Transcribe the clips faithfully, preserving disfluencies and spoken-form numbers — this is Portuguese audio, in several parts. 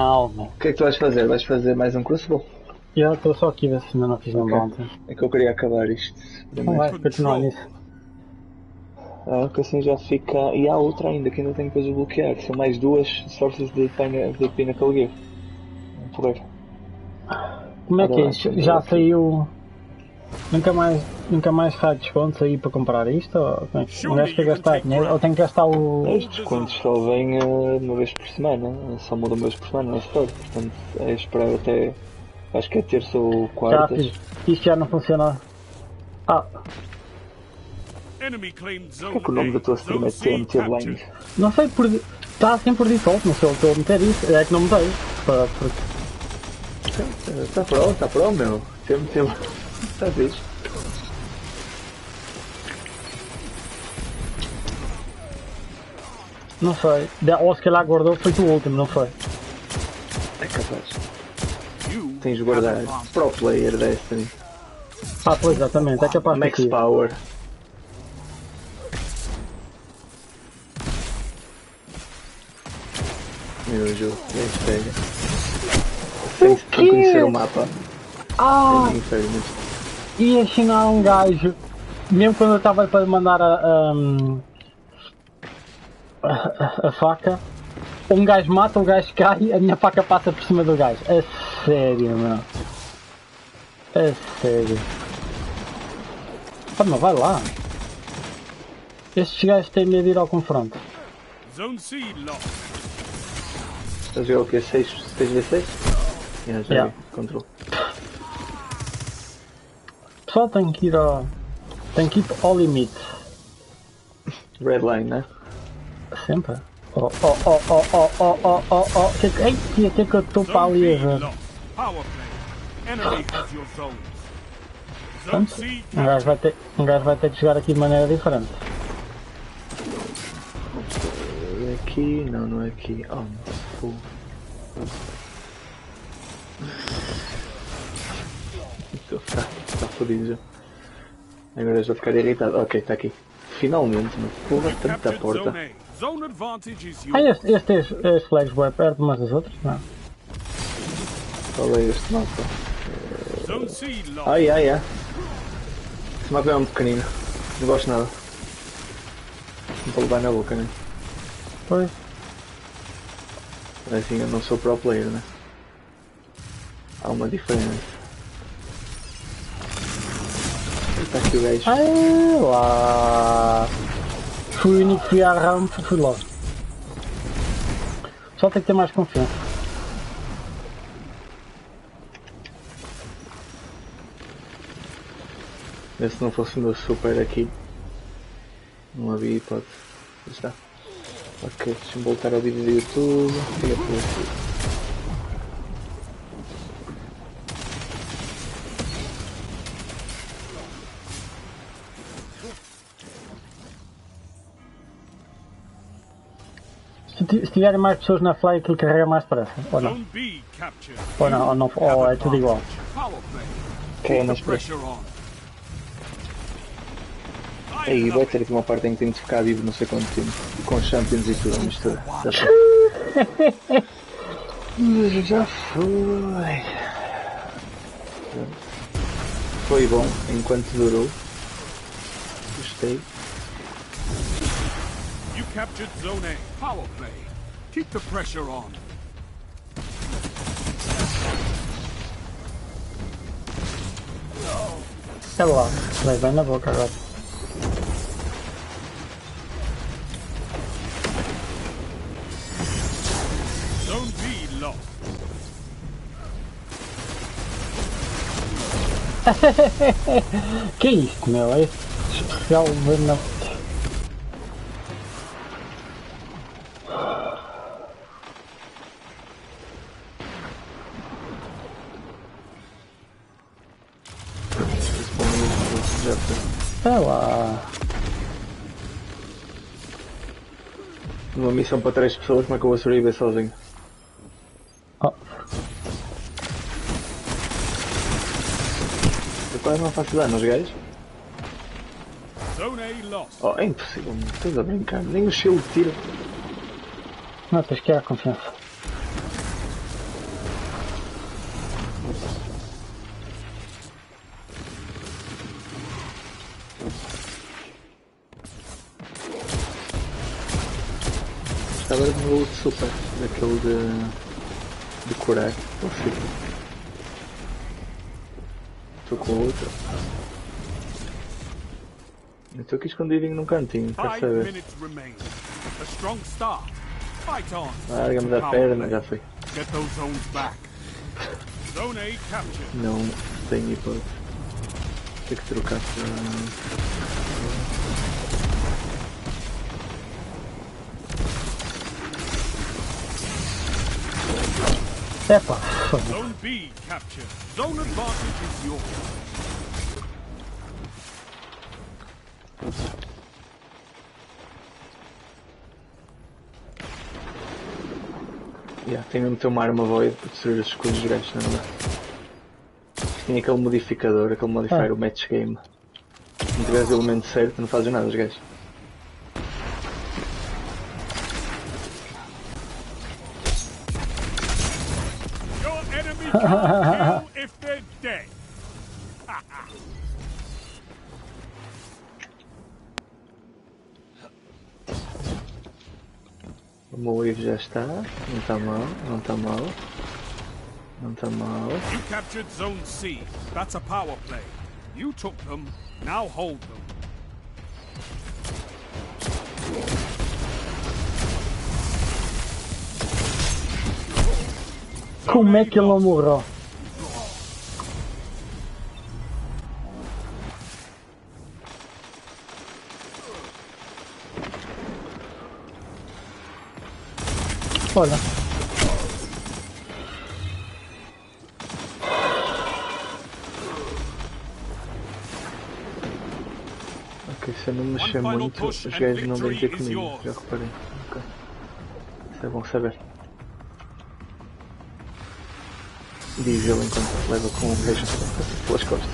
Calma. O que é que tu vais fazer? Vais fazer mais um Crucible? Eu estou só aqui a ver se ainda não fiz um Ok. ontem. É que eu queria acabar isto Não primeiro. vais continuar nisso. Ah, que assim já fica. E há outra ainda que ainda tenho que depois bloquear. São mais duas sources de, pina... de Pinnacle Gear. Por Como é Ora que é bem, isto? vamos Já aqui. saiu. Nunca mais, nunca mais sai descontos aí para comprar isto? Ou como é que... Um gajo quer gastar dinheiro? Ou tem que gastar o. Os descontos só vêm uh, uma vez por semana. Só mudam uma vez por semana na Store. Portanto, é esperar até. Acho que é terça ou Já quartas. fiz. Isto já não funciona. Ah, Enemy claimed Porquê zone que o nome da tua A. stream Zone é C T M T captured. Blind? não sei por. Está assim por default, não sei se eu estou a meter isso. É que não mudei. Para, porque... Está pronto, está pronto, meu. T M T Blind. Está fixe. Não sei. De- Ou se calhar guardou foi o último, não foi? É capaz. You Tens de have guardar advanced. Pro Player Destiny. Ah, pois exatamente. É capaz de ter Max sido. Power. Meu jogo, nem pega. Sem, sem conhecer o mapa. Ah! É inferno. Ia ensinar um gajo, mesmo quando eu estava para mandar a, a, a, a- a faca, um gajo mata, o gajo cai, a minha faca passa por cima do gajo. A sério, meu. A sério. Ah, mas vai lá. Estes gajos têm medo de ir ao confronto. Zone C lost. Estás a jogar o quê? seis vezes seis? Yeah, já Yeah. vi. Control. Pessoal tem que ir ao... tem que ir ao limite. Redline, né? Sempre. Oh, oh, oh, oh, oh, oh, oh, oh, oh. Que, ei, que, que, que eu estou para Zone ali a B ver. lost. Power play. Enemy has your zones. Zone Portanto, C um gajo, vai captured. ter, um gajo vai ter que jogar aqui de maneira diferente. É aqui, não, não é aqui. Oh, fogo. Está, está fodido já. Agora eu vou ficar irritado. Ok, está aqui. Finalmente, mas porra, You tanta captured porta. Zone A. Zone advantage is Ah, yours. este, este, este, este flags bem perto umas das outras? Não. Qual é este mapa? Zone C lost. Ai, ai, ai. Este mapa é um pequenino. Não gosto nada. Não vou levar na boca, né? Pois. Assim eu não sou pro player, né? Há uma diferença. Está aqui o gajo. Ai lá. Fui o único que fui à rampa, fui logo. Só tem que ter mais confiança. Mas se não fosse o meu super aqui, não havia hipótese. Já está. Ok, deixa-me voltar ao vídeo do YouTube. Fica por aqui. Se, ti- se tiverem mais pessoas na fly, aquilo carrega mais depressa. Ou não? Zone B captured. Ou não? Ou, não, ou é tudo igual? Power play. Ok, Keep mas the para. pressure on. Aí vai ter aqui uma parte em que tenho de ficar vivo não sei quanto tempo. Com champions e tudo a mistura. Já foi. Mas já foi. Foi bom enquanto durou. Gostei. You captured Zone A. Power play. Keep the pressure on. É lá. Vai bem na boca agora. Zone B lost. Que é isto, meu? É este especial de na... Já foi. É lá. Uma missão para três pessoas, como é que eu vou sobreviver sozinho? Oh. Eu quase não faço dano aos gajos. Zone A lost. Oh, é impossível, mano. Estás a brincar. Nem o shield tira. Não, tens que ir à confiança. o de super, daquele de, de curar. Estou com outro. Eu estou aqui escondidinho num cantinho, quer Five saber? minutes remain. A strong start. Fight on. Larga-me da perna, já foi. Get those zones back. Zone A captured. Não tenho hipótese. Tem que trocar para... Epa! Zone B captured. Zone advantage is yours. Yeah, tem mesmo ter uma arma void para destruir os escudos dos gajos, não é? Tem aquele modificador, aquele modifier, Ah. o match game. Se não tiveres o elemento certo, não fazes nada os gajos. Your enemy can't kill if they're dead. O meu wave já está, não está mal, não está mal. Não está mal. You captured Zone C. That's a power play. You took them. Now hold them. Como é que ele não morreu? Olha. Ok, se eu não mexer muito, os gajos não vêm ter comigo, já reparei. Ok. Isso é bom saber. Diz ele enquanto leva com o queijo pelas costas.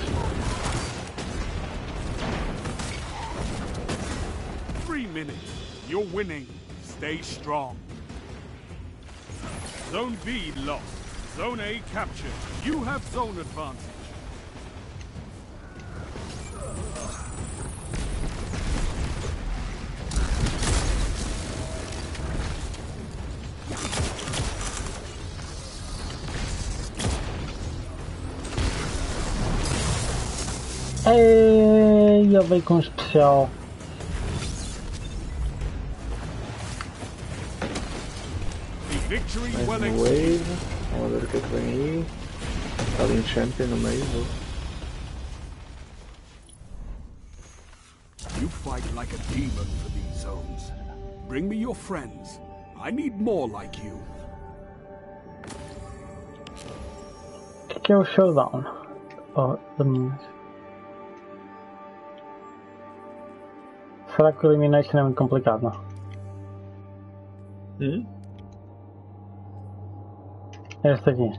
Three minutes. You're winning. Stay strong. Zone B lost. Zone A captured. You have zone advantage. Ei, eu veio com um especial. The victory Mais well uma executed. wave. Vamos ver o que é que vem aí. Está ali um champion no meio. Vou. You fight like a demon for these zones. Bring me your friends. I need more like you. O que, que é o showdown? Oh, de... Será que o elimination é muito complicado, não? Hum? Este aqui.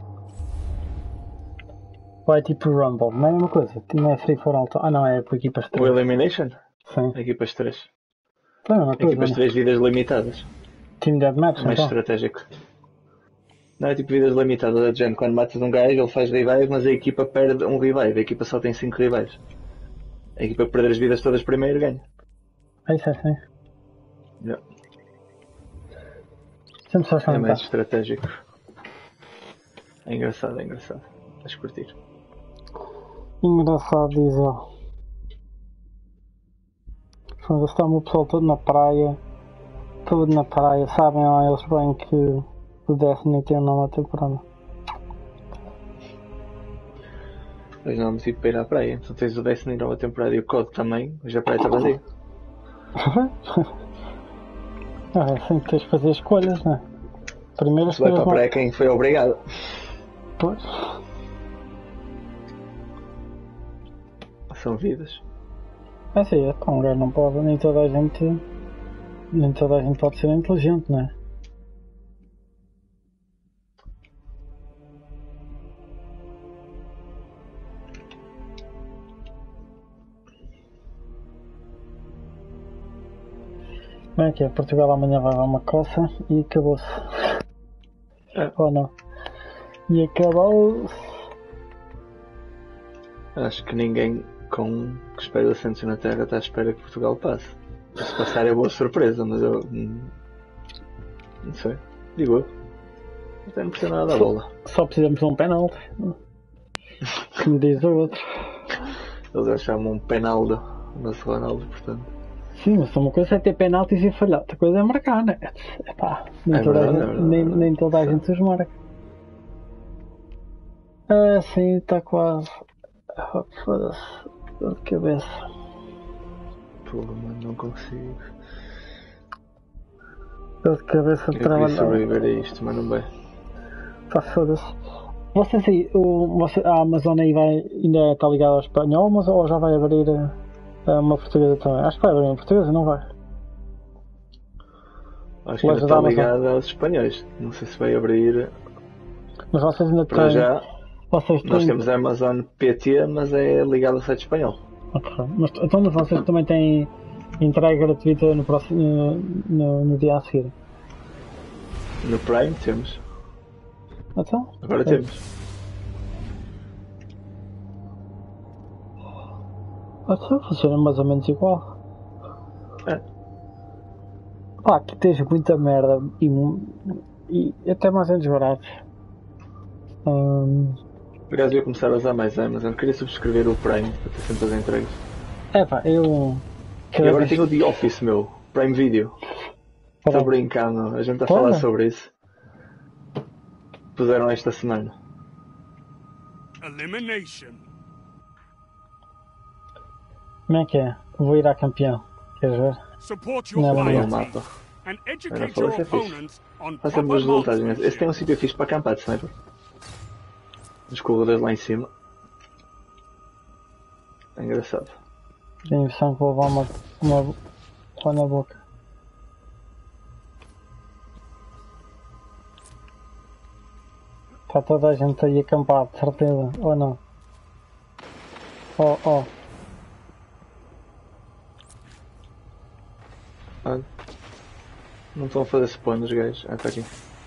Ou é tipo Rumble? Não é a mesma coisa? Não é Free for All. Ah não, é por equipas O três. Elimination? Sim. Equipas três. É a mesma coisa, Equipas não? três vidas limitadas. Team Deathmatch, É mais então? estratégico. Não é tipo vidas limitadas, é de género. Quando matas um gajo, ele faz revive, mas a equipa perde um revive. A equipa só tem cinco revives. A equipa que perder as vidas todas primeiro ganha. É isso, é assim. Yeah. Sempre só É achar um mais bocado. estratégico. É engraçado, é engraçado. Vais curtir. Engraçado, diz ele. Quando está o pessoal todo na praia, todo na praia, sabem lá eles bem que o Destiny tem uma nova temporada. Mas não me tipo para ir à praia. Então tens o Destiny nova temporada e o C O D também. Hoje a praia está vazia. Ah, é assim que tens de fazer escolhas, não é? Primeiro Se vai para a escolhas praia quem foi obrigado. Pois. São vidas. É assim, é pá, um gajo não pode, nem toda a gente. Nem toda a gente pode ser inteligente, não é? Como é que é? Portugal amanhã vai dar uma coça e acabou-se. É. Ou não? E acabou-se. Acho que ninguém com que espera assentos na Terra está à espera que Portugal passe. Se passar é boa surpresa, mas eu. hum, Não sei. Digo eu. Até não precisa nada da bola. Só precisamos de um penalti. Como diz o outro. Eles já chamam um penaldo. Nosso Ronaldo, portanto. Sim, mas uma coisa é ter penaltis e falhar, outra coisa é marcar, né? Epá, nem, É toda, verdade, a é gente, verdade, nem, é verdade. nem toda a gente os marca. Ah, sim, está quase. Ah, foda-se. Dor de cabeça. Pô, mano, não consigo. Dor de cabeça Eu de queria trabalhar. sobreviver a isto, mas não vai. Pá, foda-se. Vocês aí, o, você, a Amazon aí vai, ainda está ligada ao espanhol, mas ou já vai abrir uh, uma portuguesa também? Acho que vai abrir uma portuguesa, não vai? Acho que ainda Loja da está Amazon. ligado aos espanhóis. Não sei se vai abrir. Mas vocês ainda Para têm. já, Vocês nós têm. temos a Amazon P T, mas é ligado ao site espanhol. Ok. Mas então vocês também têm entrega gratuita no, próximo, no, no, no dia a seguir? No Prime temos. Então? Agora é. temos. Então funciona mais ou menos igual. É. Pá, que tens muita merda e, e até mais ou menos baratos. Hum, Por acaso ia começar a usar mais a Amazon. Queria subscrever o Prime para ter sempre as entregas. é pá, eu. E agora tenho o The Office, meu. Prime Video. Estou Pronto. brincando. A gente está a Toma. falar sobre isso. Puseram esta semana. Elimination. Como é que é? Vou ir à campeão. Queres ver? Support your Não, não, Tem não. um fire mapa. and Era educate falar your isso é fixe. opponents on Faz sempre proper boas resultados. Esse tem um marksmanship. sítio fixe para acampar de sniper. Os corredores lá em cima. É engraçado. Tenho a impressão que vou levar uma. uma. uma na boca. Está toda a gente aí acampado, de certeza. Ou não? Oh, oh. Olha. Não estão a fazer spawn os gajos. Ah, está aqui.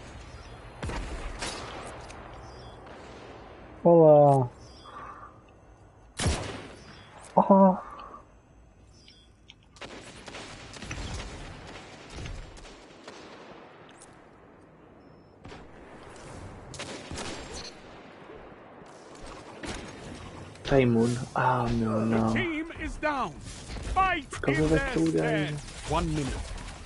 Olá. Oh. Está imune. Ah, meu, The não. team is down. Fight Por causa in their daquele stead. gajo. One minute.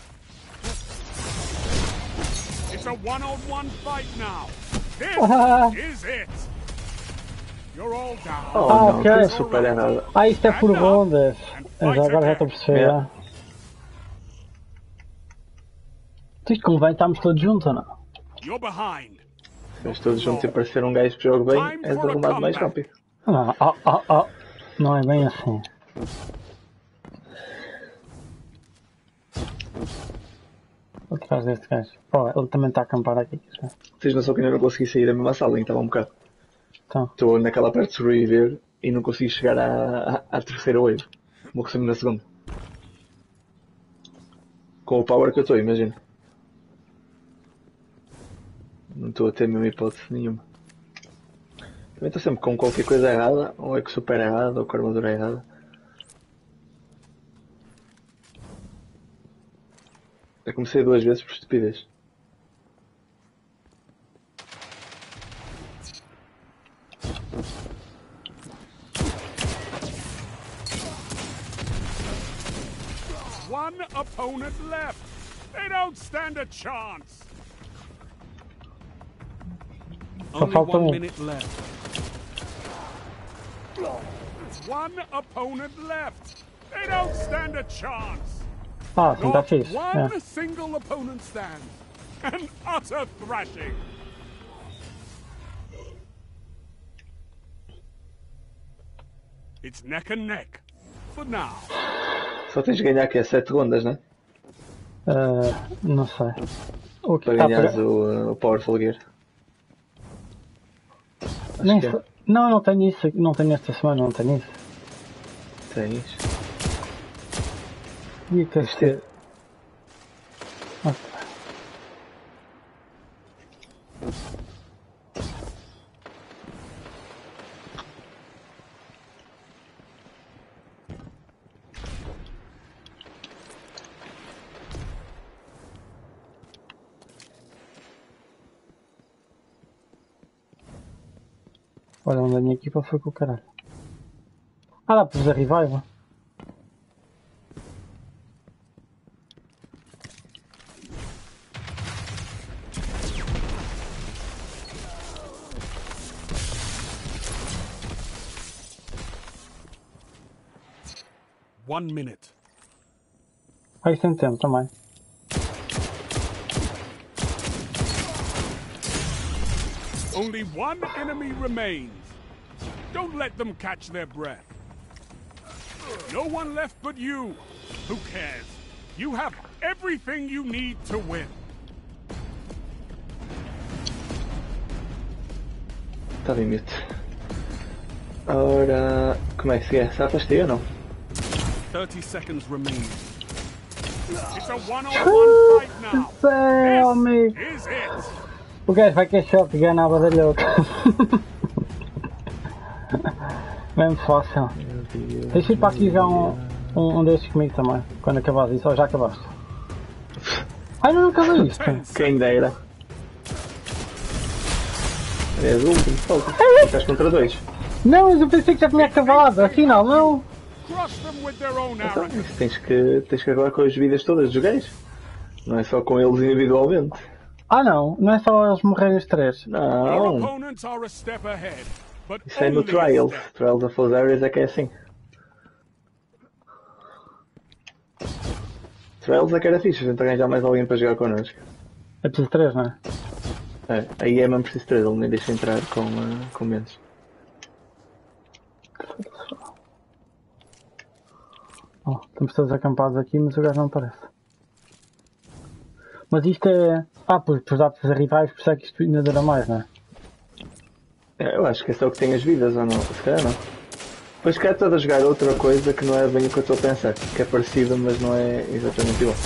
It's a one-on-one fight now. This is it. You're all down. Oh, Ah, não. ok. Tem super errado. Ah, isto é por rondas. Eu já agora já estou a perceber. Yeah. já. Tu isto convém, estamos todos juntos ou não? You're behind. Se eles todos juntos e aparecer um gajo que joga bem, és arrumado mais rápido. Não, oh, oh, oh. Não é bem assim. Vou atrás deste gajo. Oh, ele também está a acampar aqui. Já. Vocês não só que ainda não consegui sair da mesma sala, então estava um bocado. Então, Estou naquela parte de sobreviver e não consegui chegar à, à, à terceira wave. Morro sempre na segunda. Com o power que eu estou, imagina. Não estou a ter mesmo hipótese nenhuma. Também estou sempre com qualquer coisa errada, ou é que super errada, ou com a armadura errada. Eu comecei duas vezes por estupidez. One opponent left. They don't stand a chance. Only falta one um. minute left. One opponent left. They don't stand a chance. ah, assim está Not fixe. one É. single opponent stands. An utter thrashing. It's neck and neck. For now. Só tens de ganhar aqui a sete rondas, né? Ah, não sei. O que Para está ganhares para... o, o Powerful Gear. Acho Nem que é. sei. Não, não tenho isso. Não tenho esta semana, não tenho isso. Tens. E que Tens de ter. Ok. Olha onde a minha equipa foi com o caralho. Ah, dá para fazer revival. One minute. Aí sem tempo também. Only one enemy remains. Don't let them catch their breath. No one left but you. Who cares? You have everything you need to win. Está limite. Ora, como é que se é? Safaste ou não? thirty seconds remaining. It's a one-on-one fight now. Céu, amigo. This is it. O gajo vai que é shotgun à badalhoca. Mesmo fácil. Deixa ir para aqui já um, um, um destes comigo também. Quando acabares isso, ou já acabaste? Ai, não acabei isto. Quem dera. És o último, falta. Estás contra dois. Não, mas eu pensei que já tinha acabado. Afinal, não. Crush them with their own Então, arrows. isso tens que, tens que acabar com as vidas todas dos gajos. Não é só com eles individualmente. Ah, não. Não é só eles morrerem os três. Your Não. opponents are a step ahead, but Isso é no only a Trials. step. Trials of Osiris é que é assim. Trials é que era fixe, a gente arranjar mais alguém para jogar connosco. É preciso três, não é? É, aí é mesmo preciso três, ele nem deixa entrar com, uh, com menos. Oh, estamos todos acampados aqui, mas o gajo não aparece. Mas isto é... Ah, pois, pois dá para fazer rivais, por isso é que isto ainda dura mais, não é? É, eu acho que é só o que tem as vidas, ou não? Se calhar não. Depois quero estar a jogar outra coisa que não é bem o que eu estou a pensar. Que é parecido, mas não é exatamente igual.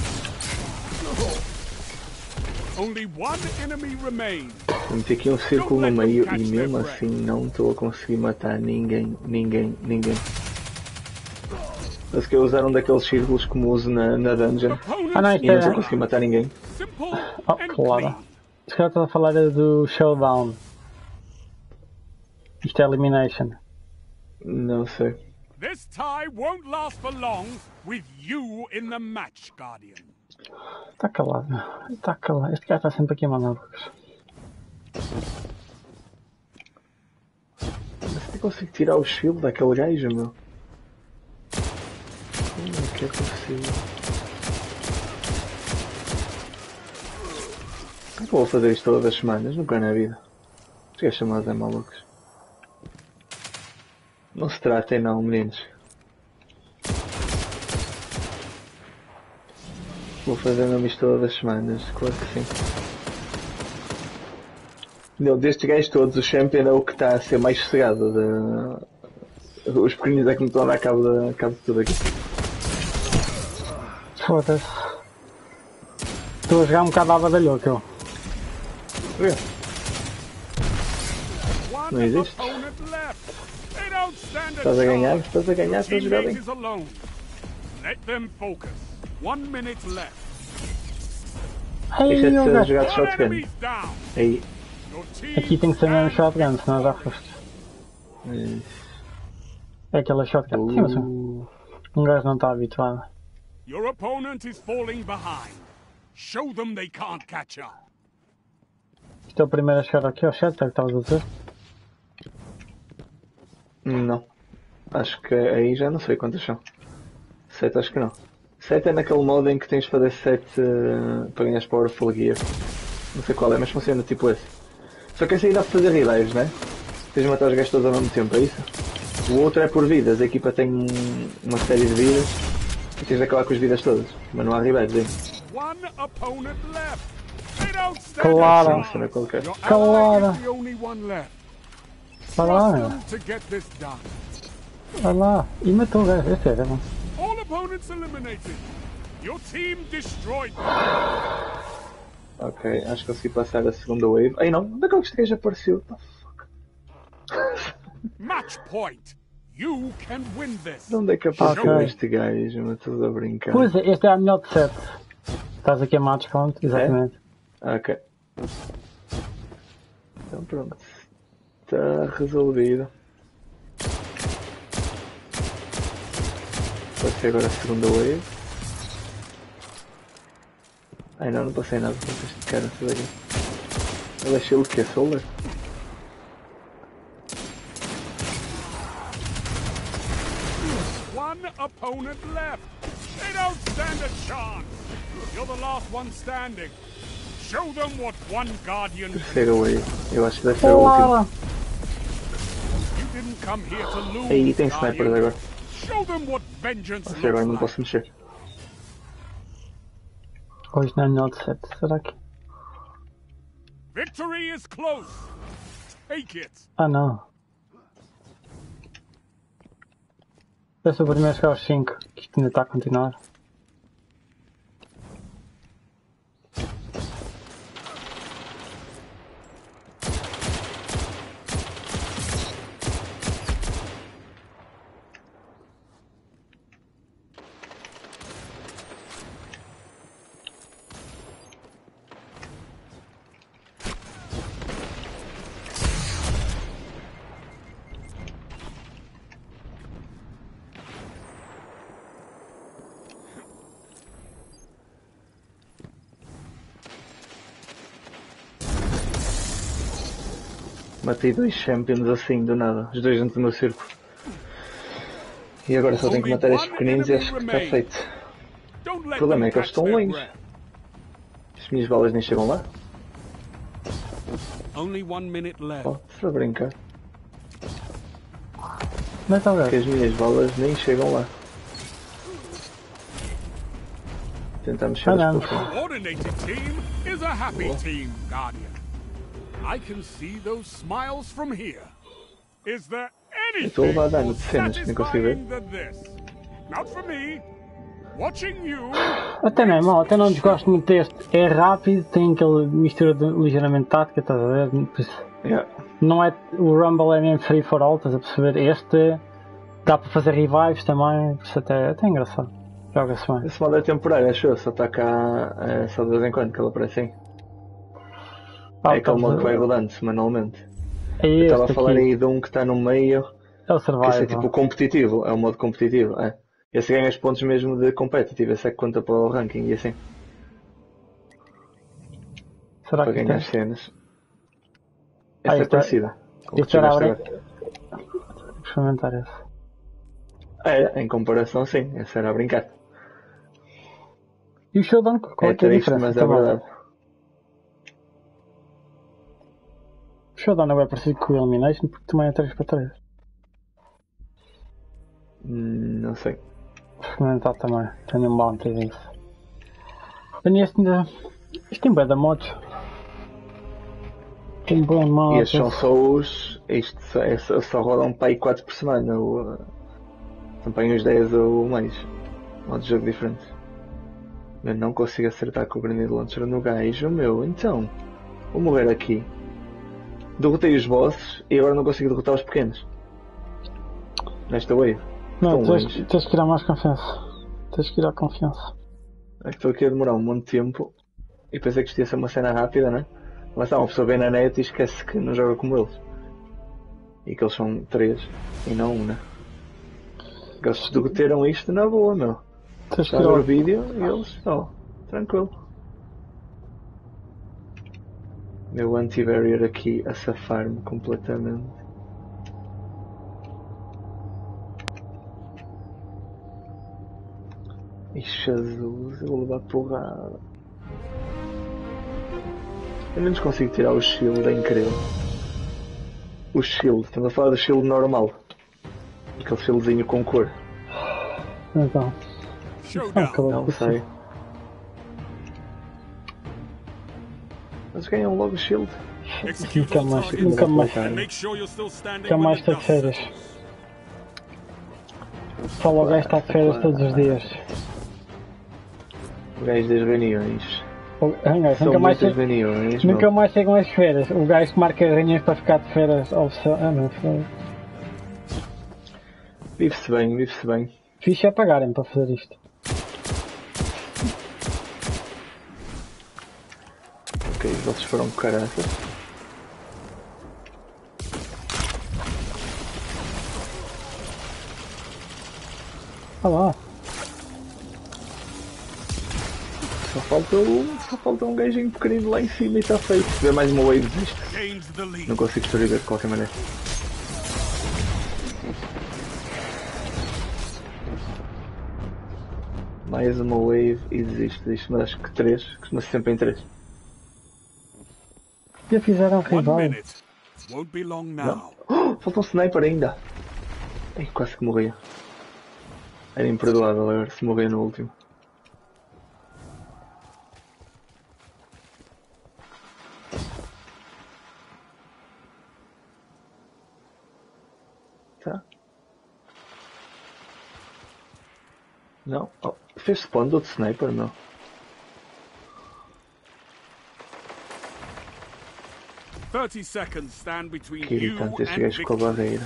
Only one enemy remains. Eu meti aqui um círculo no meio e mesmo assim não estou a conseguir matar ninguém, ninguém, ninguém. Parece que eu usar um daqueles círculos como uso na, na dungeon Ah, não, e isto não estou a é... conseguir matar ninguém. Simple Oh, and claro. clean. Se calhar estás a falar é do Showdown. Isto é Elimination. Não sei. This tie won't last for long with you in the match, Guardian. Está calado, meu. Está calado. Este gajo está sempre aqui a mandar bocas. Mas eu consigo tirar o shield daquele gajo, meu. Como é que é possível? Como é que eu vou fazer isto todas as semanas? Nunca na vida. Os gajos chamados é malucos. Não se tratem não, meninos. Vou fazer mesmo isto todas as semanas, claro que sim. Não, destes gajos todos, o Champion é o que está a ser mais sossegado. De... Os pequeninos é que me estão a dar cabo de, cabo de tudo aqui. Foda-se. Estou a jogar um bocado à badalhoca, eu. Porquê? One Não existe. opponent left. They don't stand a Estás a ganhar, chance. estás a ganhar, estás a jogar bem. Teammate is alone. Let them focus. One minute left. Ei, Deixa de o ser gajo. jogado One shotgun. enemy's down. Aí. Your team Aqui tem que ser mesmo stands shotgun, senão já foste. É aquela shotgun. Sim, mas um um gajo não está habituado. Your opponent is falling behind. Show them they can't catch up. Isto é o primeiro a chegar aqui ao chat, é o que estavas a dizer? Não. Acho que aí já não sei quantas são. Sete acho que não. Sete é naquele modo em que tens de fazer sete uh, para ganhar Powerful Gear. Não sei qual é, mas funciona tipo esse. Só que esse aí dá para fazer revives, né? Tens de matar os gajos todos ao mesmo tempo, é isso? O outro é por vidas, a equipa tem uma série de vidas e tens de acabar com as vidas todas. Mas não há revives aí. One opponent left. They don't stand Claro. a Funciona chance. qualquer. Your Claro. ally is the only one left. Vai lá, Trust meu. them to get this done. Vai lá. E matou o gajo, este é, é bom. All opponents eliminated. Your team destroyed. Ok, acho que consegui passar a segunda wave. Ai não, onde é que este gajo apareceu? What the fuck? Match point. You can win this. De onde é que apareceu Ok. este gajo? Me estou a brincar. Pois é, este é a melhor de sete. Estás aqui a match count, exatamente. Ok. Então pronto. Está resolvido. Passei agora a segunda wave. Ai não, não passei nada com este cara, se daqui. Ele é shield que é solar? One opponent left. They don't stand a chance. You're the last one standing. Show them what one guardian. Terceira wave. Eu acho que deve ser a última. You didn't come here to lose. Aí tem snipers agora. Show them what vengeance Acho que agora não looks like. posso mexer. Hoje não é melhor de sete, será que? Victory is close. Take it. Ah não. Eu sou o primeiro a chegar aos cinco, que isto ainda está a continuar. Matei dois champions assim, do nada. Os dois dentro do meu círculo. E agora só tenho que matar estes pequeninos e acho que está feito. Don't O let problema them é que eles catch estão their longe. breath. As minhas balas nem chegam lá. Only one minute left. Oh, se a brincar. Mas está Que bem. as minhas balas nem chegam lá. Tentar mexer Ah, as não. por fim. Coordinated team is a happy team, Guardian. I can see those smiles from here. Is there estou a anything levar dano more de cenas, nem consigo ver. satisfying than this? Not for me. Watching you. Até não é mau, até não desgosto muito deste. É rápido, tem aquela mistura de ligeiramente tática, estás a ver? Por isso, Yeah. não é, o Rumble é mesmo free for all, estás a perceber? Este dá para fazer revives também, por isso até, até é engraçado. Joga-se bem. Esse modo é temporário, acho eu. Só está cá é, só de vez em quando que ele aparece assim. Ah, É aquele modo que vai estás a- rodando semanalmente. É Eu estava a este falar aqui, aí de um que está no meio. é o Que esse é survival. tipo competitivo. É um modo competitivo. É. Esse ganha os pontos mesmo de competitivo. Esse é que conta para o ranking e assim. Será Para que ganhar tem? as cenas. Ah, Essa é este é- parecida. com o que Este era jogaste abrir. agora. Vou experimentar esse. É, em comparação sim. Esse era a brincar. E o Showdown, qual É é que é a triste, diferença? mas é também? verdade. O Showdown é parecido com o Elimination porque também é três para três. Hum, não sei. Vou experimentar também, tenho um bounty disso. Tenho este ainda. Isto tem bué da motos. Tem bué de E motos. estes são só os. Isto só, é, só, só rodam para aí quatro por semana. Ou, uh, são para aí uns dez ou mais. Modo de jogo diferente. Eu não consigo acertar com o granito launcher no gajo, meu. Então, vou morrer aqui. Derrotei os bosses e agora não consigo derrotar os pequenos. Nesta wave. Não, Estão tens, longe. tens que ir a mais confiança. Tens que ir à confiança. É que estou aqui a demorar um monte de tempo. E pensei que isto ia ser uma cena rápida, né? Mas está, uma pessoa vem na net e esquece que não joga como eles. E que eles são três e não um, né? Eles derroteram isto na boa, meu. Tens que Está ir a ver ao... o vídeo e eles, ó, tranquilo. Meu anti-barrier aqui a safar-me completamente. E Jesus, eu vou levar porrada. Ao menos consigo tirar o shield, é incrível. O shield, estamos a falar do shield normal. Aquele shieldzinho com cor. Então. Não, Showdown. acabou Não por sei. si. Mas ganham logo o shield. Execute Nunca all mais, targets nunca mais, and make sure you're still standing nunca when mais the estou de dust férias. settles. Só logo gajo está de férias todos os dias. O gajo das reuniões. O- ah, gajo, São Nunca mais, muitas che- reuniões, nunca meu. mais chegam as férias. O gajo que marca reuniões para ficar de férias oficial. Ah, não, foi. Vive-se bem, vive-se bem. Fixe é pagarem para fazer isto. Ok, vocês foram caraças. Olha lá. Só falta, um, só falta um gajinho pequenino lá em cima e está feito. Se tiver mais uma wave disto, não consigo sobreviver de qualquer maneira. Mais uma wave e desisto disto, mas acho que três, costuma-se sempre em três. Já fizeram One rival. minute. Won't be long now. Oh, falta um sniper ainda! Ai, quase que morria. Era imperdoável agora se morrer no último. Tá. Não. Oh, fez spawn do outro sniper, não? Thirty seconds stand between Que you irritante este and gajo com a victory. barreira.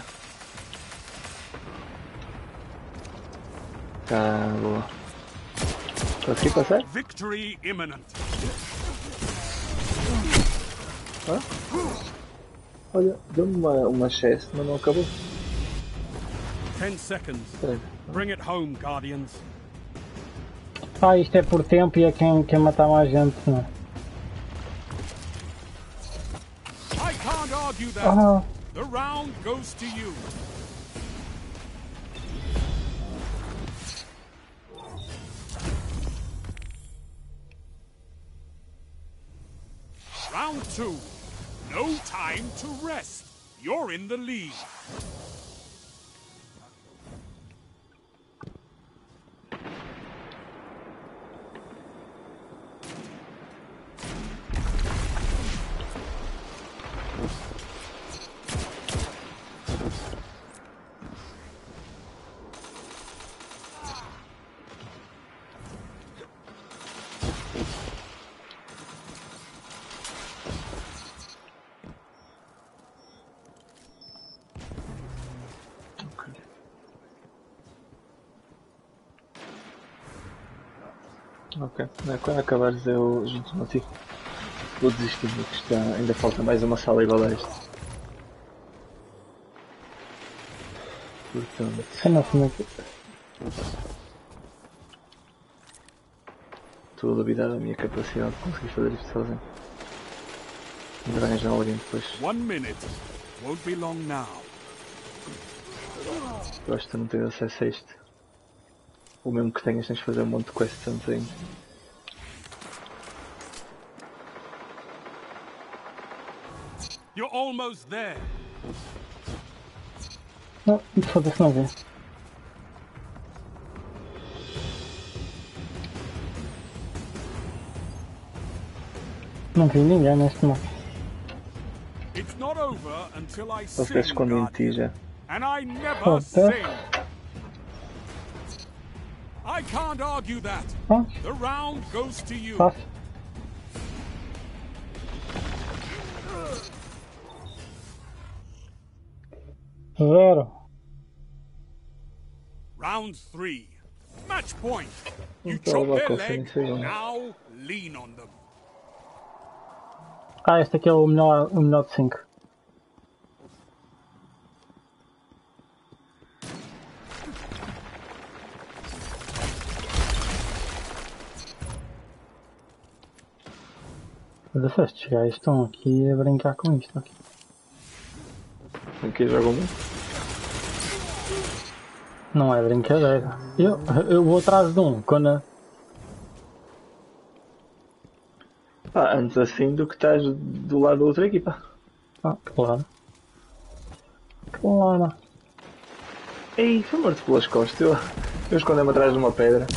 Tá, boa. Consegui passar? Victory imminent. Hã? Olha, deu-me uma, uma chest, mas não acabou. Ten seconds. Sério. Bring it home, Guardians. Ah, isto é por tempo e é quem quer matar mais gente, não é? I can't argue that. Ah, The round goes to you. Round two. No time to rest. You're in the lead. Ok, quando acabares eu junto contigo. Vou desistir, porque está, ainda falta mais uma sala igual a esta. Portanto, eu não sei muito. estou a duvidar da minha capacidade de conseguir fazer isto sozinho. Vou arranjar alguém depois. One minute. Won't be long now. Eu acho que tu não tens acesso a isto. Ou mesmo que tenhas, tens de fazer um monte de quests antes ainda. You're almost there. Não, foda-se, não vi. Não vi ninguém neste mapa. It's not over until I Ele sing, até se esconde em ti Guardian. já. And I never Oh, sing. that- I can't argue that. Ah, The round goes to you. fácil. Zero. Round three. Match point. You Então, chop vá their com leg, isso aí, né? now lean on them. Ah, este aqui é o melhor, o melhor de cinco. Mas estes gajos estão aqui a brincar com isto. Aqui. Aqui jogam muito. Não é brincadeira. Eu, eu vou atrás de um. Quando. Ah, antes assim do que estás do lado da outra equipa. Ah, claro. Claro. Ei, foi morto pelas costas. Eu, eu escondi-me atrás de uma pedra.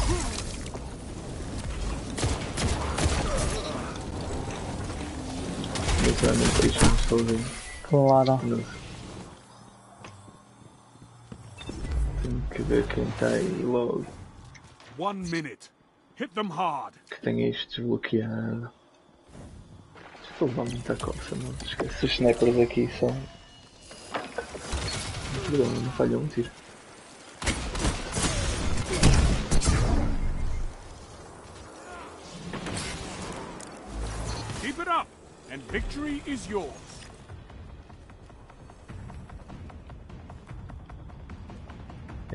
Literalmente por isso não estou a ver. Claro. Não. Tenho que ver quem está aí logo. One minute. Hit them hard. Que tenha isto desbloqueado. Estou a levar muita coça, não esquece. Os snipers aqui são. Não problema, não falhou um tiro. Keep it up, and victory is yours.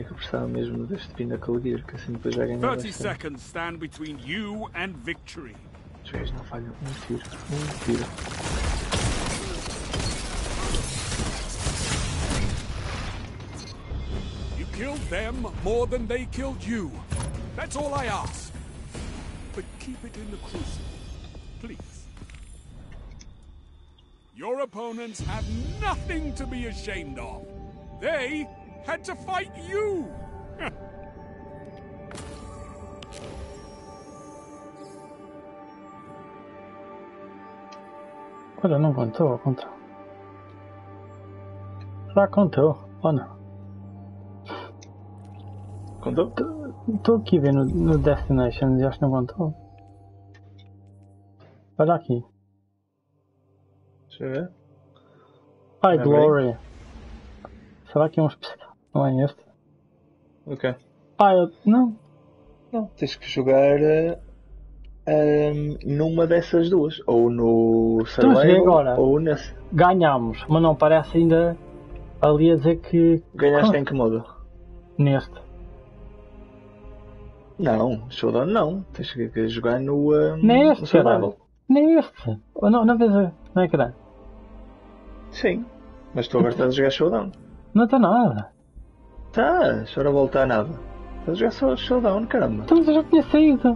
É que eu precisava mesmo deste Pinnacle Gear, que assim depois já ganhava thirty bastante. seconds stand between you and victory. Os gajos não falham um tiro, um tiro. You killed them more than they killed you. That's all I ask. But keep it in the crucible, please. Your opponents have nothing to be ashamed of. They had to fight you. Olha, não contou, contou. Já contou, ou não? Contou? Estou aqui vendo no Destinations e acho que não contou. Olha aqui. Deixa eu ver. Ai, Abre Glory. Será que é um especial? Não é este? Ok. Ah, eu... não. Não, tens que jogar uh, um, numa dessas duas. Ou no Então, joguei Survival, agora. ou nesse. Ganhámos, mas não parece ainda ali a dizer que... Ganhaste em que modo? Neste. Não, Showdown não. Tens que, que jogar no, um, Neste, no Survival. caralho. Neste. Ou não, não vês no ecrã. Sim, mas tu agora estás a jogar Showdown. Não está nada. Tá, se ora voltar nada. Estás a jogar só Showdown, caramba. Então, mas eu já tinha saído.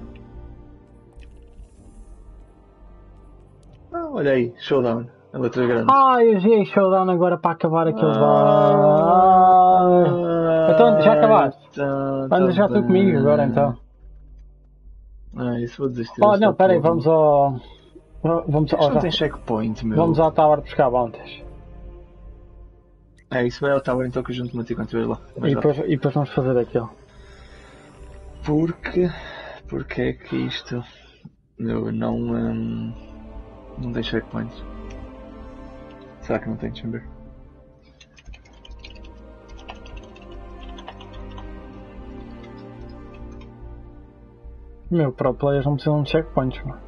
Ah, olha aí, Showdown. A letras grandes. Ah, eu joguei Showdown agora para acabar aquele... Ah. Então, já acabaste? Então, Anda, tá já estou bem. comigo agora então. Ah, isso vou desistir. Oh, desta não, peraí, porra. vamos ao... Vamos Isto ao... não tem checkpoint, meu. Vamos à Tower buscar bounties. É, isso vai ao Tower então que eu junto-me a ti quando estiveres lá. Mas E já. depois, e depois vamos fazer aquilo. Porque... Porque é que isto... Meu, não... hum, não tem checkpoints. Será que não tem, Chamber? Meu, pro players não precisam de checkpoints, mano.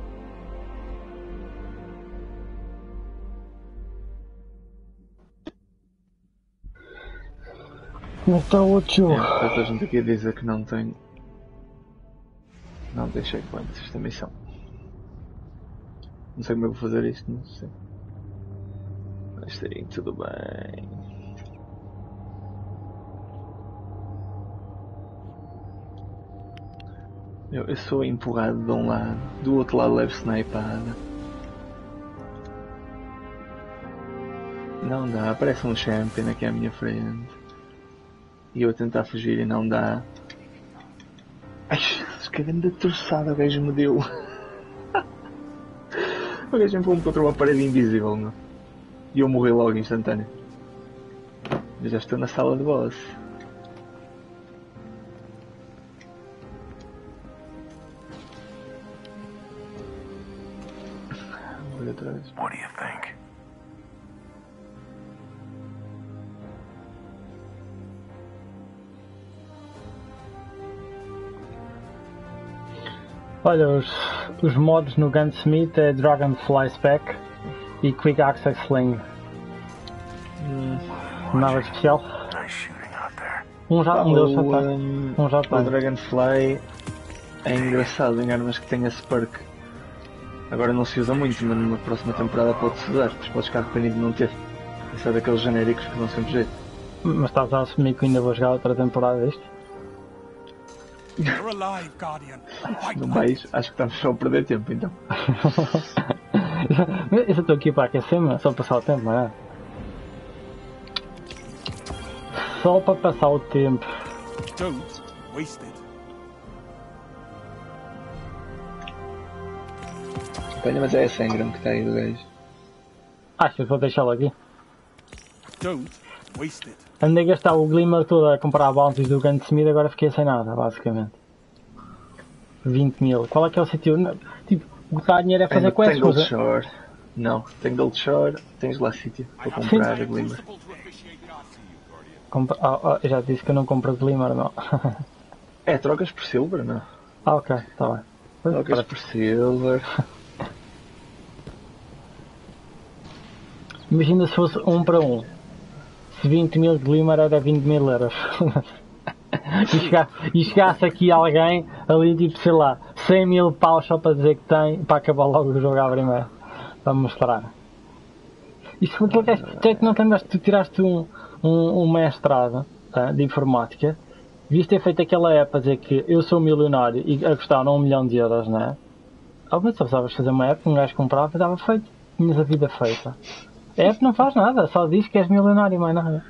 Como é que está o outro jogo? É, está toda a gente aqui a dizer que não tem... Não tem checkpoints esta missão. Não sei como é que vou fazer isto, não sei. Mas sim, tudo bem. Eu, eu sou empurrado de um lado, do outro lado levo snipada. Não dá, aparece um champion aqui à minha frente. E eu a tentar fugir e não dá. Ai, que grande torçada o gajo me deu. O gajo empurrou-me contra uma parede invisível, meu. E eu morri logo instantâneo. Eu já estou na sala de boss. Vou atrás. What do you think? Olha, os, os mods no Gunsmith é Dragonfly Spec e Quick Access Sling. Hum. Nada especial. Nice shooting out there. Um já um deles já o, está. um, Um já o está. Dragonfly é engraçado em armas que tem esse perk. Agora não se usa muito, mas numa próxima temporada pode-se usar. Mas podes ficar arrependido de não ter. Isso é daqueles genéricos que dão sempre jeito. Mas estás a assumir que ainda vou jogar outra temporada disto? You're alive, Guardian. Fight No like mais, acho que estamos só a perder tempo então. Eu só estou aqui para aquecer-me, só passar o tempo, não é? Só para passar o tempo. Don't waste it. Olha, mas é essa Engram que está aí do gajo. Acho que vou deixá-lo aqui. Don't waste it. Andei a gastar o Glimmer todo a comprar bounties do Gunsmith, agora fiquei sem nada, basicamente. vinte mil. Qual é que é o sítio? Não, tipo, o que dá dinheiro é fazer Tem, quests. tem Gold mas- Shore. Não, tem Gold Shore, tens lá sítio para comprar a Glimmer. Crucible to officiate the art to you, Guardian. Compra... Ah, ah, eu já disse que eu não compro Glimmer, não. É, trocas por Silver, não? Ah, ok, está bem. Pois, Trocas para- por Silver. Imagina se fosse um para um. Se vinte mil Glimmer era vinte mil euros. E, chega, e chegasse aqui alguém ali, tipo, sei lá, cem mil paus só para dizer que tem, para acabar logo o jogo à primeira. Para mostrar. Isso foi aquilo que és. Tu é que não te lembras que tu tiraste um, um, um mestrado tá, de informática, devias ter feito aquela app a dizer que eu sou milionário e a custar um milhão de euros, não é? Ah, mas só precisavas fazer uma app, um gajo comprava e estava feito. Tinhas a vida feita. A app não faz nada, só diz que és milionário e mais nada.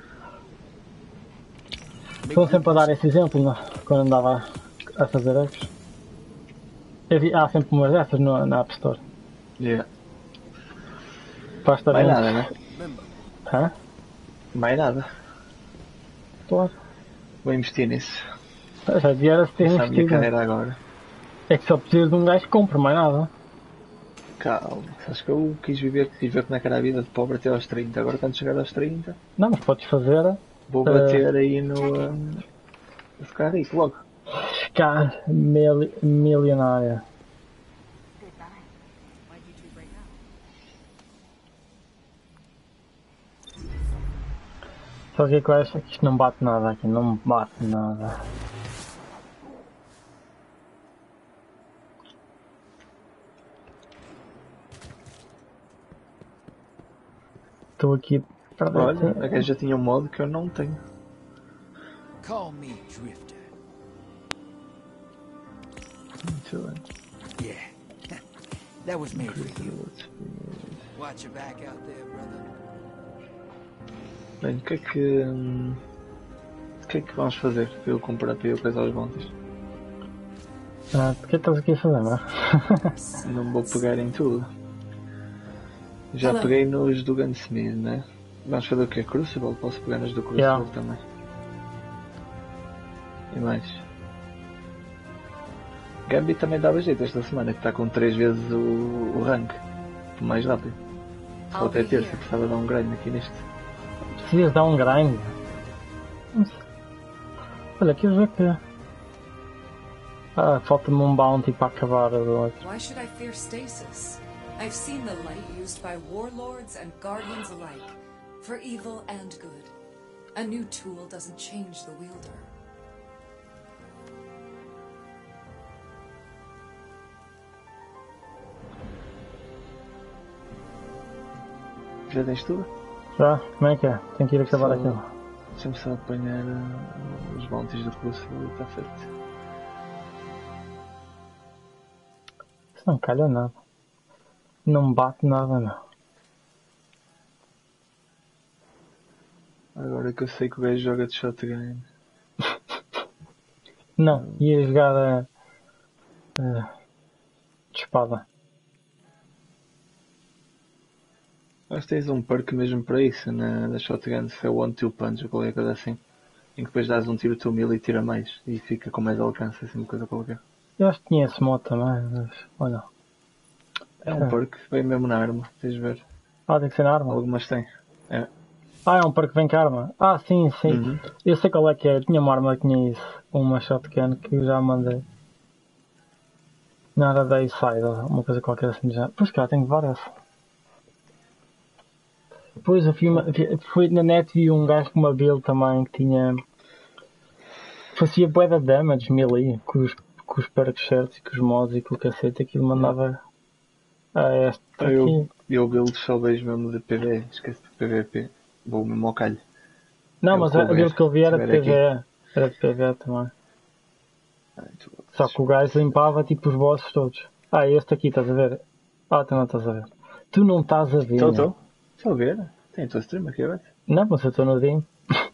Estou sempre a dar esse exemplo, não? Quando andava a fazer apps. Vi, há sempre umas dessas no, na App Store. Yeah. Basta Mais ver. nada, né? Hã? Mais nada. Claro. Vou investir nisso. Já devia ter Essa é a minha investido. carreira agora. É que só precisas de um gajo que compre, mais nada. Calma. Acho que eu quis viver, quis ver como é que era a vida de pobre até aos trinta. Agora quando chegar aos trinta, Não, mas podes fazer. vou bater uh... aí no... Um... Vou ficar rico logo. Ficar mil, milionária. Só que eu acho que isto não bate nada aqui, não bate nada. Estou aqui para olha, a gaja já tinha um modo que eu não tenho. Call me Drifter. Muito bem. Yeah. That was made for you. Watch your back out there, brother. Bem, o que é que... Hum, o que é que vamos fazer para eu comprar, para eu coisar os montes? Ah, o que estás aqui a fazer, não é? Não vou pegar em tudo. Já Hello. Peguei nos do Gunsmith, né? Vamos fazer o quê? Crucible? Posso pegar nos do Crucible yeah. também. E mais? Gambit também dava jeito esta semana, que está com três vezes o, o rank. Mais rápido. Só até terça, precisava dar um grind aqui neste. Precisas dar um grind? Olha, aqui eu já que... Ah, falta-me um bounty para acabar o outro. Why should I fear stasis? I've seen the light used by warlords and guardians alike, for evil and good. A new tool doesn't change the wielder. Já tens tudo? Já? Como é que é? Tenho que ir acabar só, aquilo. Deixa-me só apanhar uh, os bounties do Crucible e está feito. Isso não calha nada. Não bate nada, não. Agora que eu sei que o gajo joga de shotgun. Não, ia jogar a, a, de espada. Acho que tens um perk mesmo para isso na, na shotgun, se é o one two punch ou qualquer coisa assim. Em que depois dás um tiro two mil e tira mais e fica com mais alcance, assim uma coisa qualquer. Eu acho que tinha esse modo também, mas olha. É um perk, vem mesmo na arma, tens de ver. Ah, tem que ser na arma? Algumas tem. É. Ah, é um perk que vem com a arma? Ah, sim, sim. Uhum. Eu sei qual é que é. Tinha uma arma que tinha isso. Uma shotgun que eu já mandei. Nada da Side, uma coisa qualquer assim já. Pois cá, tenho várias. Depois eu fui, uma, fui na net e vi um gajo com uma build também que tinha. Fazia bué de damage, melee, com os, com os perks certos e com os mods e com o cacete, aquilo mandava. Ah, esta aqui. Eu, eu build só vejo mesmo de P V E, esquece de P V P. Vou mesmo ao calho. Não, eu mas a build que eu vi era de P V E. Aqui. Era de P V E também. Ai, só que o gajo limpava tipo os bosses todos. Ah, este aqui, estás a ver? Ah, tu não estás a ver. Tu não estás a ver. Estou, estou. Estou a ver. Tem o teu stream aqui aberto. Não, mas eu estou no D I M.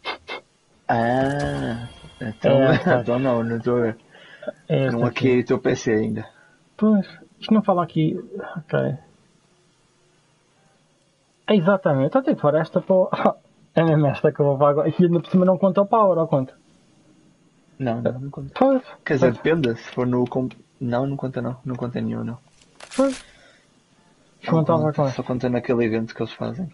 Ah, então, é, então não, não estou a ver. É não aqui é o teu P C ainda. Pois, isto não fala aqui. Ok. É exatamente, até que fora esta pô. É mesmo esta que eu vou agora. Aqui ainda por cima não conta o power, ou conta? Não, não, não conta. Pois. Quer dizer, depende, se for no. Não, não conta não, não conta nenhum não. Pois. Não conta, com só conta naquele evento que eles fazem.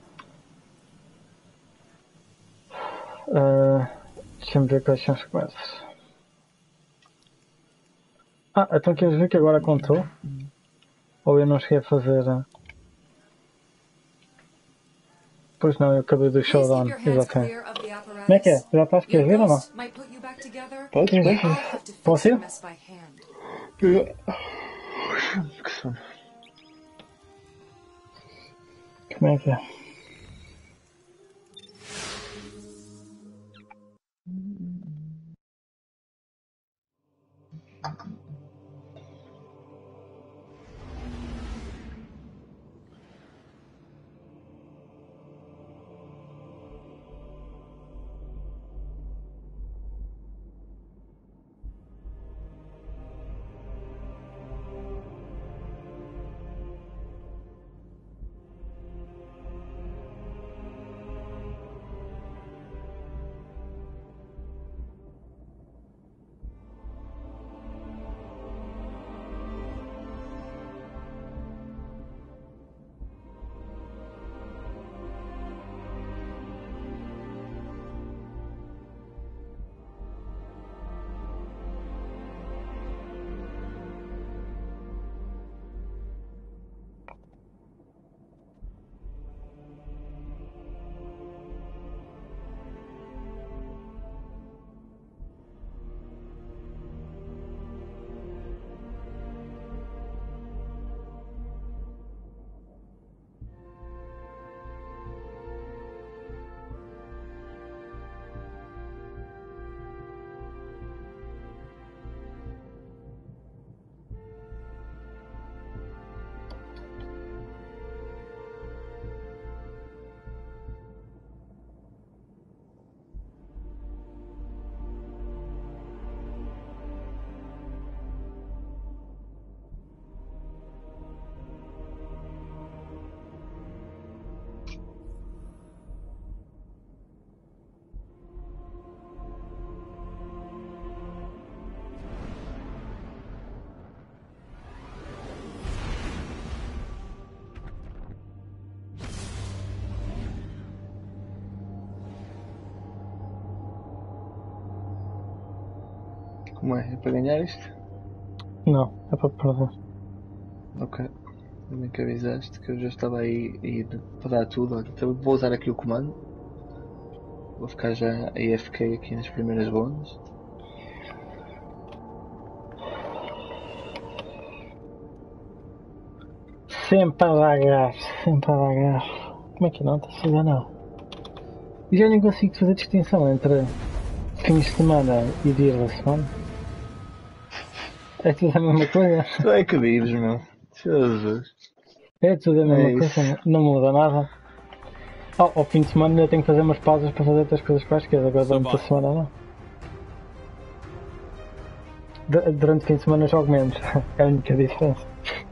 Uh, Deixa-me ver quais são as coisas. Ah, então queres ver que agora contou? Ou eu não cheguei a fazer. Uh... Pois não, eu acabei do showdown, exatamente. Como é que é? Já estás a ver ou não? together, Podes, I'll podes. have to fix Posso the ir? mess by hand. Que sono. Como é que é? Como é? É para ganhar isto? Não, é para perder. Ok. Também que avisaste que eu já estava aí a ir para dar tudo. Olha, então vou usar aqui o comando. Vou ficar já A F K aqui nas primeiras rondas. Sempre a dar gás, sempre a dar gás. Como é que não? Está-se a dar não. E já nem consigo fazer distinção entre fins de semana e dias da semana. É tudo a mesma coisa. Tu é que vives, meu. Jesus. É tudo a mesma É isso. coisa, não muda nada. Ao, ao fim de semana ainda tenho que fazer umas pausas para fazer outras coisas quaisquer, agora durante a semana não. Du- Durante o fim de semana jogo menos, é a única diferença.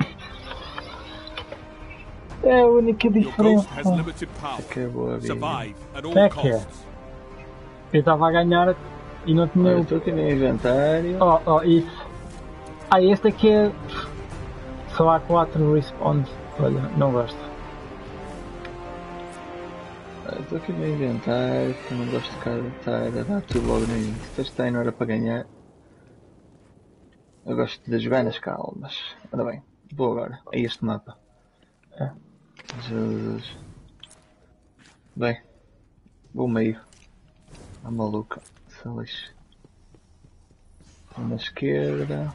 É a única Your ghost has diferença. limited power. Que é boa vida. Survive at all É que é. costs. Eu estava a ganhar e não tinha Olha, o... estou aqui no inventário. Oh, oh, isso. Ah, este aqui é... Só há quatro respawns. Olha, não gosto. Olha, estou aqui no inventário, porque eu não gosto de ficar estar a dar tudo logo no início. Este está em hora para ganhar. Eu gosto de jogar nas calmas. Ora bem, vou agora a este mapa. É. Jesus. Bem, vou meio. A maluca. Se lixe. Estou na esquerda.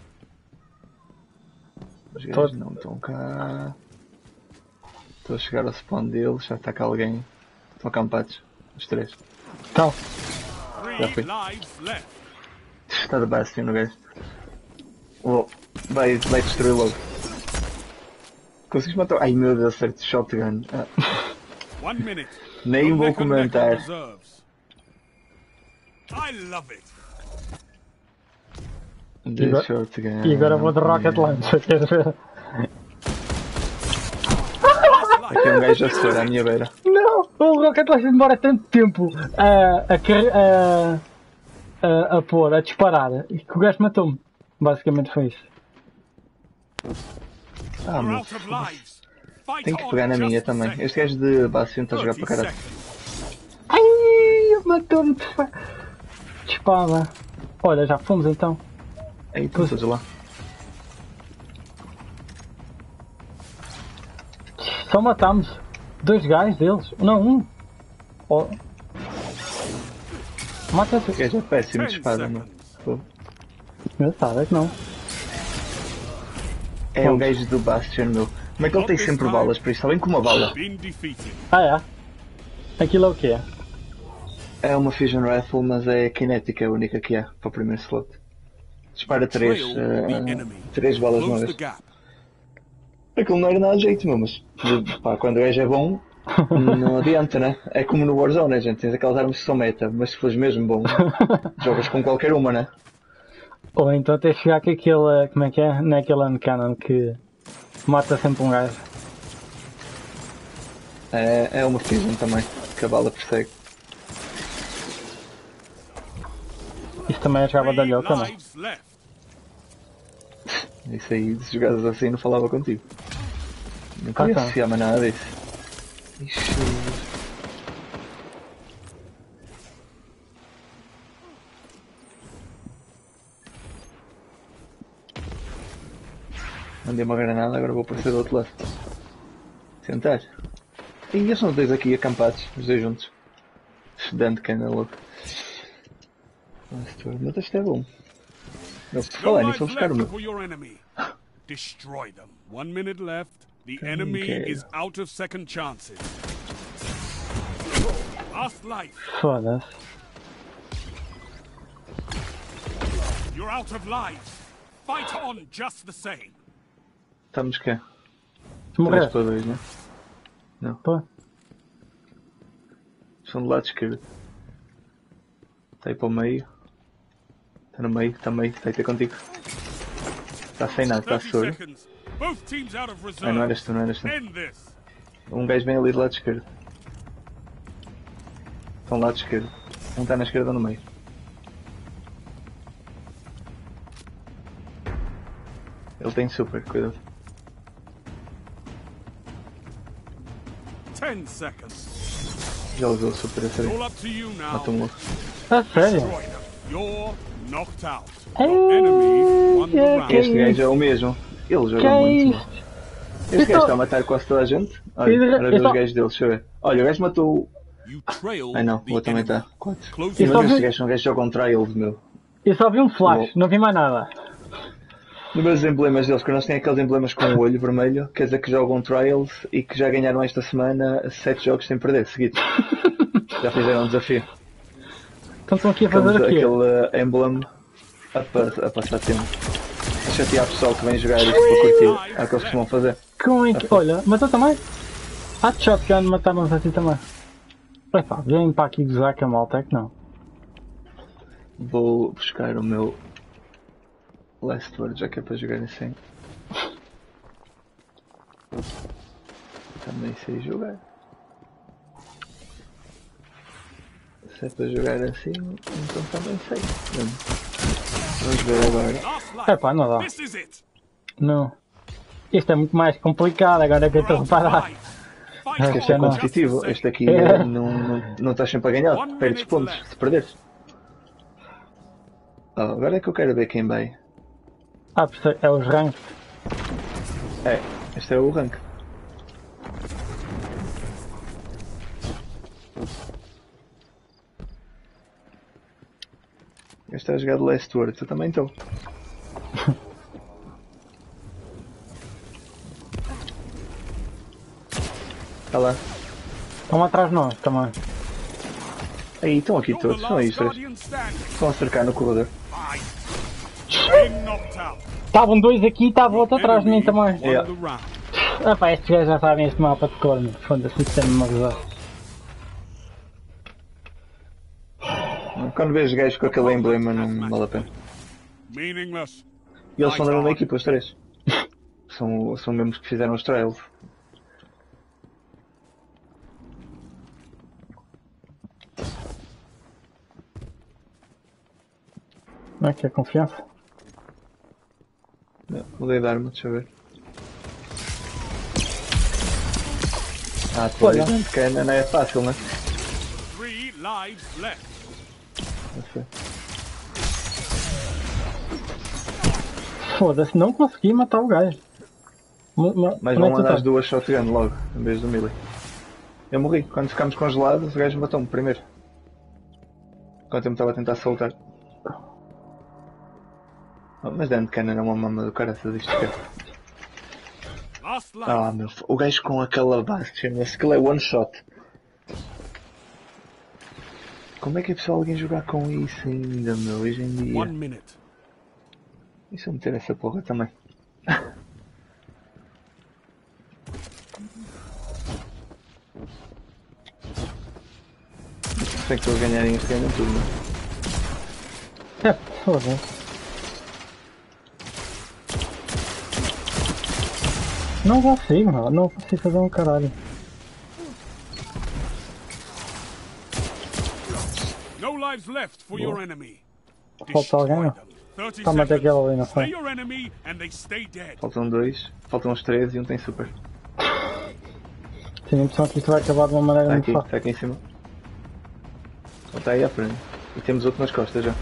Os gajos não estão cá. Estou a chegar ao spawn deles, já está cá alguém. Estão acampados, os três. Então, Já Three foi. lives left. Está de Bastion no gajo. Oh, vai, vai destruir logo. Consegues matar? Ai meu Deus, certo, shotgun. Ah, One minute. nem Your vou neck and neck on comentar. reserves. I love it. E agora- De shotgun. e agora vou de Rocket Yeah. Launcher, queres ver? Aqui é um gajo a sofrer à minha beira. Não, o Rocket Launcher demora tanto tempo a, a, carre- a, a, a pôr, a disparar, e que o gajo matou-me. Basicamente foi isso. Ah, You're meu. out of lives. Fight Tenho que on pegar na just minha a também. second. Este gajo de Bastion está a jogar thirty para caralho. seconds. Ai, matou-me de fa- de espada. Olha, já fomos então. Aí estão todos lá. Só matámos dois gajos deles. Não, um. Oh. Mata-se. O gajo é péssimo de Ten espada, meu. seconds. Pô. Engraçado, é que não. É o gajo do Bastion, meu. Como é que ele tem sempre balas para isso? Só vem com uma bala. Been defeated. Ah, é? Aquilo é o quê? É uma Fusion Rifle, mas é cinética, é a única que há para o primeiro slot. Dispara três, Trail the uh, enemy. três balas de uma Close the vez. gap. Aquilo não era nada de jeito, meu, mas pá, quando o gajo é bom, não adianta, né? É como no Warzone, né, gente? Tens aquelas armas que são meta, mas se fores mesmo bom, jogas com qualquer uma, né? Ou então até chegar com aquele, como é que é? Naquele Uncannon que mata sempre um gajo. É, é uma Fusion também, que a bala persegue. Isso também é jogava da Three lhoca, não? lives left. Isso aí, se jogasses assim, não falava contigo. Não Ah, queria tá. associar mais nada disso. Ixi. Mandei uma granada, agora vou aparecer do outro lado. Tentar. E eles são os dois aqui acampados, os dois juntos. Estudante que anda louco. Mas isto é bom. Eu, por No falar lives nisso, vou buscar o left meu. before your enemy. Destroy them. One minute left. The Okay. enemy is out of second chances. Last life. Foda-se. You're out of lives. Fight on just the same. Estamos cá. Se morrer. três para dois, né? Não. Pô. São do lado esquerdo. Está aí para o meio. Está no meio, está meio, está aí ter contigo. Está sem nada, está thirty surdo. seconds. Both teams out of Ah, não reserve. eras tu, não eras tu. End this. Um gajo vem ali do lado esquerdo. Estão do lado esquerdo. Um está na esquerda ou no meio. Ele tem super, cuidado. Ten seconds. Já usou o super a It's sério. all up to you now. Mata um louco. A sério? Destroy them. You're knocked out. Ei, Your enemy won the que- round. que- Este gajo é o mesmo. Ele Que joga é muito, isto? mano. Este gajo está a matar quase toda a gente. Olha, Eu- olha eu os só- gajos dele, deixa eu ver. Olha, o gajo matou. You trail Ai não, o the outro também enemy. está. quatro. Close Sim, Eu the só mas vi- estes gajos são gajos que jogam trials, meu. Eu só vi um flash, Bom. não vi mais nada. Nos meus emblemas deles, quando eles têm aqueles emblemas com o olho vermelho, quer dizer que jogam trials e que já ganharam esta semana sete jogos sem perder, seguidos. Já fizeram um desafio. Então estão aqui a fazer Aquele, o quê? aquele uh, emblema a, pa- a passar tempo. A chatear pessoal que vem jogar isto para curtir. É o que eles costumam fazer. Como é que... Olha, matou também? Há de shotgun, mataram-nos assim também. Epá, vem para aqui gozar que a malta é que não. Vou buscar o meu Last Word, já que é para jogar assim. Também sei jogar. Se é para jogar assim, então também sei. Vamos ver agora. last life. Epá, não dá. This is it. Não. Isto é muito mais complicado agora que eu estou a reparar. Fight Este Este é on não. just the competitivo, same. este aqui É. não, não, não estás sempre a ganhar, perdes pontos se perderes. Oh, agora é que eu quero ver quem vai. Ah, por isso é os ranks. É, este é o rank. Este está a jogar de Last Word, eu também estou. Está lá. Estão atrás de nós também. Aí, estão aqui You're the todos, são aí last os três. guardian standing. Estão a cercar no corredor. Fight. Being knocked out. Estavam dois aqui e estava outro atrás de mim Enemy também. won Yeah. the round. Ah pá, estes gajos já sabem este mapa de cor, meu. Foda-se, isto é mesmo a gozar. Quando vejo gajos com aquele emblema não vale a pena. Meaningless. E eles são da mesma equipa, os três. São, são mesmo os que fizeram os trials. Não é que é confiança? Mudei de arma, deixa eu ver. Ah, tu Olha. olha, que não é fácil, né? Three lives left. Não sei. Foda-se, não consegui matar o gajo. Ma- ma- Mas onde é vão que tu andar as estás? duas shotgun logo, em vez do melee. Eu morri. Quando ficámos congelados, o gajo matou-me primeiro. Enquanto eu me estava a tentar soltar. Oh, mas dando de cana não é uma mama do caraças isto que é. Last life. Ah meu, o gajo com aquela Bastion, esse que é one shot. Como é que é pessoal alguém jogar com isso ainda, meu, hoje em dia? One minute. Deixa eu meter essa porra também. Sei que eles ganharem este ganham tudo, não é? É, foda. Não consigo, não, não consigo fazer um caralho. No lives left for your enemy. Falta alguém, não? thirty Tá, mas é aquele ali, não Slay sei. your enemy and they stay dead. Faltam dois, faltam uns três e um tem super. Tenho a impressão que isto vai acabar de uma maneira Está muito aqui, fácil. está aqui em cima. Ele está aí à frente. E temos outro nas costas já.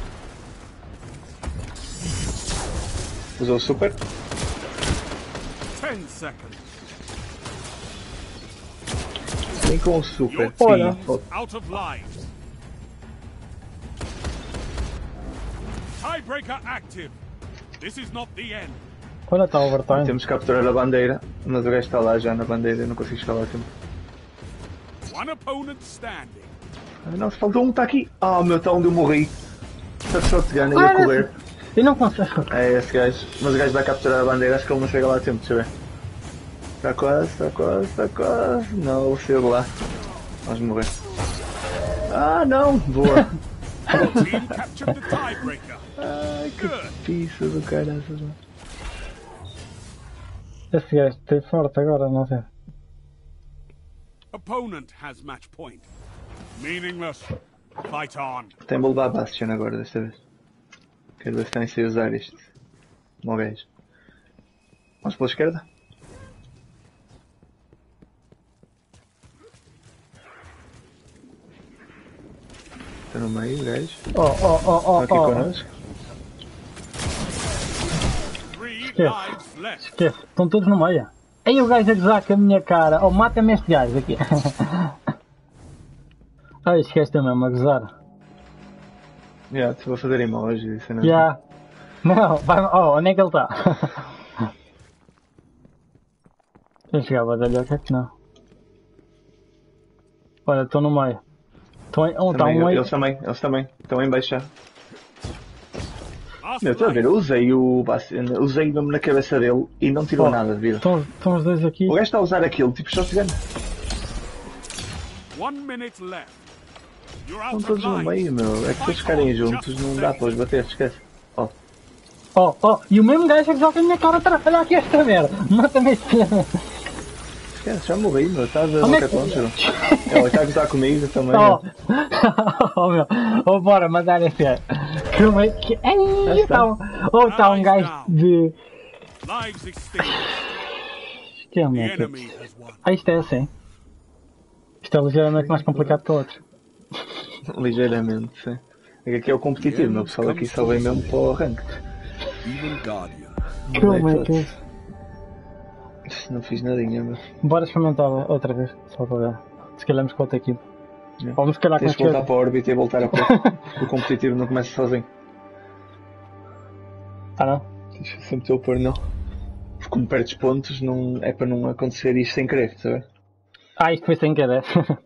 Usou o super. Ten seconds. Vem com o super. Your Olha. team is out of lives. Tiebreaker active. This is not the end. Olha, está overtime. Temos que capturar a bandeira, mas o gajo está lá já na bandeira, eu não consigo chegar lá a tempo. One opponent standing. Ah, não, faltou um, está aqui. Ah, meu, está onde eu morri. Está de shotgun, eu ia Ah, correr. Eu não consigo. É esse gajo, mas o gajo vai capturar a bandeira, acho que ele não chega lá a tempo, deixa eu ver. Está quase, está quase, está quase. Não, ele chegou lá. Vamos morrer. Ah, não! Boa! Your team captured the tiebreaker. Ai, que Good. pizza do caraças, mano. Esse gajo tem forte agora, não sei. Opponent has match point. Meaningless. Fight on. Tem de levar a Bastion agora, desta vez. Quero ver se tem sem usar isto. Bom gajo. Vamos pela esquerda? Está no meio, o gajo. Oh, oh, oh, oh, Está aqui oh. connosco. Three Esquece. lives left. Esquece, estão todos no meio. Aí o gajo a gozar com a minha cara. Oh, mata-me este gajo aqui. Ah, este gajo também a gozar. Já, te vou fazer emoji, isso não é? Já. Não, vai. Oh, onde é que ele está? Eu chegava a dar-lhe, o que é que não? Olha, estão no meio. Estão em. Oh, está Também, um meio. eles também, eles também. Estão em baixo já. Last Meu, estou a ver, life. eu usei o Bastion, usei mesmo na cabeça dele e não tirou Oh, nada de vida. Estão, estão os dois aqui. O gajo está a usar aquilo, tipo shotgun. One minute left. You're Estão out todos of no meio, lives. meu. É que todos ficarem juntos não dá para os bater, esquece. Oh, Oh, oh, e o mesmo gajo a gozar com a minha cara atrás. Olha aqui esta merda. Mata-me este filho. esquece, já morri, meu. Estás a Como é rocket que- launcher. Ela está a gozar comigo também. Oh, meu. oh meu, oh bora mandar esse gajo. Como é que. Ei, está. tá um, oh, está um gajo de. Lives extinguished. Que é, The meu, que- enemy has won. Ah, isto é assim. Isto é ligeiramente mais complicado que o outro. Ligeiramente, sim. É que aqui é o competitivo, meu. O pessoal aqui só vem mesmo para o rank. Even Guardian. Como é que é? Não fiz nadinha, meu. Bora experimentar outra vez, só para ver. Se calharmos com outra equipe. Yeah. Vamos se calhar com a Tens de voltar esquerda. para a órbita e voltar a pôr. O competitivo não começa sozinho. Ah não? Deixa eu sempre eu pôr, não. Porque como perdes pontos, não, é para não acontecer isto sem querer, sabe? Ah, isto foi sem querer.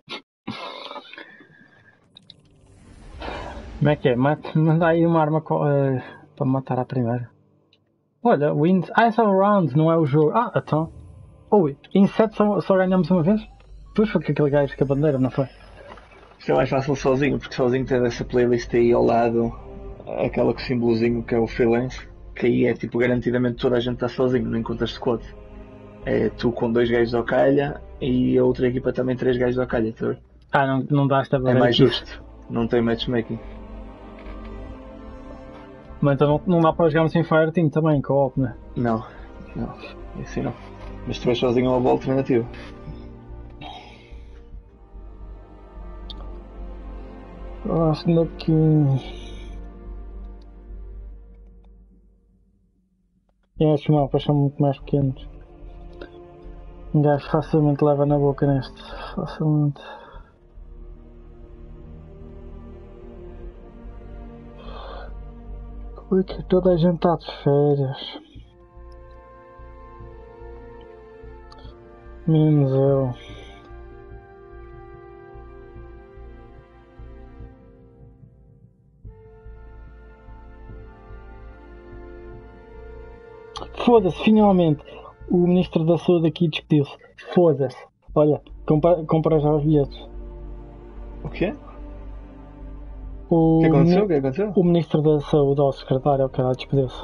Como é que é? Mate, manda aí uma arma co- eh, para matar a primeira. Olha, wins. Ah, é só rounds, não é o jogo. Ah, então. Ui, em sete só, só ganhamos uma vez? Pois foi com aquele gajo com a bandeira, não foi? Isto é mais fácil sozinho, porque sozinho tens essa playlist aí ao lado, aquela com o símbolozinho que é o freelance, que aí é tipo garantidamente toda a gente está sozinho, não encontras squad. É tu com dois gajos ao calha e a outra equipa também três gajos ao calha, tá a ver? Ah, não, não dá esta É bandeira mais aqui. justo, não tem matchmaking. Mas então não, não dá para jogarmos em Fireteam também, co-op, né? Não, não, assim não. Mas tu vais sozinho é uma boa alternativa. Acho que. E estes mapas são muito mais pequenos. Um gajo facilmente leva na boca neste. Facilmente. Porque toda a gente está de férias. Menos eu. Foda-se, finalmente o Ministro da Saúde aqui despediu-se. Foda-se. Olha, compra, compra já os bilhetes. O quê? O, O que aconteceu? mi- O que aconteceu? o Ministro da Saúde, ou o Secretário, o caralho, despediu-se.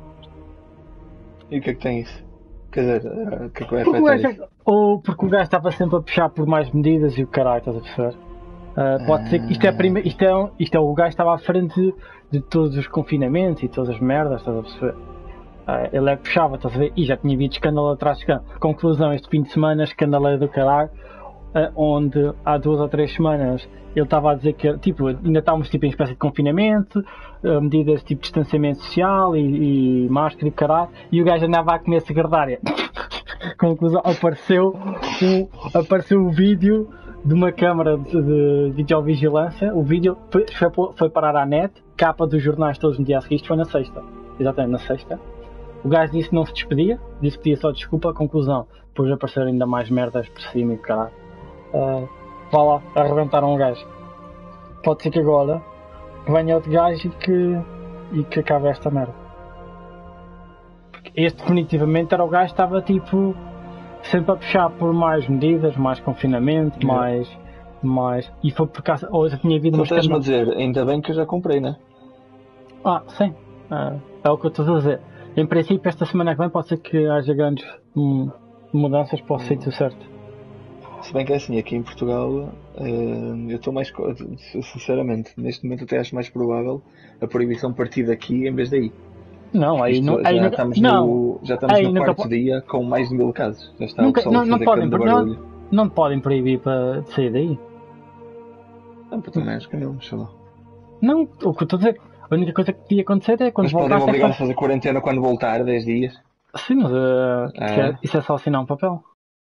E o que é que tem isso? Quer dizer, eh, o que é que vai Porque o afetar gajo, isso? ou porque o gajo estava sempre a puxar por mais medidas e o caralho, estás a perceber? Ah, pode ser que isto é, a prime... isto, é, um- isto é o gajo que estava à frente de, de todos os confinamentos e todas as merdas, estás a perceber? Ah, ele é que puxava, estás a ver? E já tinha havido escândalo atrás de escândalo. Conclusão, este fim de semana, escandaleiro do caralho, ah, onde há duas ou três semanas ele estava a dizer que tipo, ainda estávamos tipo, em espécie de confinamento, ah, medidas tipo de distanciamento social e, e máscara e caralho, e o gajo andava a comer secretária. Conclusão, apareceu o, apareceu o vídeo de uma câmara de, de videovigilância. O vídeo foi, foi, foi parar à net, capa dos jornais todos no dia a seguir. Isto foi na sexta, exatamente na sexta. O gajo disse que não se despedia, disse que pedia só desculpa. Conclusão, depois apareceram ainda mais merdas por cima e caralho. Uh, vá lá, arrebentaram um gajo. Pode ser que agora venha outro gajo e que, e que acabe esta merda. Porque este definitivamente era o gajo que estava tipo sempre a puxar por mais medidas, mais confinamento, Yeah. mais, mais. E foi por causa. Ou já tinha havido Então uma estás-me a escândalo. dizer, ainda bem que eu já comprei, né? Ah, sim. Ah, é o que eu estou a dizer. Em princípio, esta semana que vem pode ser que haja grandes hum, mudanças para o sítio certo. Se bem que é assim, aqui em Portugal, eh, eu estou mais. co- Sinceramente, neste momento até acho mais provável a proibição partir daqui em vez daí. Não, aí Isto não. já, Aí nunca, estamos não, no, já estamos aí no nunca quarto po- dia com mais de mil casos. Já está o nunca, pessoal não, a não fazer podem, grande não, barulho. não podem proibir para de sair daí. Não, puta, também acho que não, sei lá. Não, o que eu estou a dizer, a única coisa que podia acontecer é quando Mas podem voltasse me obrigar a esta... fazer quarentena quando voltar, dez dias. Sim, mas uh, Ah. isso, é, isso é só assinar um papel.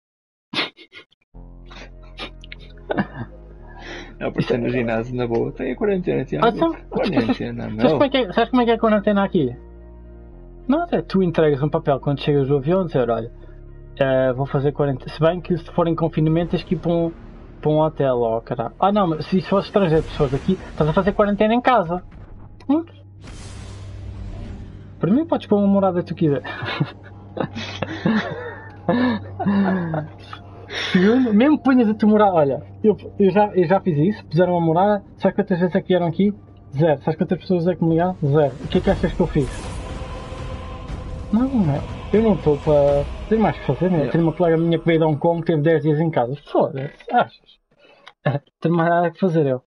Não, por ser no ginásio, na boa. Tem a quarentena, Tiago. Ah, então, Quarentena, Sabes não. como, é que é, sabes como é que é a quarentena aqui? Nada, é tu entregas um papel quando chegas do avião, dizer, olha, eh, vou fazer quarentena. Se bem que se for em confinamento tens que ir para um, para um hotel, ó caralho. Ah não, mas se for estrangeiro, pessoas aqui, estás a fazer quarentena em casa. Hum? Para mim podes pôr uma morada que tu quiser. Segundo, mesmo que ponhas a tua morada, olha, eu, eu, já, eu já fiz isso, puseram uma morada, sabes quantas vezes é que vieram aqui? Zero. Sabes quantas pessoas é que me ligaram? Zero. O que é que achas que eu fiz? Não, não, eu não estou para. Tenho mais que fazer, né? Yeah. Tenho uma colega minha que veio de Hong Kong, teve dez dias em casa. Foda-se, achas? Tenho mais nada que fazer eu.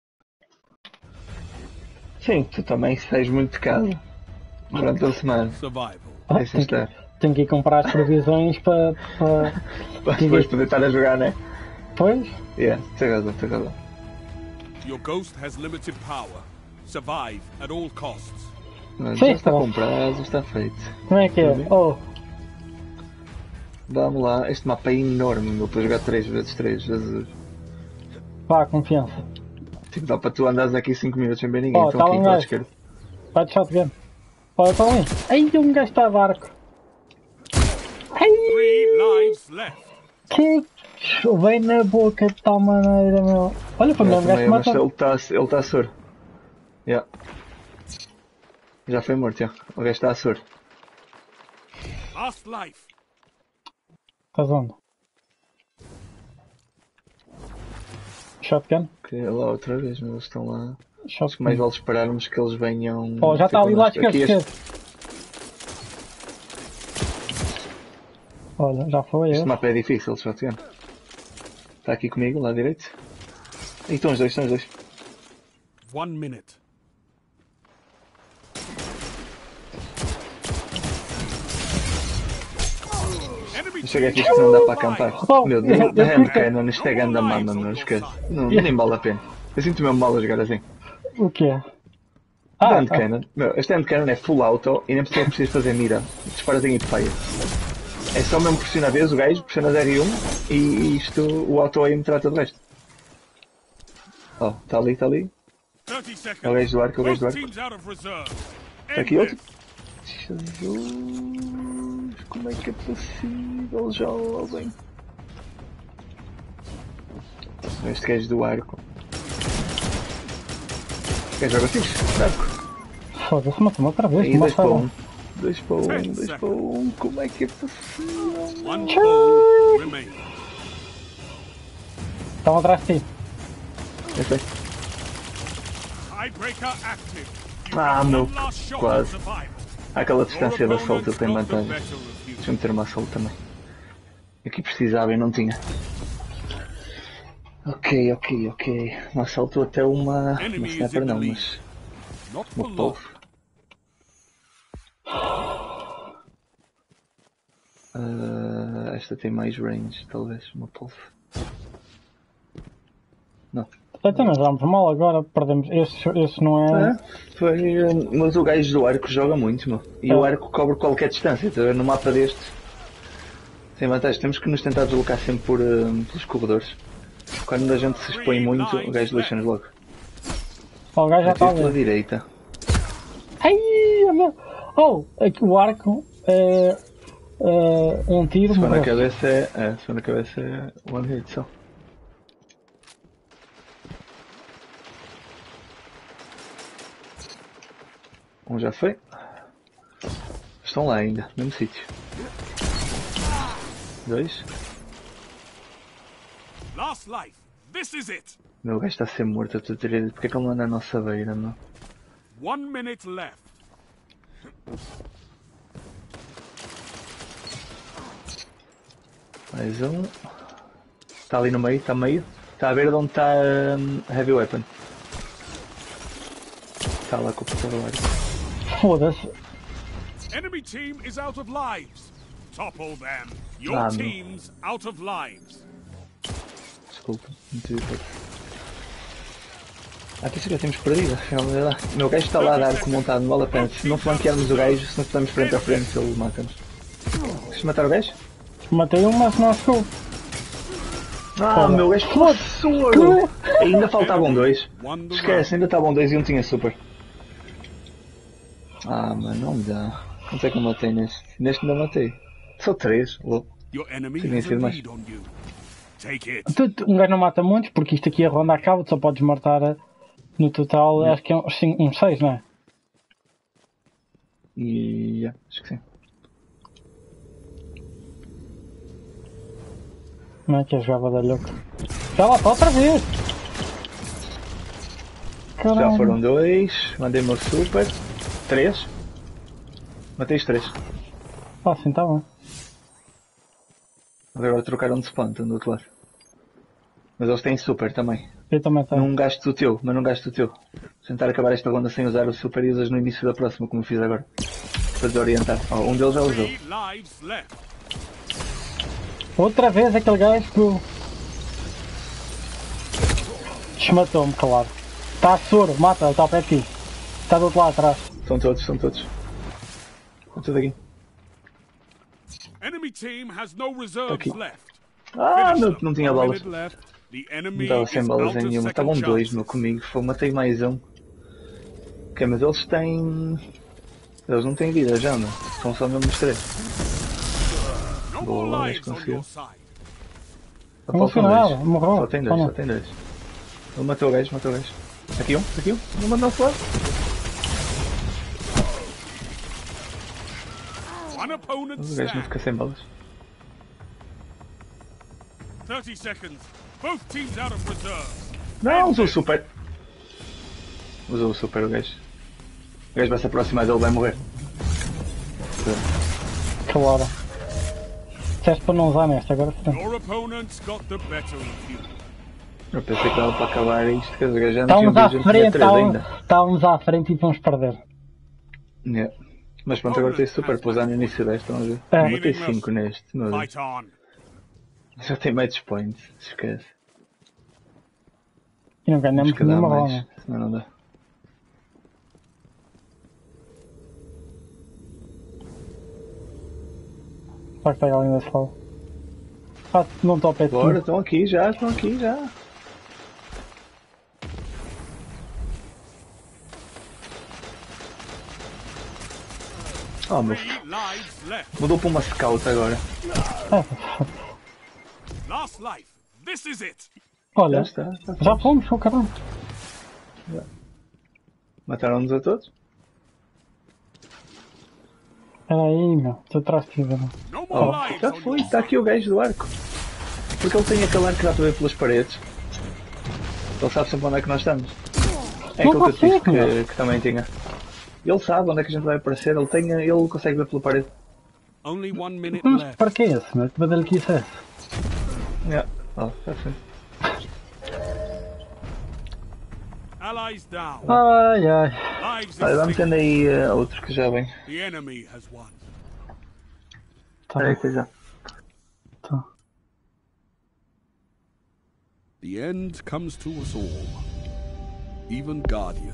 Sim, tu também sais muito de casa. Durante a semana. Survival. Ah, Deixa tenho, que, estar. tenho que ir comprar as previsões para. para... Para depois poder estar a jogar, né? Pois? Yeah, tem razão, tem razão. Your ghost has limited power. Survive at all costs. Mas Sim, já está tá. comprado, já está feito. Como é que é? Tá bem. Oh, Vamos lá, este mapa é enorme, meu, para jogar três vezes três, Jesus. vá, confiança. Tipo, dá para tu andares aqui cinco minutos sem ver ninguém, Oh, então tá aqui um para a gajo. esquerda. Vai de shotgun. Olha para ali. Ai, um gajo está a barco. Ai, Three lives left. que vem na boca de tal maneira, meu. Olha para mim, Já um gajo também, que mas mata. ele está ele tá a soro. Yeah. Já foi morto, já. O gajo está a soro. Last life. Estás onde? Shotgun? Queria lá outra vez, mas eles estão lá. Acho que Shotgun. mais vale esperarmos que eles venham. Oh, já ter está ali lá à connosco. esquerda, Aqui esquerda. este, Olha, já foi este esse. mapa é difícil, shotgun. Está aqui comigo, lá direito. E estão os dois, estão os dois. One minute. Enemy Chega aqui que não dá para acampar. Oh, Meu eu- Deus, eu da hand fico- cannon, isto é ganda mama, não esquece. Não, nem vale a pena. Eu sinto mesmo mal a jogar assim. O quê? Ah, Ah, hand ah. cannon. Meu, este hand cannon é full auto e nem precisa, precisa fazer mira. Disparas em hipfire. É só mesmo pressionar a vez o gajo, pressionas R um e isto, o auto aim trata do resto. Oh, está ali, está ali. thirty seconds. É o gajo do arco, é o gajo do Both arco. teams out of reserve. Está aqui outro. Jesus, como é que é possível, jovem? Este gajo do arco. Este gajo joga fixe, arco. Foda-se, matou-me outra vez. Aí, dois para um. Dois para um, dois para um. Como é que é possível? One foe remains. Estão atrás de ti. Eu sei. Tiebreaker active. You Ah, have meu. one last shot Quase. at survival. Àquela distância da Your solta ele tem opponent's got the vantagem. better of you. Deixa-me ter uma solta também. Aqui precisava e não tinha. Ok, ok, ok. Uma saltou até uma. Uma Enemy is sniper in the não, lead. mas. Not for Uma long. polvo. Uh, esta tem mais range, talvez. Uma polvo. Não. Até nós vamos mal agora, perdemos. Esse, esse não é. É, foi, eh, mas o gajo do arco joga muito, meu. E É. o arco cobre qualquer distância. Tá? No mapa destes, sem vantagem. Temos que nos tentar deslocar sempre por, eh, pelos corredores. Quando a gente se expõe muito, o gajo lixa-nos logo. Oh, o gajo já Aqui está a pela ver. direita. Ai, meu. Oh, aqui o arco é. é um tiro, Se for na morreu. cabeça é. é se for na cabeça é one hit só. Um já foi. Estão lá ainda, no mesmo sítio. Dois. Last life. This is it. Meu gajo está a ser morto, eu estou a ter. Porque é que ele não anda na nossa beira, meu? One minute left. Mais um. Está ali no meio, está meio. Está a ver de onde está um, Heavy Weapon. Está lá com o professor do arco. Foda-se. Enemy team is out of lives. Topple them. Your Ah, não. team's out of lives. Desculpa, não tive feito. Ah, pensei que já temos perdido, afinal não é lá. O meu gajo está lá a dar com montado, não vale a pena. Se não flanquearmos o gajo, se não estamos frente a frente, ele mata-nos. Deixa-me matar o gajo? Matei um, mas não chegou. Ah, o meu gajo ficou soro! Ainda faltavam dois. Won the Esquece, ainda estavam dois e um tinha super. Ah, mano, não dá. Quanto é que eu matei neste? Neste ainda matei. Só três, louco. Your enemy Tinha has a sido mais. lead on you. Take it. Tu- tu- Um gajo não mata muitos, porque isto aqui a ronda acaba, tu só podes matar eh, no total, acho que é uns cinco- uns seis, não é? E. Yeah, acho que sim. Não é que eu jogava da louca. Já lá está outra vez! Já Caralho. foram dois, mandei meu super. Três. Matei os três. Ah, sim, tá bom. Mas agora trocaram de spawn, estão do outro lado. Mas eles têm super também. Eu também tenho. Não gastes o teu, mas não gastes o teu. Tentar acabar esta ronda sem usar o super e usas no início da próxima, como eu fiz agora. Para desorientar. Oh, um deles já usou. Three lives left. Outra vez aquele gajo que eu... Desmatou-me, claro. Está a soro, mata, ele está ao pé de ti. Está do outro lado atrás. Estão todos, estão todos. Estão todos aqui. Enemy team has no reserves Aqui. left. Ah, Finish não, them. não tinha One balas. minute left. The Não enemy estava is sem balas out em of nenhuma. second Estavam dois, chances. meu, comigo. Foi, matei mais um. Ok, mas eles têm... Eles não têm vida já, não. São só mesmo os três. No Boa, more acho lives que on conseguiu. your side. Só Não faltam foi nada, dois. morreu. Só tem Ou dois, não? só tem dois. Ele matou o gajo, matou o gajo. Aqui um, aqui um. Não mandou o lado. One opponent O gajo não stand. fica sem balas. thirty seconds. Both teams out of reserve. Não, usou o super. Usou o super o gajo. O gajo vai se aproximar dele, vai morrer. Claro. Disseste para não usar nesta, agora sim. Your opponent's got the better of you. Eu pensei que dava para acabar isto, que os gajos já não tinham Estávamos à vision, tinha frente, três ainda. estávamos, estávamos à frente e vamos perder. Yeah. Mas pronto, agora tem super para usar no início desta, vamos ver. É. Eu matei cinco neste, meu Deus. Fight on. Já tem match points, esquece. E não ganhamos Temos que dar nenhuma mais, ronda. senão não dá. Só que está ali desse lado. Ah, não estou ao pé de Bora, ti. estão aqui já, estão aqui já. Oh, mas Three lives left. mudou para uma scout agora. Last life. This is it. Olha, Já está. Já já está. fomos, o caramba. Mataram-nos a todos? Espera aí, meu, estou atrás de ti, meu. No more Oh, lives já on foi. your Está aqui o gajo do arco. Porque ele tem aquele arco que dá para ver pelas paredes. Ele sabe sempre onde é que nós estamos. É Não aquilo que eu te disse consigo, que, que também tinha. Ele sabe onde é que a gente vai aparecer. Ele, tem, ele consegue ver pela parede. Only one minute Mas left. para que é esse, meu? Para dar-lhe aqui acesso. Yeah. Oh, já foi. Allies down. Ai, ai. Lives Olha, vamos extinct. tendo aí uh, outros que já vêm. The enemy has won. Tá Espera aí bem, que já. tá. The end comes to us all, even guardians.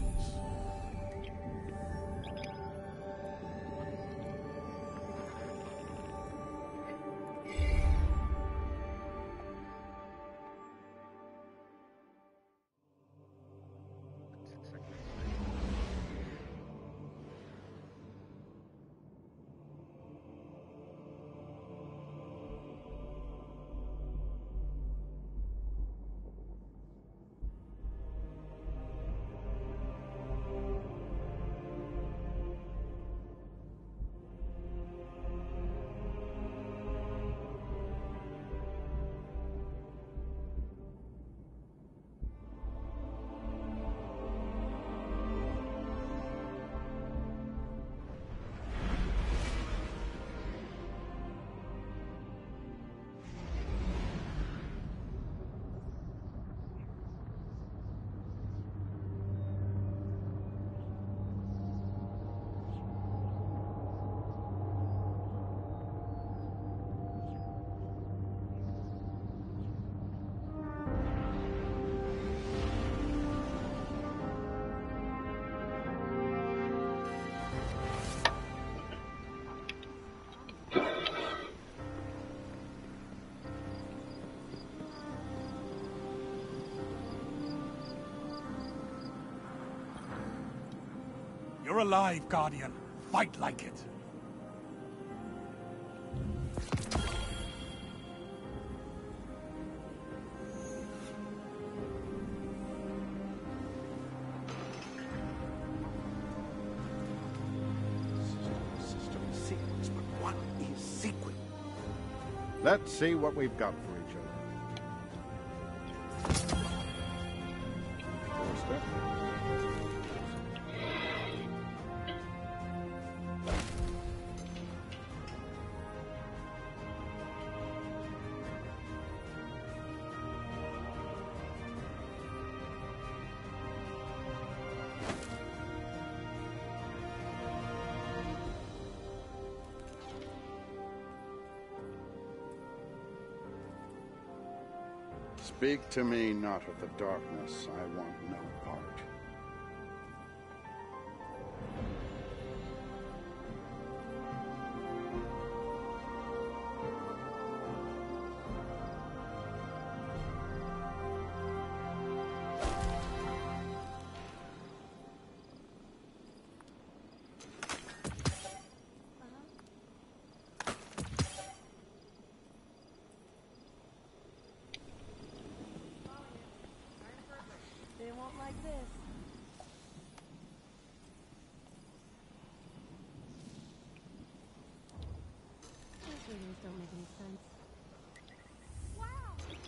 You're alive, Guardian. Fight like it. System is sequence, but what is secret? Let's see what we've got for each other. Four step. Speak to me not of the darkness, I want no part. They won't like this. Those videos don't make any sense. Wow!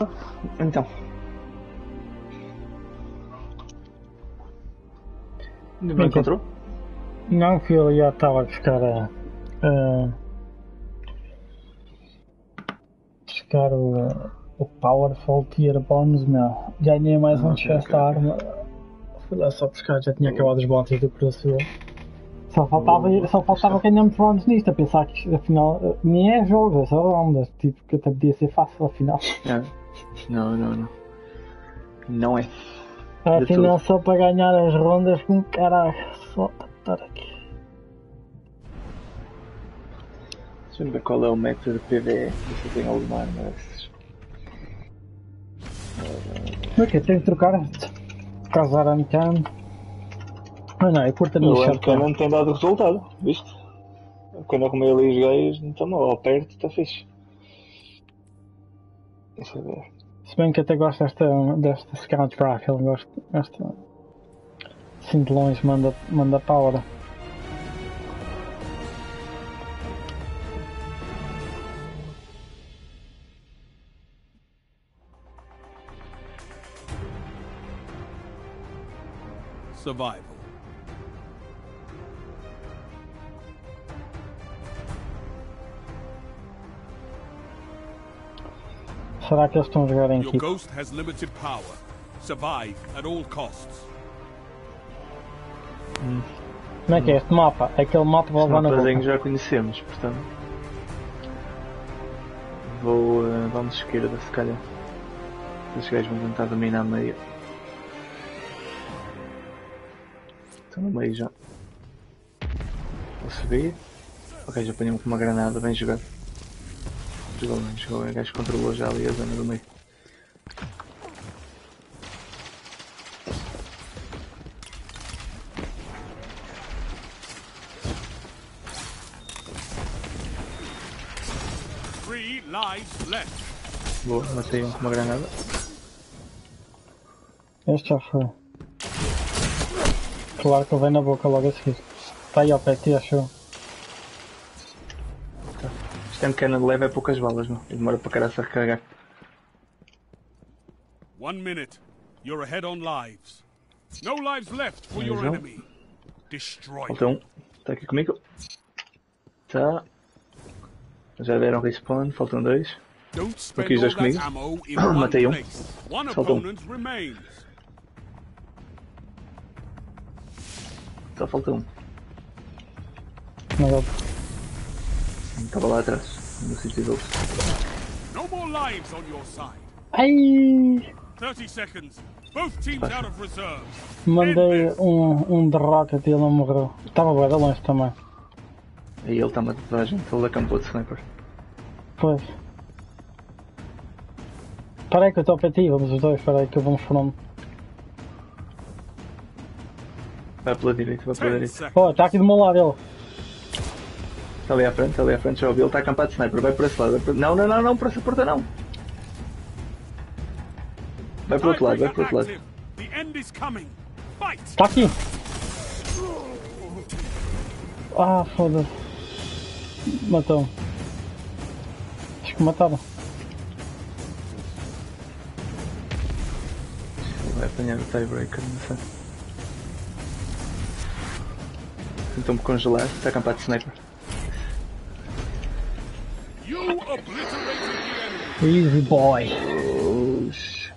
Então. Não encontrou? Não, fui ali à estava a buscar a. a buscar o, o Powerful Tier Bonus, meu. Ganhei mais Ah, um ok, chest ok, ok. arma. Fui lá só buscar, já tinha acabado os bónus do Crucible. Só faltava, Boa, só faltava ganhar bronze nisto, a pensar que afinal nem é jogo, é só rondas, tipo, que até podia ser fácil afinal. É. Não, não, não. Não é. Afinal só para ganhar as rondas com caralho, só para estar aqui. Deixa-me ver qual é o método de P V E, ver se eu tenho alguma arma dessas. Mas que tenho que trocar caso a Arcane. Ah não, eu curto a minha O shotgun. Arcane não tem dado resultado, viste? Quando arrumei ali os gajos, não está mal, ao perto está fixe. Deixa eu ver. Se bem que até gosto desta, desta Scout Rifle, gosto desta. Assim de longe manda, manda power. Survival. Será que eles estão a jogar em Your equipe? ghost has limited power. Survive at all costs. Como é que é este mapa? Aquele mapa vai Este levar na mapazinho boca. já conhecemos, portanto. Vou. Uh, vamos esquerda, se calhar. Estes gajos vão tentar dominar a meio. Estou no meio já. Vou subir. Ok, já apanhei-me com uma granada, bem jogado. Jogou bem, jogou bem. O gajo controlou já ali a zona do meio. Three lives left. Boa, matei um com uma granada. Este já foi. Claro que ele vem na boca logo a seguir. Está aí ao pé de ti, achou? Este M K leve é poucas balas, não? E demora para caralho a recarregar. One minute. You're ahead on lives. No lives left for Mais your um. enemy. Destroy Falta um. Está aqui comigo. Tá. Já deram respawn, faltam dois. Don't spend Aqui os all dois that comigo. ammo in one Matei um. place. One Falta um. opponent remains. Só falta um. Mas ele Estava lá atrás, no sítio deles. No more lives on your side. ai! thirty seconds. Both teams out of reserves. Mandei End this. um, um de rocket e ele não morreu. Estava bem de longe também. Aí ele está a matar toda a gente, ele acampou de sniper. Pois. Espera aí que eu estou a ti, vamos os dois, espera aí que vamos por um. Vai pela direita, vai pela Ten direita. seconds. Oh, está aqui do meu lado ele. Está ali à frente, está ali à frente, já ouvi, ele está acampado de sniper, vai por esse lado. Vai por... Não, não, não, não, por essa porta não. Vai para o outro lado, vai para o outro lado. Active. The end is coming. Fight. Está aqui! Ah, foda-se. Matou-me. Acho que mataram. Ele vai apanhar o tiebreaker, não sei. Tentou-me congelar, está acampado de sniper. You obliterated the enemy. Easy boy. Oxi.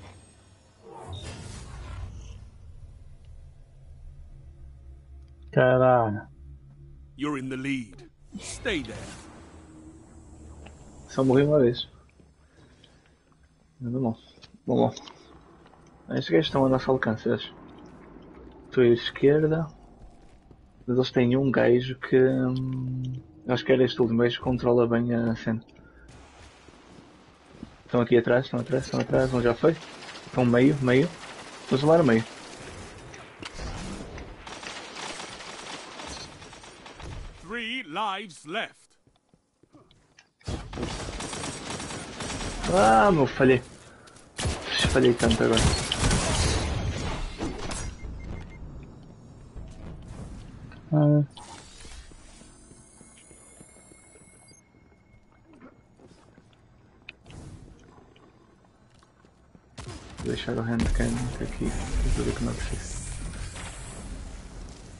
Caralho. You're in the lead. Stay there. Só morri uma vez. Nada mal. Vamos lá. Estes gajos estão a nosso alcance, acho. Estou à esquerda. Mas eles têm um gajo que. Hum, acho que era este último gajo que controla bem a cena. Estão aqui atrás, estão atrás, estão atrás. Um já foi. Estão meio, meio. Vamos lá no meio. Three lives left. Ah, meu, falhei. Falhei tanto agora. Ah, Vou deixar o handcan aqui. Vou ver como é que fica.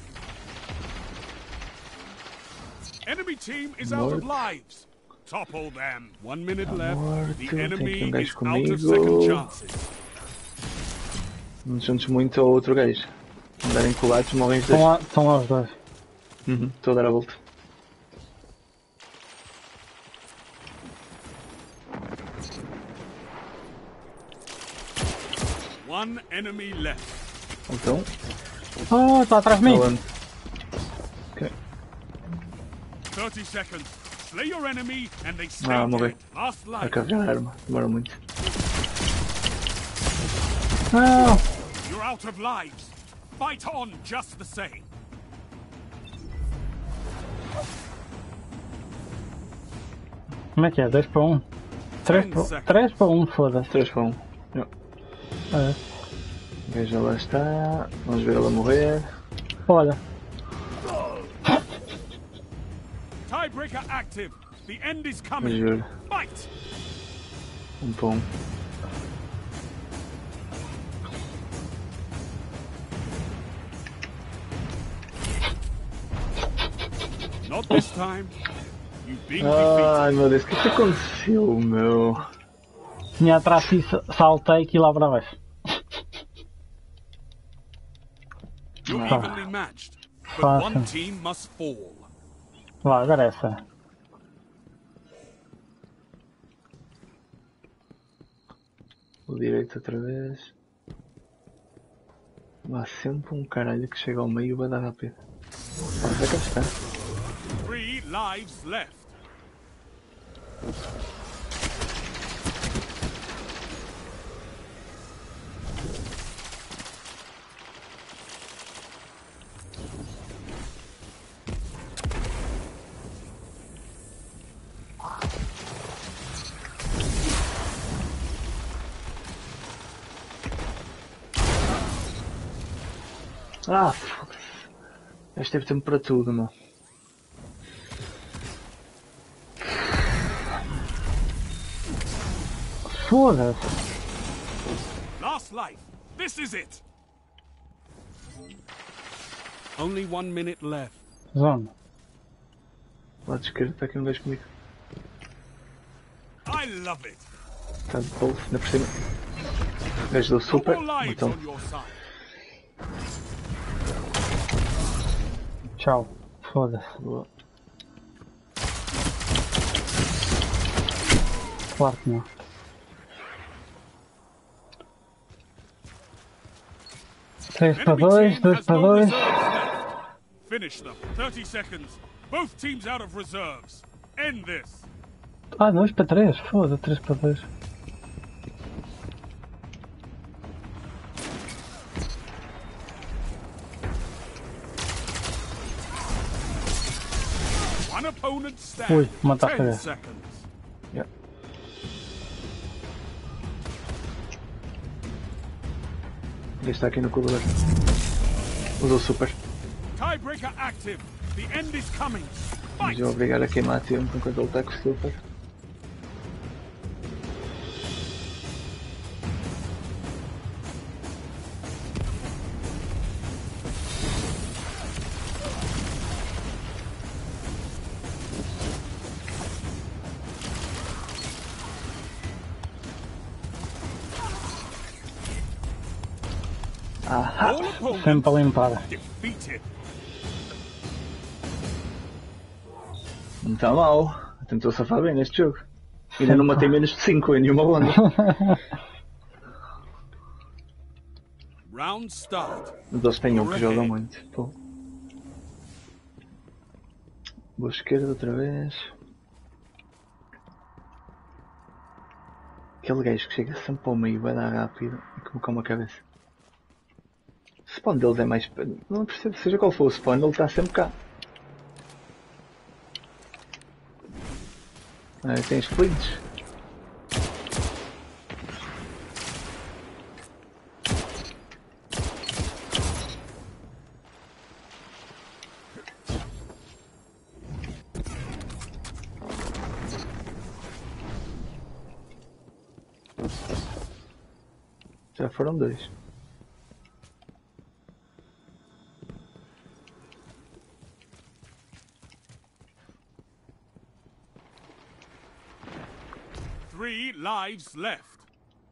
team is out of Morto. lives. Topple them. One minute Tá left. morto. The Tem enemy aqui um gajo is out of second comigo. chances. Não nos juntos muito ao outro gajo. Andarem colados, morrem os dois. Estão lá, estão lá os dois. Uhum, estou a dar a volta. One enemy left. Então, Oh, está atrás de mim. falando. Ok. thirty seconds. Slay your enemy and they stay Ah, morri. dead. Last A life. carregar a arma. Demora muito. Não. You're out of lives. Fight on just the same. Como é que é? dois para um. três para um, foda-se. três para um. Não. É. O gajo já lá está. Vamos ver ela morrer. Olha, Tiebreaker active. The end is Vamos coming. ver. Fight. Um para um. Not this time. You've been defeated. Ai meu Deus, o que é que aconteceu, meu? tinha atrás de si, saltei aqui lá para baixo. You're Ah. evenly matched, but Fácil. one team must fall. Lá, agora é essa. O direito outra vez. Há sempre um caralho que chega ao meio e vai dar rápido. Onde é que ele está? Three lives left. Ah, foda-se. Este teve tempo para tudo, meu. Foda-se. Last life. This is it. Only one minute left. Zona. Lado esquerdo está aqui um gajo comigo. I love it. Está de bolso, ainda por cima. O gajo deu No super. more lives Então, on your side. Tchau. Foda-se. boa. Claro que não. três para Enemy dois, team dois has para no dois. reserves left. Finish them. thirty seconds. Both teams out of reserves. End this. Ah, dois para três. Foda-se, três para dois. One opponent Ui, stands. mataste a ten ver. seconds. Yeah. Ele está aqui no corredor. Usou super. Tiebreaker active. The end is coming. Mas Fight. eu vou obrigar a queimar tempo enquanto ele está com o super. Ahá! All opponents Sempre a limpar. defeated. Não está mal. Tentou safar bem neste jogo. Ainda não matei menos de cinco em nenhuma onda. Round start. Mas eles têm um que joga muito. Pô. Boa esquerda outra vez. Aquele gajo que chega sempre ao meio, vai dar rápido e que boca uma cabeça. O spawn deles é mais. Não percebo, seja qual for o spawn, ele está sempre cá. Ah, tem splints. Já foram dois. lives left.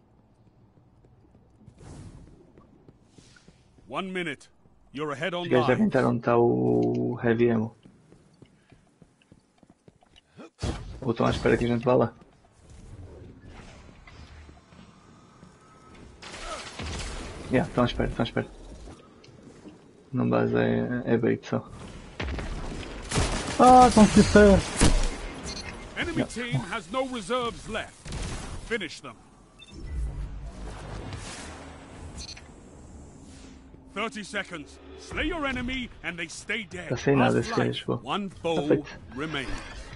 One minute. You're ahead on Os gajos devem lives. estar onde está o Heavy Ammo. Ou estão à espera que a gente vá lá. Yeah, estão à espera, estão à espera. Não base é, é bait só. Ah, consegui sair. Enemy team has no reserves left. Finish them. Thirty seconds. Slay your enemy and they stay dead. Não sei nada Last desse life, gajo, pô. one Tá foe feito. remains.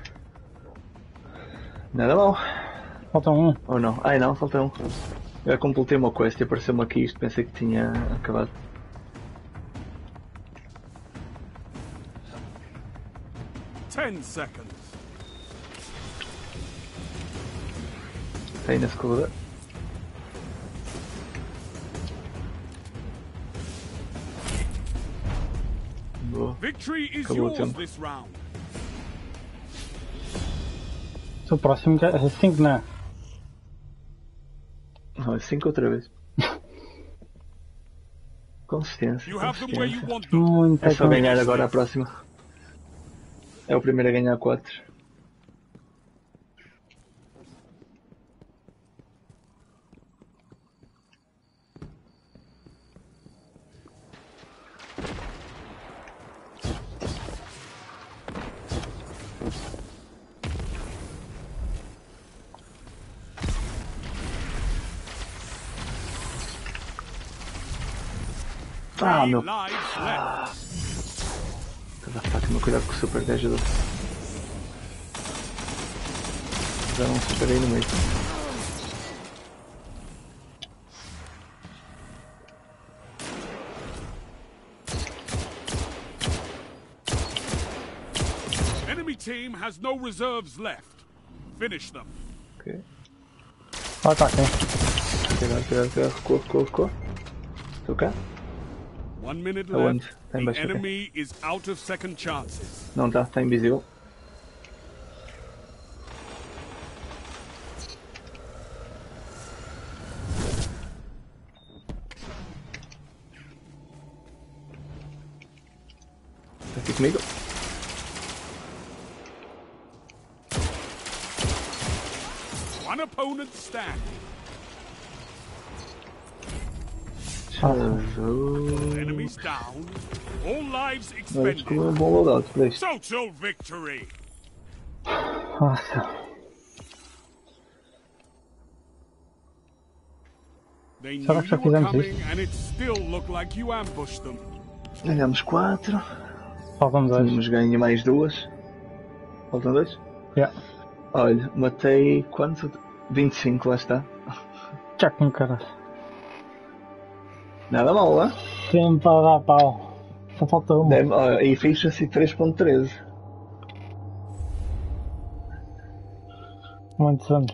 Nada mal. Falta um. Ou não? Ai não, falta um. Eu completei uma quest e apareceu-me aqui isto, pensei que tinha acabado. Ten seconds. Está aí na escuridão. Boa. Victory is Acabou o yours tempo. this round. O próximo que é cinco, não é? Não, é cinco outra vez. Consistência, You have them where you consistência. want them. Muito É só bem. ganhar agora a próxima. É o primeiro a ganhar quatro. Ah, Three meu. lives left. Cada faca, meu cuidado com o super que ajuda. Já não super aí no meio. Enemy team has no reserves left. Finish them. Ok. Ah, tá aqui. Cuidado, cuidado, cuidado. Recua, recua, recua. Estou cá? One minute Aonde? left. Tá em The baixo, ok. enemy is out of second chances. Não está, está invisível. Está aqui comigo. One opponent standing. Jesus. Enemies down. All lives Olha, ficou um expended. bom loadout para isto. Total victory. Nossa. They knew Será que já you were fizemos coming and it still looked like you ambushed them. Ganhamos quatro. Faltam dois. Tínhamos ganho mais duas. Faltam dois? Yeah. Olha, matei quanto? vinte e cinco, lá está. Já com caralho. Nada mal, lá. Sempre a dar pau. Só falta uma. Deve, ó, e ficha-se três ponto treze. Muitos anos.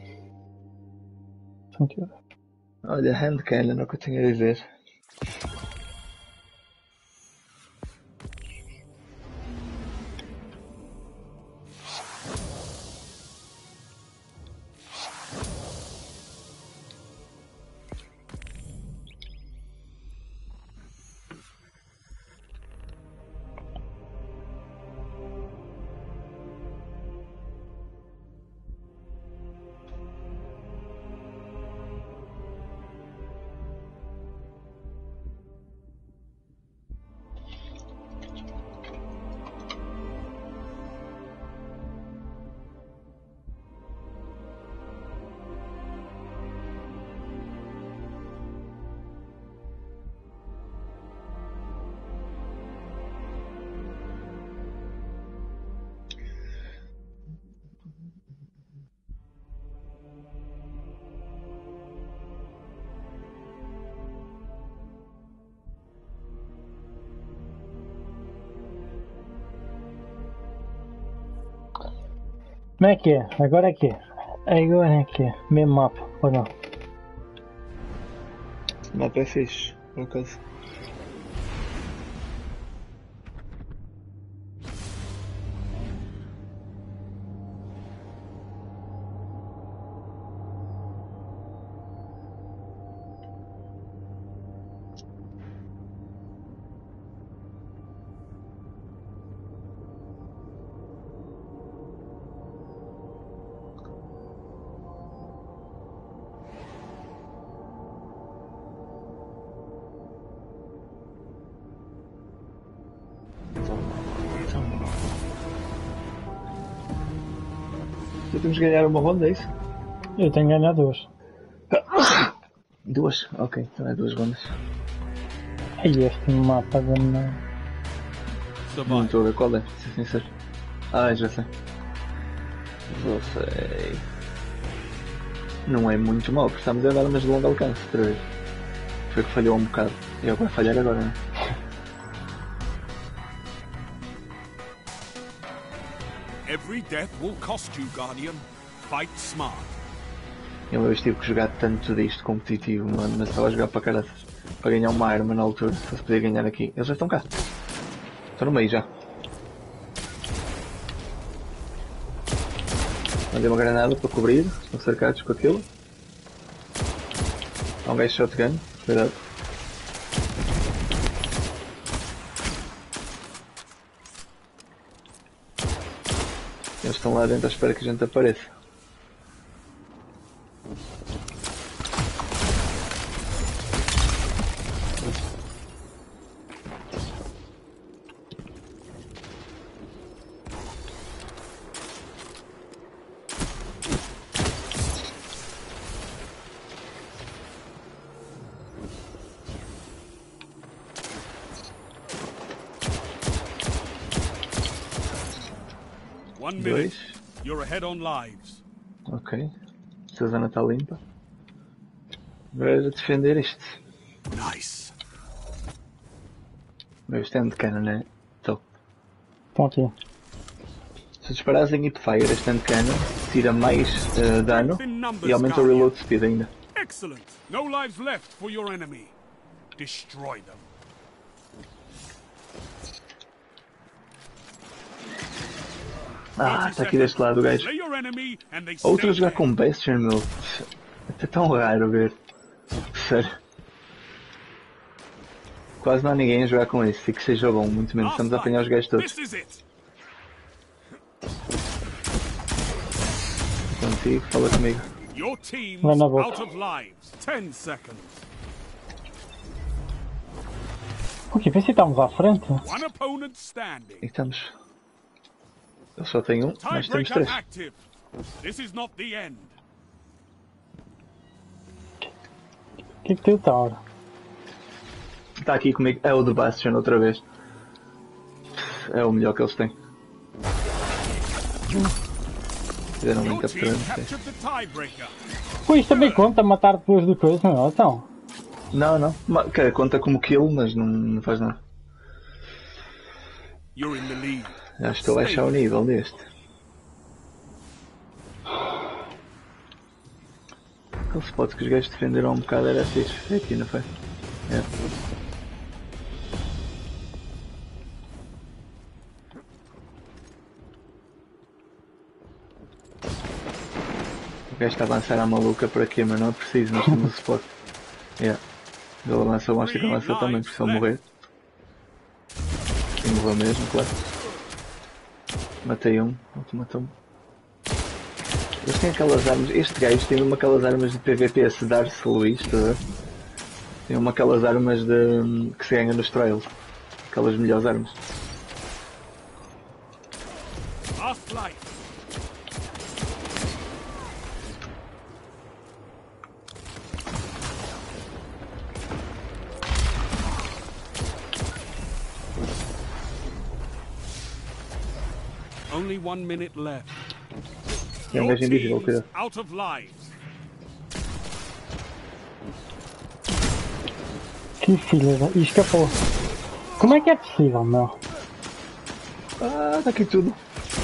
Thank you. Olha, hand cannon, é o que eu tinha a dizer. Como é que é? Agora é que é? Agora é que é? Mesmo mapa, ou não? O mapa é fixe, por acaso. Já temos que ganhar uma ronda, é isso? Eu tenho que ganhar duas. Duas? Ok, então é duas rondas. Ai, este mapa de não. Não estou a ver qual é, ser sincero. Ah, já sei. Já sei. Não é muito mal, porque estamos a dar armas de longo alcance, outra vez. Foi que falhou um bocado. E é o que vai falhar agora, não é? Every death will cost you, Guardian. Fight smart. Eu uma vez tive que jogar tanto disto competitivo, mano, mas estava a jogar para caraças. Para ganhar uma arma na altura, só se podia ganhar aqui. Eles já estão cá. Estão no meio já. Mandei uma granada para cobrir, estão cercados com aquilo. Há um gajo shotgun, cuidado. Eles estão lá dentro à espera que a gente apareça. One minute. You're ahead on lives. Ok. Esta zona está limpa. Agora é defender isto. Nice. Meu stand cannon é top. Estão aqui. Se disparares em hipfire, a stand cannon tira mais uh, dano e aumenta o reload speed ainda. Excellent. No lives left for your enemy. Destroy them. Ah, está aqui deste lado o gajo. Outro a jogar com Bastion, meu. É tão raro ver. Sério. Quase não há ninguém a jogar com esse e que seja bom, muito menos. Estamos a apanhar os gajos todos. Contigo, fala comigo. Vai na boca. O que? Pensei que estávamos à frente. E estamos. Eu só tenho um, mas temos três. O que é que tem o Tower? Está aqui comigo, é o de Bastion outra vez. É o melhor que eles têm. Fizeram um capturante. Pô, isto também conta matar depois do coisa, não é? Então. Não, não. Cara, conta como kill, mas não, não faz nada. Já estou a baixar o nível deste. Aquele spot que os gajos defenderam um bocado era fixe. É aqui, não foi? É. O gajo está a avançar à maluca por aqui, mas não é preciso, nós temos o spot. Yeah. Ele avançou, mas que avançou também, por se ele morrer. E morreu mesmo, claro. Matei um, outro matou-me. Eles têm aquelas armas, este gajo tem uma aquelas armas de P V P, esse Darcy Luís, está a ver? Tem uma aquelas armas de, que se ganha nos trails. Aquelas melhores armas. Only one minute left. Tem um gajo invisível, cuidado. Out of lives. Que filha da... E escapou. Como é que é possível, meu? Ah, está aqui tudo.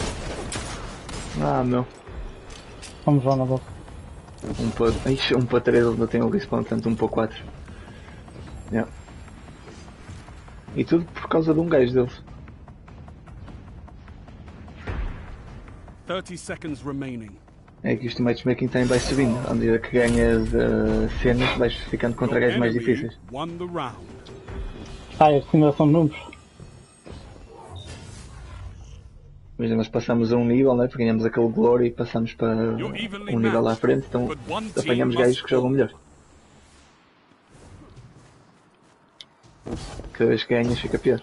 Ah, meu. Vamos lá na boca. Um para... Ixi, um para três ele não tem o respawn, portanto um para quatro. Yeah. E tudo por causa de um gajo deles. thirty seconds remaining. É que isto o matchmaking também vai subindo. À medida que ganhas uh, cenas, vais ficando contra gajos mais difíceis. Ah, é simulação de números. Mas nós passamos a um nível, né? Porque ganhamos aquele glory e passamos para um nível lá à frente, então apanhamos gajos que jogam melhor. Cada vez que ganhas fica pior.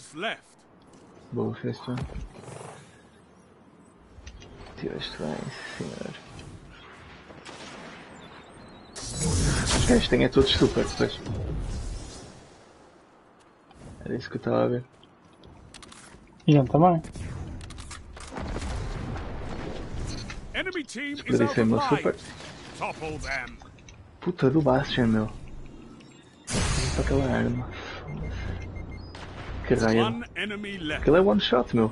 lives left. Boa, fez tu. Tiveste bem, senhor. Os gajos têm é todos super, depois. Era isso que eu estava a ver. E ele também. Enemy team is Desperdiçei out o of meu super. lives. Topple them. Puta do Bastion, meu. Para aquela arma. Que raio. One enemy left. Aquilo é one shot, meu.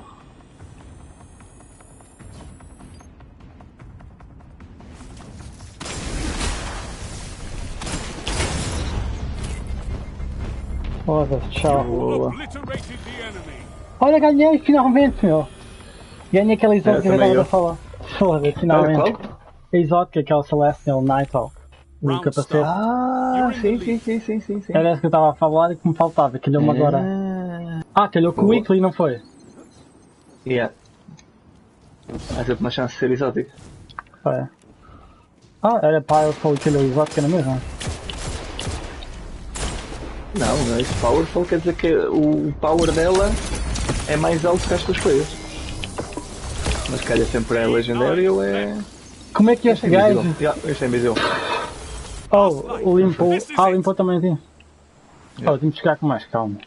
Foda-se, tchau. Boa. Obliterated the enemy. Olha, ganhei finalmente, meu. Ganhei aquela exótica que eu também estava eu. a falar. Foda-se, Olha finalmente. qual? A exótica, aquela Celestial Nighthawk. O Round capacete. start. Ah, sim, sim, sim, sim, sim, sim. Era essa que eu estava a falar e que me faltava. Calhou-me agora. Ah, calhou com o Boa. Weekly, não foi? Yeah. Há sempre uma chance de ser exótico. Foi. Ah, era Powerful e calhou exótica na mesma. Não, não é isso. Powerful quer dizer que o power dela é mais alto que as tuas coisas. Mas calha sempre é legendário ou é. Como é que este Este é gajo... invisível. Yeah, este é invisível. Oh, o limpou... Ah, limpou também assim. Oh, temos que chegar com mais calma.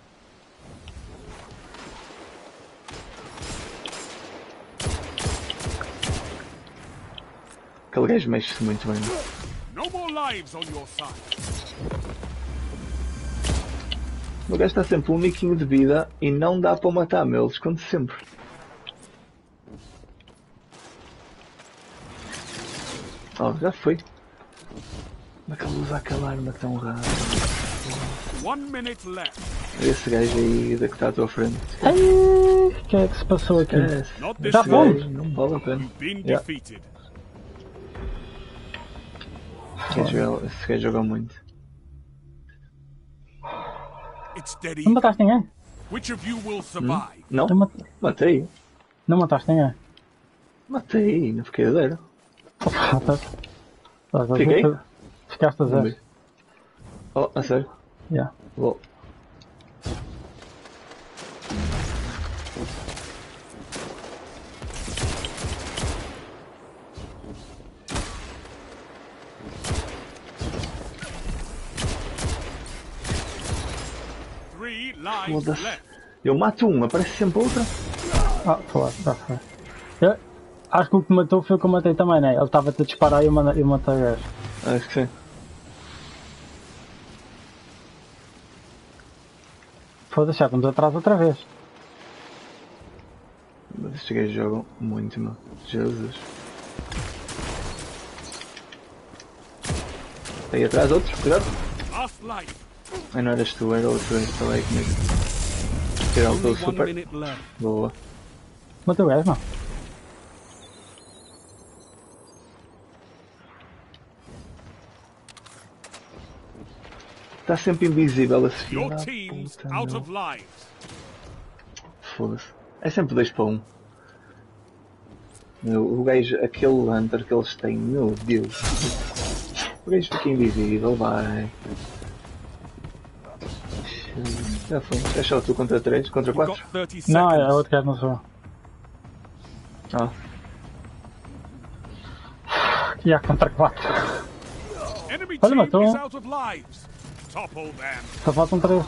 Aquele gajo mexe-se muito bem. No more lives on your side. O gajo está sempre um miquinho de vida e não dá para o matar, meu. Ele esconde sempre. Oh, já foi. Como é que ele usa aquela arma tão rara? One minute left. Esse gajo aí da que está à tua frente. Ai, o que é que se passou aqui? Esquece. Not this Já Esse fomos? gajo não vale a pena. You've been Yeah. defeated. Esse gajo joga- Esse gajo joga muito. It's dead Não even. mataste ninguém? Which of you will survive? Não? Não, mat... Matei. não mataste ninguém? Matei. Não fiquei a zero. Fiquei? Ficaste a zero. Oh, a sério? Yeah. Vou. Three lives Foda-se. left. Eu mato um, aparece sempre outra. Ah, foi, já foi. Eu acho que o que me matou foi o que eu matei também, né? Ele estava-te a disparar e eu manda- eu matei o gajo. Acho que sim. Foda-se, já estamos atrás outra vez. Mas estes gajos jogam muito, meu. Jesus. Aí atrás outro, cuidado. Last life. Ai, não eras tu, era outro gajo que estava aí comigo. Tirar o teu Only one super. minute left. Boa. Matei o gajo, não? Está sempre invisível esse filho Your da team's puta, out meu. of lives. Foda-se. É sempre dois para um. Meu, o gajo, aquele Hunter que eles têm, meu Deus. O gajo fica invisível, vai. Já foi. É só tu contra três, contra You've quatro? got thirty Não, é seconds. outro gajo, não sou. Ah, E há contra quatro. Enemy Olha, team matou is um. out of lives. Topple them. Só faltam três.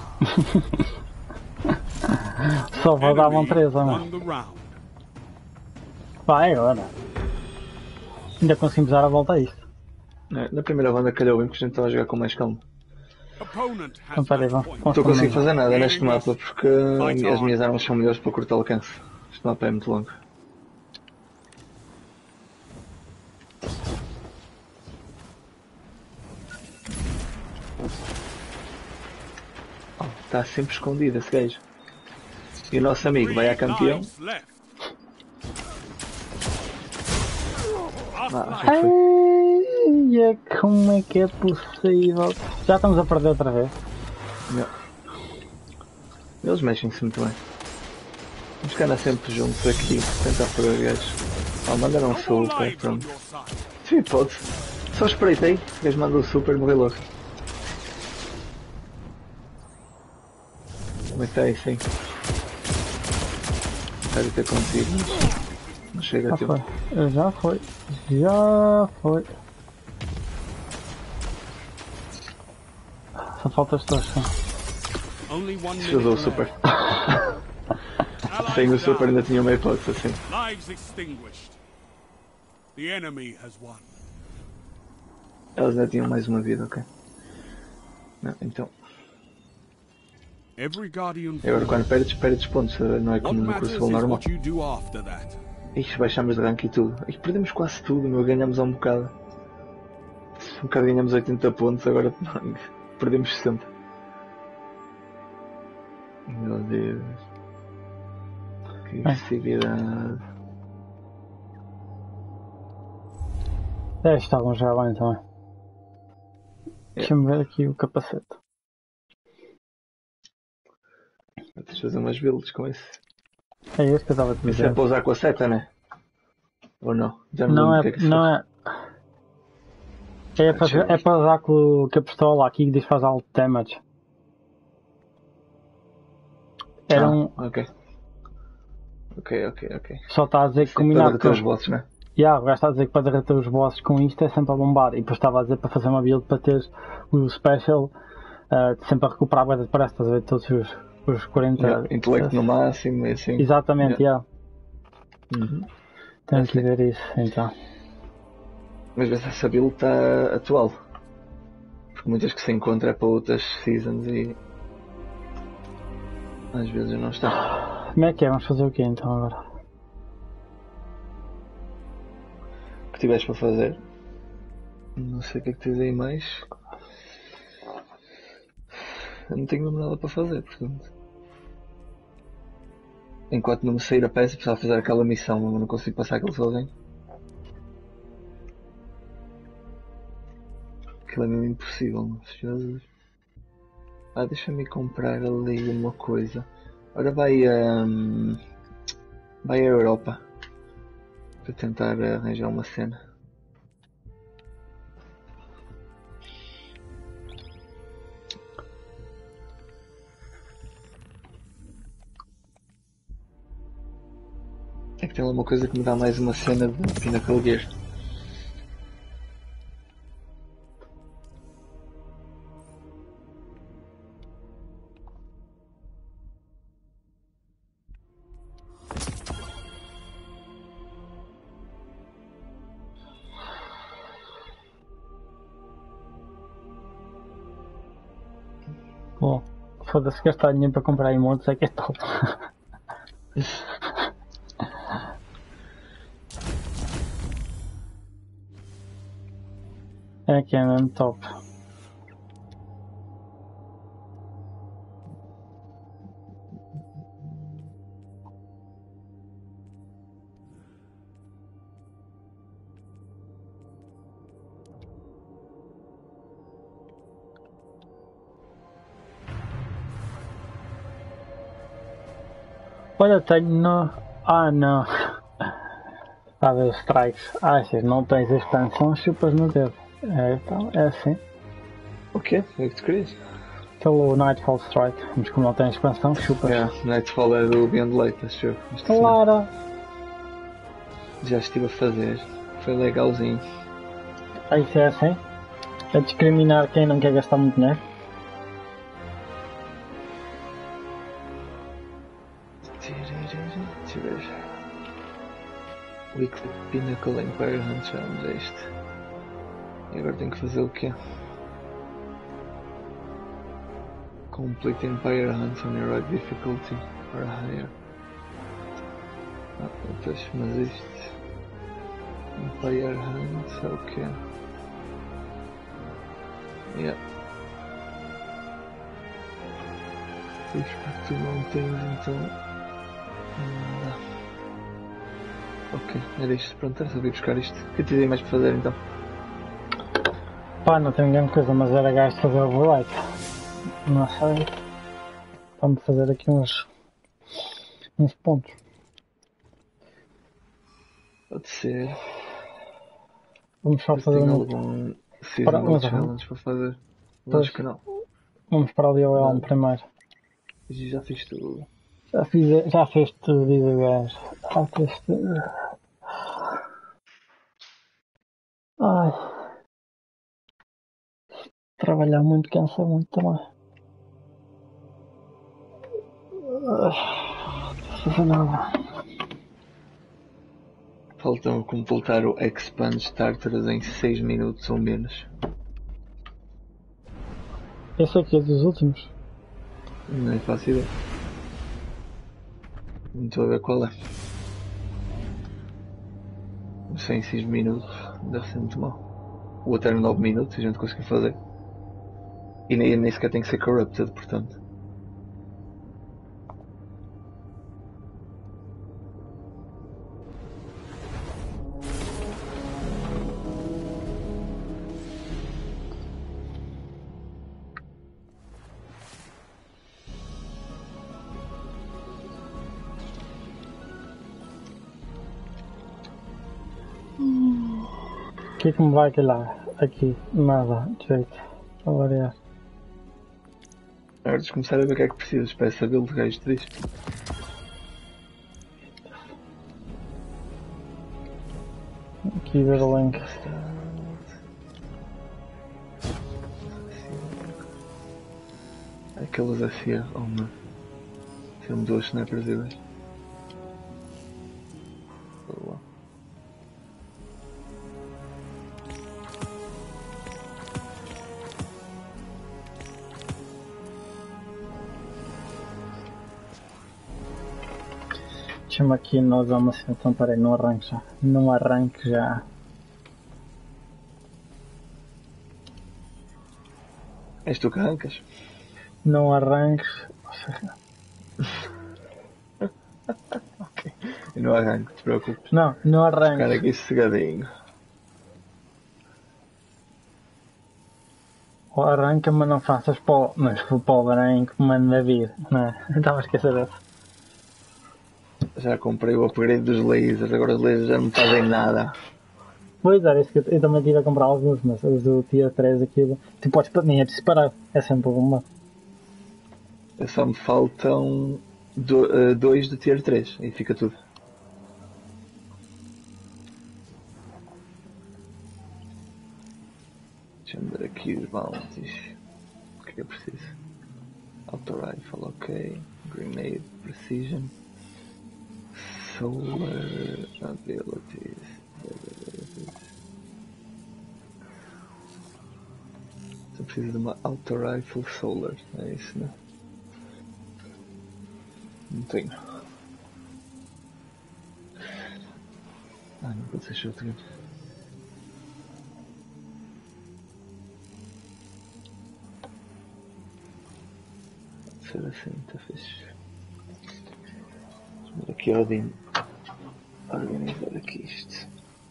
Só faltavam três, Enemy mano. won the round. Vai agora. Ainda conseguimos dar a volta a isto. é, na primeira banda calhou bem porque a gente estava a jogar com mais calma. Opponent Então has peraí, left vamos. point. Não estou a conseguir vamos fazer nada neste mapa porque as minhas armas são melhores para curto alcance. Este mapa é muito longo. Oh, está sempre escondido esse gajo. E o nosso amigo vai a campeão. Lives left. Ah, Last já life. foi. Ai, como é que é possível? Já estamos a perder outra vez. Não. Eles mexem-se muito bem. Vamos ficar sempre juntos aqui, tentar pegar os gajos. Ah, mandaram um No more super, lives on pronto. your side. Sim, pode. Só espreitei, o gajo mandou o super, morri logo. Como é que está aí, sim? Espero ter consigo. Não chega Já a tempo. foi. Já foi. Já foi. Só falta as tuas. Only one Se usou o minute super. left. Sem o Allies super ainda down. tinha uma hipótese assim. Lives extinguished. The enemy has won. Elas ainda tinham mais uma vida, ok. Não, então. Every guardian E agora quando perdes, perdes pontos, não é What como no matters Crucible is normal. what you do after that. Ixi, baixamos de rank e tudo. Ixi, perdemos quase tudo, meu, ganhamos há um bocado. Um bocado ganhamos oitenta pontos, agora perdemos sessenta. Meu Deus. Que agressividade. É, estavam já bem também. Deixa-me ver aqui o capacete. Tens de fazer umas builds com esse. É este que eu estava a te Isso é dizer. para usar com a seta, né? Ou não? Já não, Não lembro é, o que é que se não faz. é. É para, é para usar com, com a pistola aqui que diz faz alto damage. Era Ah, um. ok. Ok, ok, ok. Só está a dizer que Sim, para combinado derreter com. os bosses, né? Yeah, o gajo está a dizer que para derreter os bosses com isto é sempre a bombar. E depois estava a dizer para fazer uma build para teres o special uh, sempre a recuperar a parece, estás a ver todos os, os quarenta. Yeah, intelecto no máximo e assim. Exatamente, yeah. Yeah. Uhum. Tenho É que assim. ver isso então. Mas vê se essa build está atual. Porque muitas que se encontra é para outras seasons e às vezes não está. Como é que é? Vamos fazer o quê então agora? O que tiveres para fazer? Não sei o que é que tens aí mais. Eu não tenho mesmo nada para fazer, portanto. Enquanto não me sair a peça, precisava fazer aquela missão, mas não consigo passar aquilo sozinho. Aquilo é mesmo impossível, mas Jesus. Ah, deixa-me comprar ali uma coisa. Ora vai a. Um, vai à Europa. Para tentar arranjar uma cena. É que tem lá uma coisa que me dá mais uma cena de Pinnacle Gear. Bom, foda-se gastar dinheiro para comprar emotes é que é top. É que é mesmo top. Olha, tenho no... Ah, não. A ver os strikes. Ah, se não tens a expansão, chupas no dedo. É, então, é assim. O quê? O que é que tu querias? Aquele Nightfall Strike. Mas como não tem expansão, chupas. Yeah, Nightfall é do Beyond Light, acho eu. Esta Claro! já estive a fazer. Foi legalzinho. Ah, isso é assim? É discriminar quem não quer gastar muito dinheiro? Deixa eu ver. Weekly Pinnacle Empire Hunt Challenge é este. E agora tenho que fazer o quê? Complete Empire Hunt on your right difficulty or higher. Ah, pois, mas isto. Empire Hunt é o quê? Yeah. Push back to mountains então. Não dá. Ok, era isto. Pronto, era só vir buscar isto. O que te dei mais para fazer então? Pá, não tenho grande coisa, mas era gajo de fazer overwrite. Não sei. Vamos fazer aqui uns. uns pontos. Pode ser. Vamos só Mas fazer tem um. algum Para- seasonal mas- challenge para fazer? Eu Pois. acho que não. Vamos para ali ao Elm Não. primeiro. Já fiz tudo. Já, fiz, já fez tudo, diz o gajo. Já fez tudo. Ai. Trabalhar muito cansa muito também. Ai. Não sei nada. Faltam completar o Expand Tartarus em seis minutos ou menos. Esse aqui é dos últimos. Nem faço ideia. Não estou a ver qual é. Sem em seis minutos deve ser muito mal. O outro era nove minutos e a gente conseguiu fazer. E nem, nem sequer tem que ser corrupted, portanto. O que é que me vai calhar? Aqui, nada, de jeito. A variar. Agora de começar a ver o que é que precisas para essa build que isto diz. Aqui ver o link. Aqueles assim, oh meu. São duas snipers e dois. Boa. Deixa-me aqui nós vamos assim, então peraí, não arranque já. Não arranque já. És tu que arrancas? Não arranques. Ok. Eu não arranco, te preocupes. Não, não Ficar arranques. aqui sossegadinho. Ou arranca, mas não faças pó. Mas se para o branco, manda vir. Não é? Estava a esquecer dessa. Já comprei o upgrade dos lasers, agora os lasers já não fazem nada. Pois era, isso que eu, eu também tive a comprar alguns, mas os do Tier três aquilo. Tu podes, nem é preciso parar, é sempre uma. Só me faltam do, uh, dois do Tier três, aí fica tudo. Deixa-me ver aqui os bounties. O que é que eu preciso? Auto Rifle, ok. Grenade, Precision. Solar Abilities. Só preciso de uma Auto Rifle Solar, é isso, né? Não tenho. Ah, não pode ser shotgun. Pode ser assim, está fixe. Vamos ver aqui Odin. Organizar aqui isto.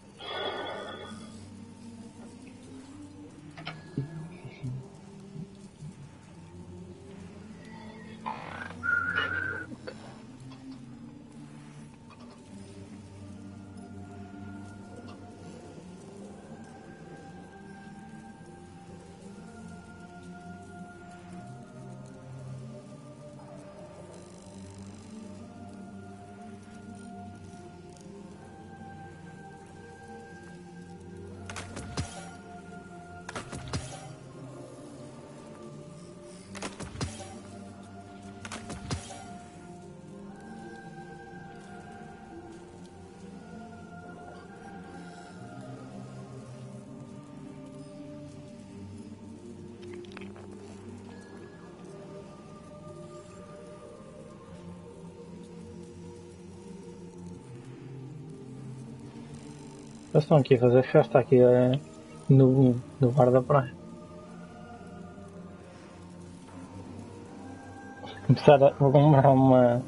Eles estão aqui a fazer festa aqui é, no, no bar da praia. Começar a, vou comprar uma.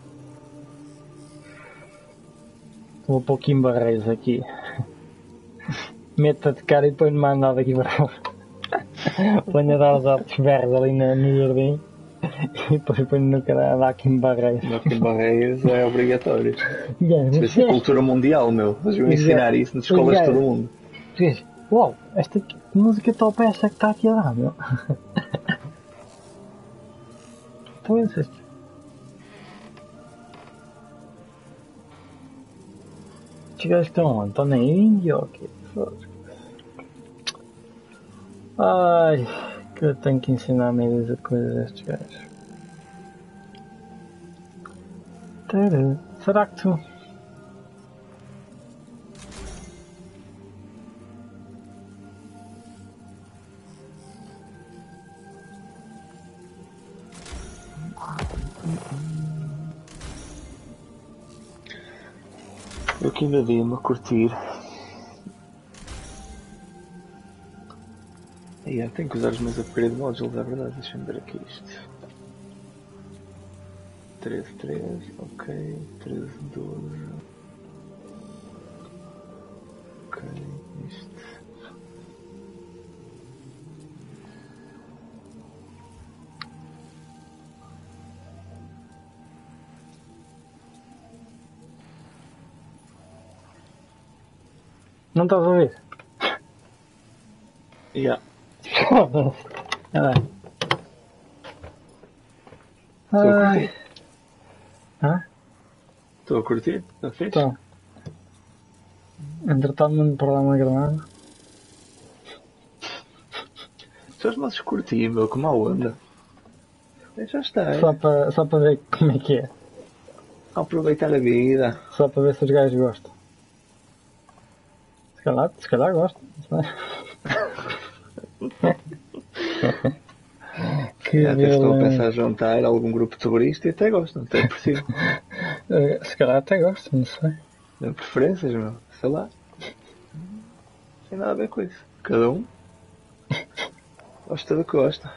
Vou pôr aqui em barreiros aqui. Meta de cara e depois me mandar daqui para fora. Ponho a dar os altos berros ali no, no jardim e depois ponho no cara a dar aqui em barreiros. Aqui em barreiros é obrigatório. Yeah, Isso vai ser cultura mundial, meu. Eles vão ensinar isso nas escolas de todo mundo. Vês? Uau, esta que música top é esta que está aqui a dar, meu. Então é isto. Estes gajos estão onde? Estão na Índia ou o quê? Ai, que eu tenho que ensinar meio de coisas a estes gajos. Tara, será que tu... Eu que ainda vi-me a curtir. Yeah, tenho que usar os meus upgrade modules, é verdade. Deixa-me ver aqui isto. treze, treze, ok. treze, doze. Ok, isto. Não estás a ver? Yeah. Ai. Estou a Ai. curtir. Hã? Estou a curtir? Está fixe? Então. Entretanto, não me perder uma granada. Só os nossos curtir, meu, que mal anda. Já está, é? Só para só para ver como é que é. Aproveitar a vida. Só para ver se os gajos gostam. Se calhar, se calhar gostam. Não sei. Que Já até estou a violento. pensar a juntar algum grupo terrorista e até gostam, até preciso. Eh, Se calhar até gostam, não sei. Tem preferências, meu, sei lá. Não tem nada a ver com isso. Cada um gosta do que gosta.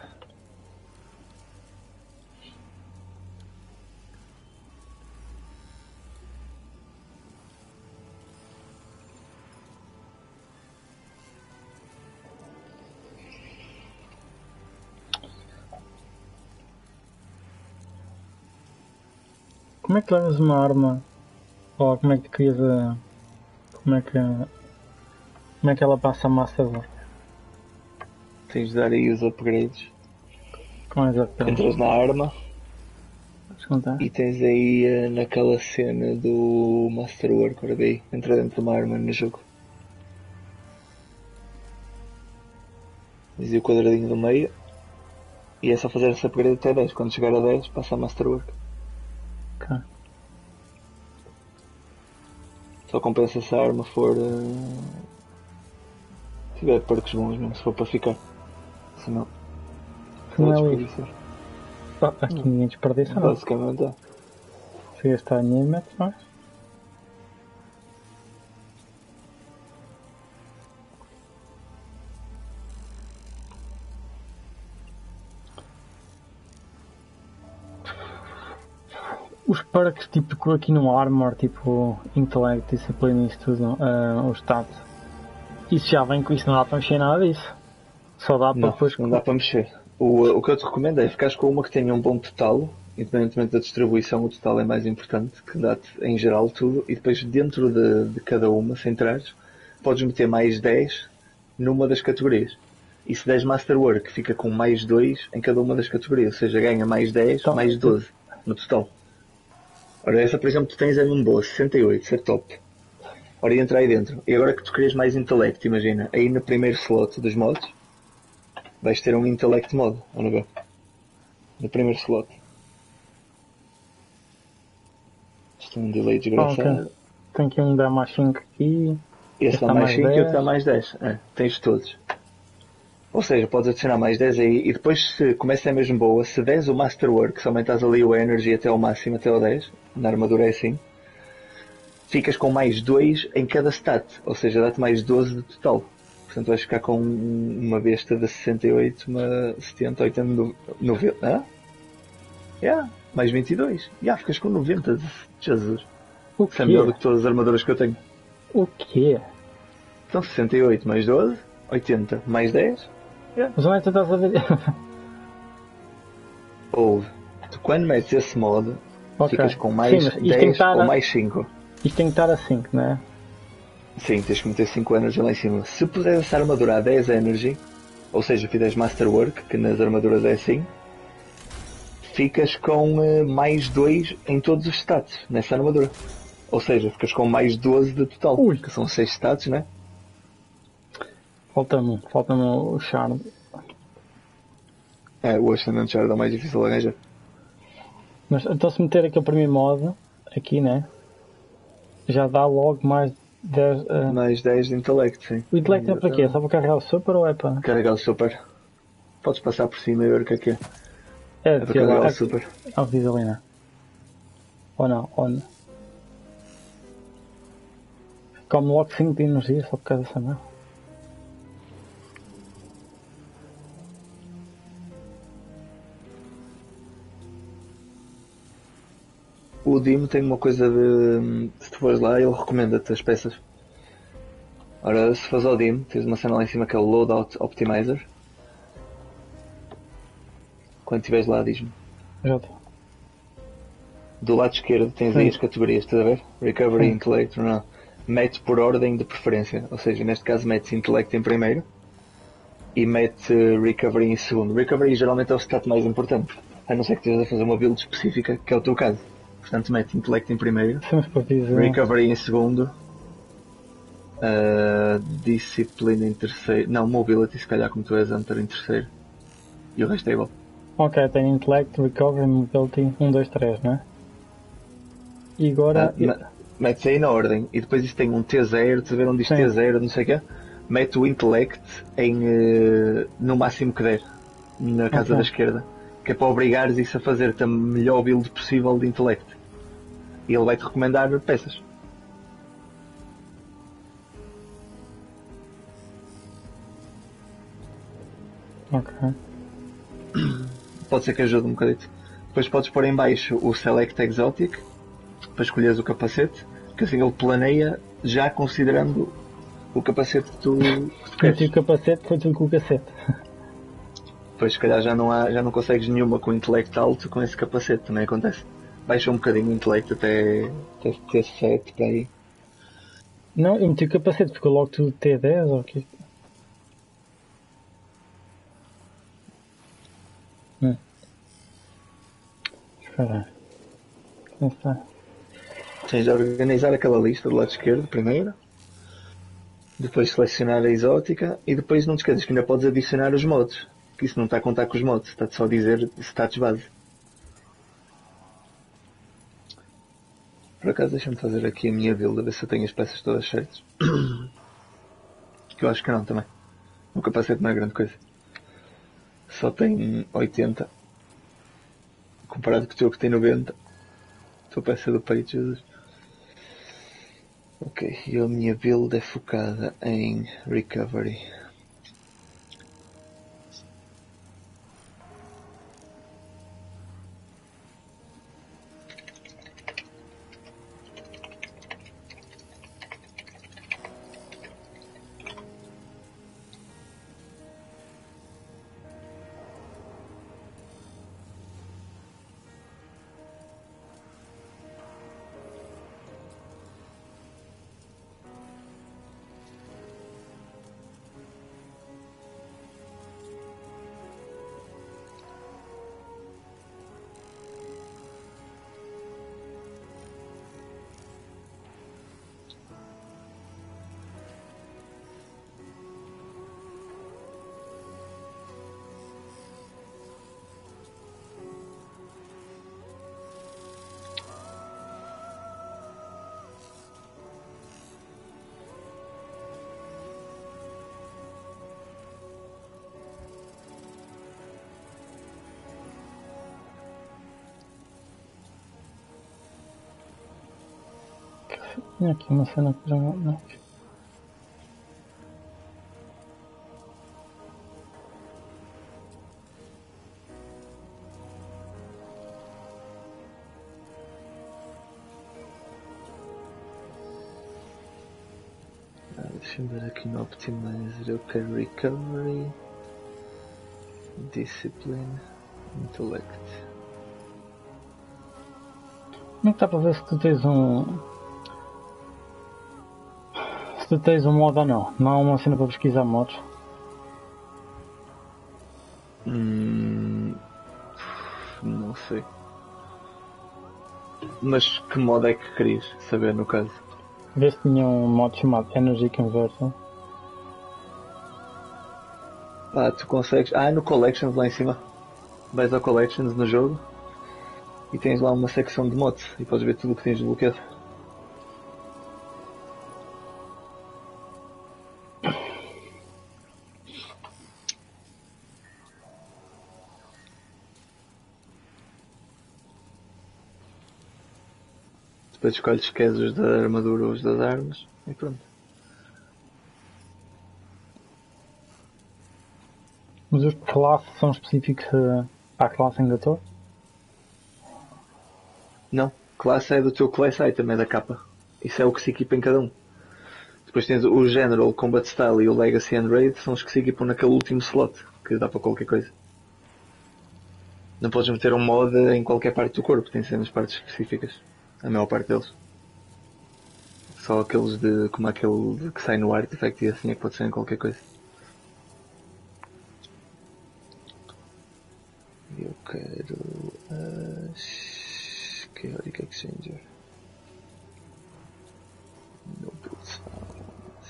Como é que levas uma arma? Ou como é que crias a... Como é que... Como é que ela passa a Masterwork? Tens de dar aí os upgrades. Com as armas? Entras na arma Podes contar? e tens aí eh, naquela cena do Masterwork, ora bem, entra dentro de uma arma no jogo. Tens aí o quadradinho do meio e é só fazer esse upgrade até dez. Quando chegar a dez, passa a Masterwork. Ok. Só compensa se a arma for. Uh... Se tiver perks bons mesmo, se for para ficar. Se não, Se não é pode lixo. desperdiçar. Ah, aqui ninguém desperdiça não. Basicamente é. Se gastar dinheiro, metes mais. Os perks tipo aqui no Armor, tipo Intellect, Disciplina e isso tudo, uh, o status. Isso já vem com isso, não dá para mexer nada disso. Só dá para Não, depois. não dá para mexer. O, o que eu te recomendo é ficares com uma que tenha um bom total, independentemente da distribuição, o total é mais importante, que dá-te em geral tudo, e depois dentro de, de cada uma, se entrares, podes meter mais dez numa das categorias. E se deres Masterwork, fica com mais dois em cada uma das categorias, ou seja, ganha mais dez, Então, mais doze no total. Ora, essa por exemplo tu tens é num boa, sessenta e oito, isso é top. Ora, entra aí dentro. E agora que tu querias mais Intellect, imagina, aí no primeiro slot dos mods, vais ter um Intellect mod, olha bem. No primeiro slot. Isto é um delay desgraçado. Ah, ok. Tem aqui um dá mais cinco aqui. Esse Este dá dá mais mais cinco e outro dez. dá mais dez. É, tens todos. Ou seja, podes adicionar mais dez aí e depois se começa a mesmo boa, se des o Masterwork, se aumentas ali o Energy até ao máximo, até ao dez, na armadura é assim, ficas com mais dois em cada stat, ou seja, dá-te mais doze de total. Portanto vais ficar com uma besta de sessenta e oito, uma setenta, oitenta, noventa. Hã? Yeah, mais vinte e dois. Yeah, ficas com noventa. Jesus. O Isso é melhor do quê? que todas as armaduras que eu tenho. O quê? Então sessenta e oito mais doze, oitenta mais dez. Yeah. Mas onde é que tu estás a ver? Ou tu quando metes esse mod, Ok. ficas com mais Sim, mas isto tem que dez estar ou a- mais cinco. Isto tem que estar a cinco, não é? Sim, tens que meter cinco energy lá em cima. Se puseres essa armadura a dez energy, ou seja, fizeres Masterwork, que nas armaduras é assim, ficas com uh, mais dois em todos os stats nessa armadura. Ou seja, ficas com mais doze de total. Ui. Que são seis stats, né? Falta-me, falta-me o Shard. É, o Ascendant Shard é o mais difícil de arranjar. Mas então se meter aquele primeiro modo, aqui, né? Já dá logo mais dez. Uh... Mais dez de Intellect, sim. O Intellect é para quê? É só para carregar o Super ou é para. Carregar o Super. Podes passar por cima e ver o que é que é. É, É para sei lá, carregar o é- Super. Ah, Visalina. Ou não, ou não. Come logo cinco de energia só por causa dessa merda. O Dim tem uma coisa de. Se tu fores lá, ele recomenda-te as peças. Ora, se fores ao Dim, tens uma cena lá em cima que é o Loadout Optimizer. Quando estiveres lá, diz-me. Já estou. Do lado esquerdo tens Sim. aí as categorias, estás a ver? Recovery, Sim. Intellect, não. Mete por ordem de preferência. Ou seja, neste caso mete Intellect em primeiro e mete Recovery em segundo. Recovery geralmente é o stat mais importante, a não ser que estejas a fazer uma build específica, que é o teu caso. Portanto, mete Intellect em primeiro, Sempre para dizer. Recovery em segundo, uh, Discipline em terceiro, não, Mobility se calhar como tu és Hunter em terceiro, e o resto é igual. Ok, tem Intellect, Recovery, Mobility, um, dois, três, não é? E agora. Ah, ma- Metes aí na ordem e depois isso tem um T zero, estás a ver onde diz Sim. T zero, não sei o quê. Mete o Intellect em, eh, no máximo que der, na casa Ok. da esquerda, que é para obrigares isso a fazer-te a melhor build possível de Intellect. E ele vai-te recomendar peças. Ok. Pode ser que ajude um bocadito. Depois podes pôr em baixo o Select Exotic, para escolheres o capacete, que assim ele planeia já considerando o capacete que tu, que tu Meti queres. o capacete, foi tudo com o cacete. Depois se calhar já não, há, já não consegues nenhuma com o Intellect alto com esse capacete, também acontece. Baixa um bocadinho o Intellect até, até T sete para aí. Não, eu meti o capacete, ficou logo tudo T dez ou o quê? Hum. Espera aí. Não está. Tens de organizar aquela lista do lado esquerdo primeiro, depois selecionar a exótica e depois não te esqueças que ainda podes adicionar os mods, que isso não está a contar com os mods, está-te só a dizer status base. Por acaso deixa-me fazer aqui a minha build a ver se eu tenho as peças todas certas. Que eu acho que não também. O capacete não é grande coisa. Só tem oitenta. Comparado com o teu que tem noventa. A tua peça do peito, Jesus. Ok, e a minha build é focada em recovery. Tinha aqui uma cena que já não. não. Ah, deixa-me ver aqui no Optimizer. Eu quero recovery, discipline, intellect. Como é que dá para ver se tu tens um. Se tu tens um modo ou não? Não há uma cena para pesquisar modos. Hum, não sei. Mas que modo é que querias saber no caso? Vê se tinha um modo chamado Energy Converter. Ah, tu consegues. Ah, no Collections lá em cima. Vais ao Collections no jogo e tens lá uma secção de mods e podes ver tudo o que tens desbloqueado. Depois escolhes se queres os da armadura ou os das armas e pronto. Mas os classes são específicos uh, para a classe em que eu estou? Não, classe é do teu class item, é da capa. Isso é o que se equipa em cada um. Depois tens o General, Combat Style e o Legacy and Raid, são os que se equipam naquele último slot, que dá para qualquer coisa. Não podes meter um mod em qualquer parte do corpo, tem que ser nas partes específicas. A maior parte deles. Só aqueles de, como aquele de, que sai no Artifact e assim é que pode ser em qualquer coisa. Eu quero a Chaotic Exchanger. No Sound.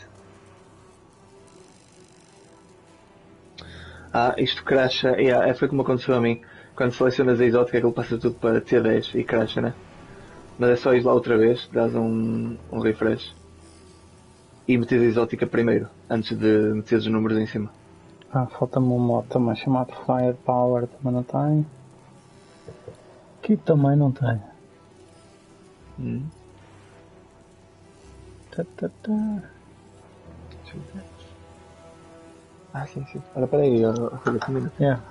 Ah, isto cracha. Yeah, foi como aconteceu a mim. Quando selecionas a exótica, aquilo passa tudo para T dez e cracha, né? Mas é só ir lá outra vez, dás um, um refresh e metes a exótica primeiro, antes de meter os números em cima. Ah, falta-me um modo também chamado Firepower, também não tem. Aqui também não tem. Hum. Tá, tá, tá. Deixa eu ver. Ah, sim, sim. Olha, peraí, eu falei comigo. Yeah.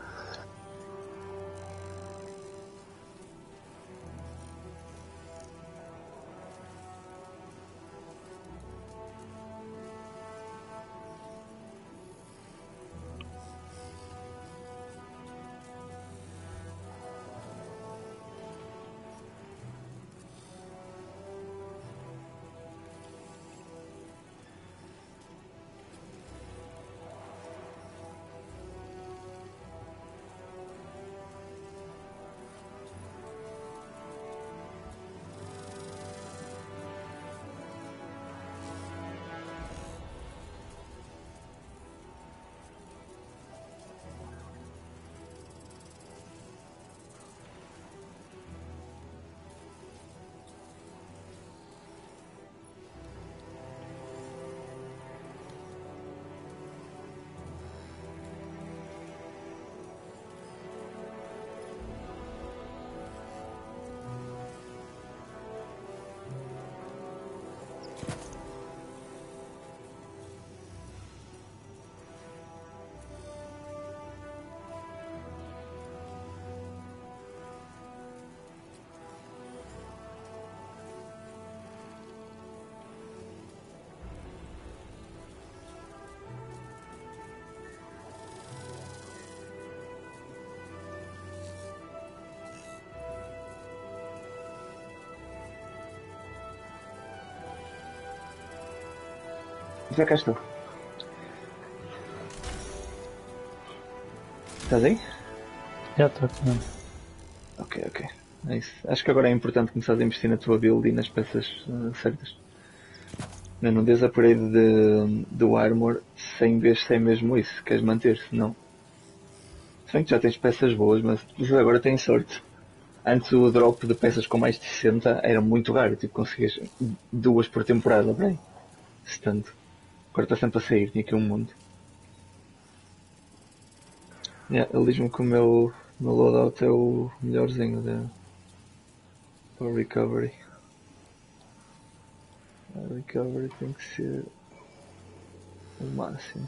Já cá estou. Estás aí? Já estou aqui. Ok, ok. É isso. Acho que agora é importante começar a investir na tua build e nas peças uh, certas. Não, não des upgrade de, do armor sem vez sem mesmo isso. Queres manter, senão. Se bem que já tens peças boas, mas agora tens sorte. Antes o drop de peças com mais de sessenta era muito raro, tipo conseguias duas por temporada, bem. Se tanto. Agora está sempre a sair, tinha aqui um mundo. Yeah, ele diz-me que o meu, meu loadout é o melhorzinho da para o recovery. A recovery tem que ser o máximo.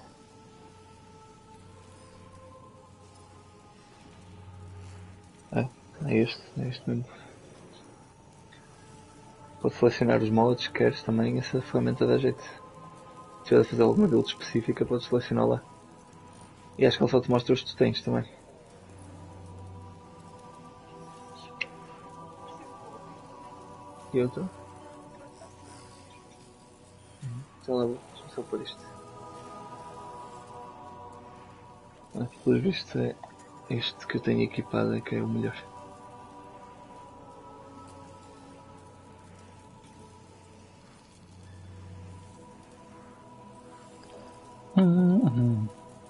É, é este, é este mesmo. Pode selecionar os mods que queres também, essa ferramenta dá jeito. Se tiver a fazer alguma build específica, podes selecionar lá. E acho que ele só te mostra os que tu tens também. E outro? Então lá vou, deixa-me só pôr isto. Ah, pelos vistos é este que eu tenho equipado é que é o melhor. Hum,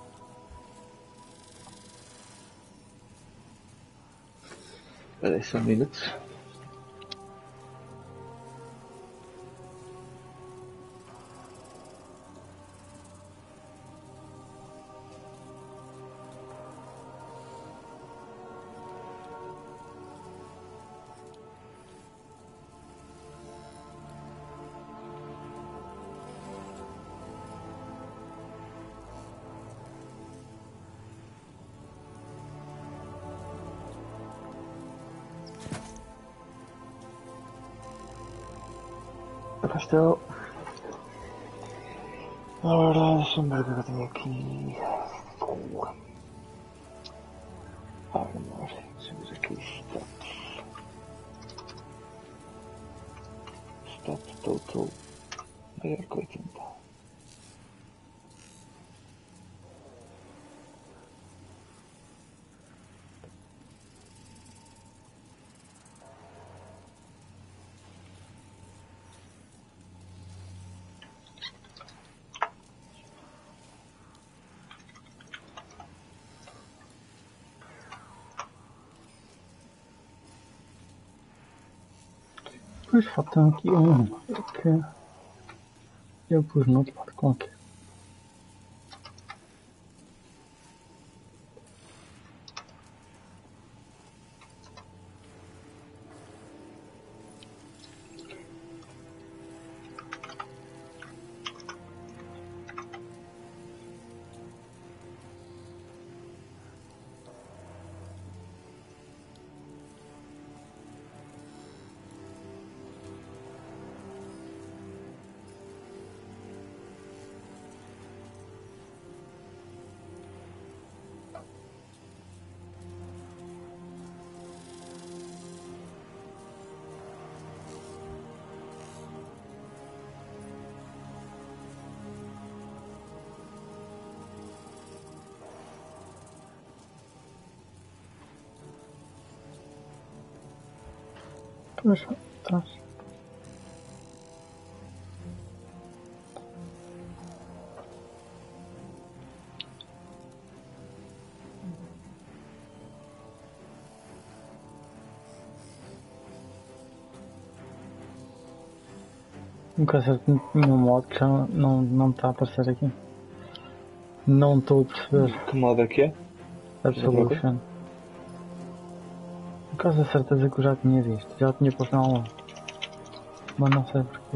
Espera aí só um minuto. Pastel. Ora, deixa-me ver o que eu tenho aqui. Armor. Deixa-me ver aqui. Stats. Stats total. Maior que oitenta. Pois faltam aqui um que eu pus no outro lado qualquer. Pois, tá. Nunca acertei nenhum modo que já não não está a aparecer aqui. Não estou a perceber. Que modo é que é? Absolution. Por causa da certeza que eu já tinha visto. Já tinha posto na aula. Mas não sei porquê.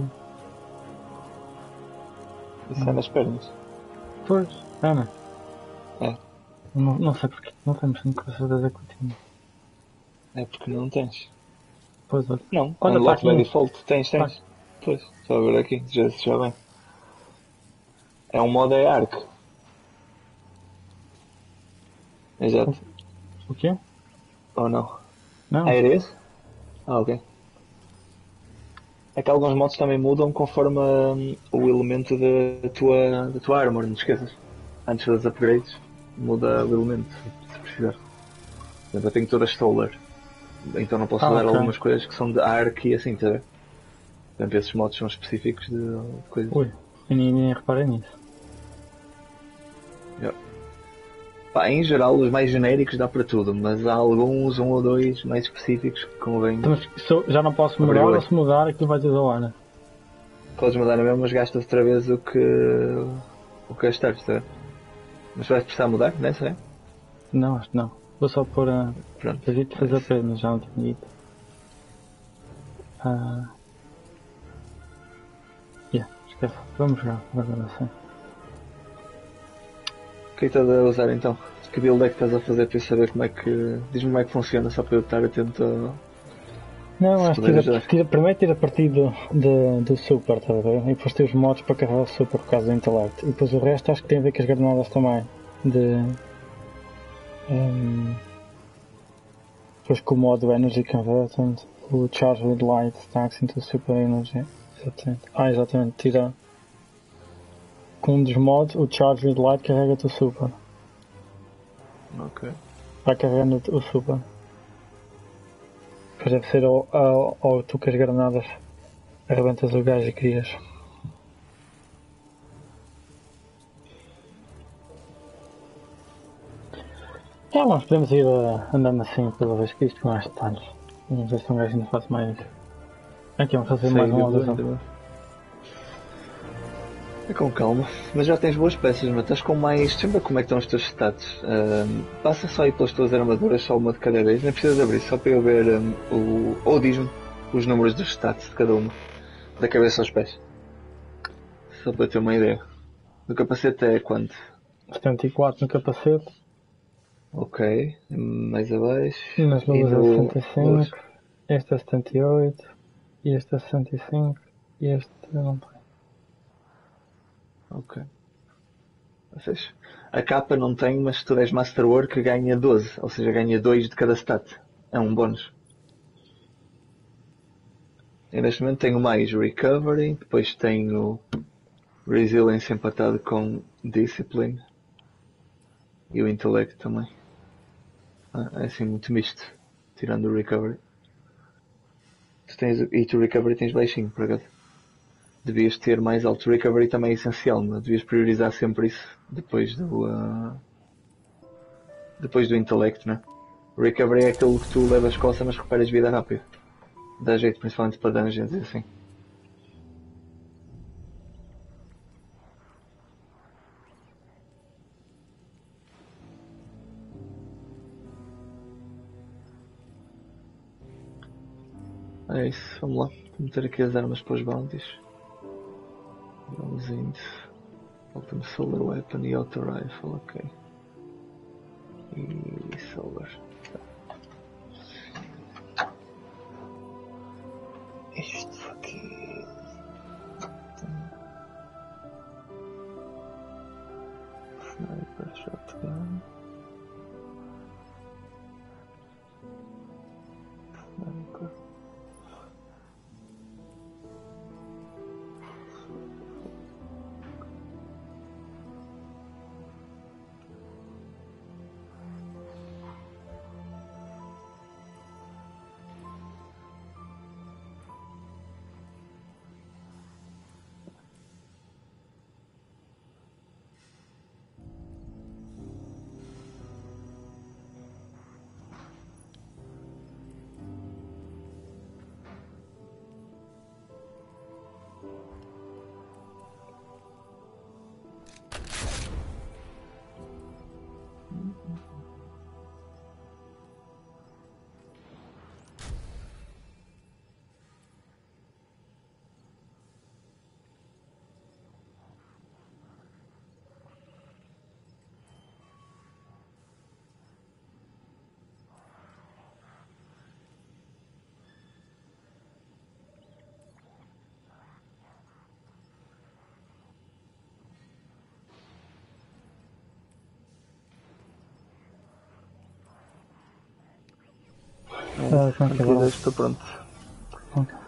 Isso é nas pernas. Pois, é, não é? É. Não, não sei porquê. Não temos com certeza que eu tinha. É porque não tens. Pois, olha. Não, Olha, unlock tá aqui. by default. Tens, tens. Tá. Pois, só ver aqui, já, já bem. É um modo é Arc. Exato. O quê? Ou não? Não. Ah, era esse? Ah, ok. É que alguns modos também mudam conforme hum, o elemento da tua, da tua armor, não te esqueças. Antes das upgrades, muda o elemento, se precisar. Por exemplo, eu tenho todas Solar. Então não posso Ah, usar ok. algumas coisas que são de Arc e assim, tá a ver? Por exemplo, esses modos são específicos de, de coisas. Ui, eu nem, nem reparei nisso. Yeah. Pá, em geral, os mais genéricos dá para tudo, mas há alguns, um ou dois mais específicos que convém. Então, mas se eu já não posso mudar, Averiguei. ou se mudar aquilo vai tudo ao ar, né? Podes mudar na mesma, mas gastas outra vez o que. o que gastaste, tá? Mas vais precisar mudar nessa, é? Não, acho que não. Vou só pôr a. Pronto. Eu dito fazer apenas, mas já não tinha dito. Ah. Yeah, esquece. Vamos jogar, agora sim. O que é que estás a usar então? Que build é que estás a fazer para eu saber como é que. Diz-me como é que funciona, só para eu estar atento a. Não, Se acho que puder tira, ajudar. tira, primeiro tira partido do, do super, tá a ver? E depois tem os modos para carregar o super por causa do intelecto. E depois o resto acho que tem a ver com as granadas também. De. Um, depois com o modo Energy Convertant, o Charge with Light stacks into Super Energy. Exatamente. Ah, exatamente, tira. Com um dos modos, o Charge with Light carrega-te o super. Ok. Vai carregando o super. Depois deve ser ou, ou, ou tu com as granadas arrebentas o gajo e crias. Tá, nós podemos ir uh, andando assim pela vez que isto com mais detalhes. Vamos ver se um gajo ainda faz mais. Aqui vamos fazer mais uma audição. É com calma, mas já tens boas peças, mas estás com mais. Deixa-me ver como é que estão os teus status. Um, passa só aí pelas tuas armaduras, só uma de cada vez, nem precisas abrir, só para eu ver um, o. Ou diz-me os números dos stats de cada uma, da cabeça aos pés. Só para ter uma ideia. O capacete é quanto? setenta e quatro no capacete. Ok, mais abaixo. Nas e luvas é no... sessenta e cinco. Este é setenta e oito. E este é sessenta e cinco. E este eu não tenho. Ok. Ou seja, a capa não tem, mas se tu és Masterwork ganha doze, ou seja, ganha dois de cada stat. É um bónus. Eu neste momento tenho mais Recovery, depois tenho Resilience empatado com Discipline e o Intellect também. Ah, é assim muito misto, tirando o Recovery. Tu tens, e tu Recovery tens baixinho, por acaso. Devias ter mais alto. Recovery também é essencial, mas devias priorizar sempre isso depois do uh, depois do Intellect, né? Recovery é aquilo que tu levas coça mas recuperas vida rápido. Dá jeito, principalmente para dungeons e assim. É isso, vamos lá. Vou meter aqui as armas para os bounties. Vamos indo. Falta-me Solar Weapon e Auto Rifle, ok. E Solar. Isto aqui. Sniper, Shotgun. Sniper. Ah, como é que é? Estou pronto. Ok.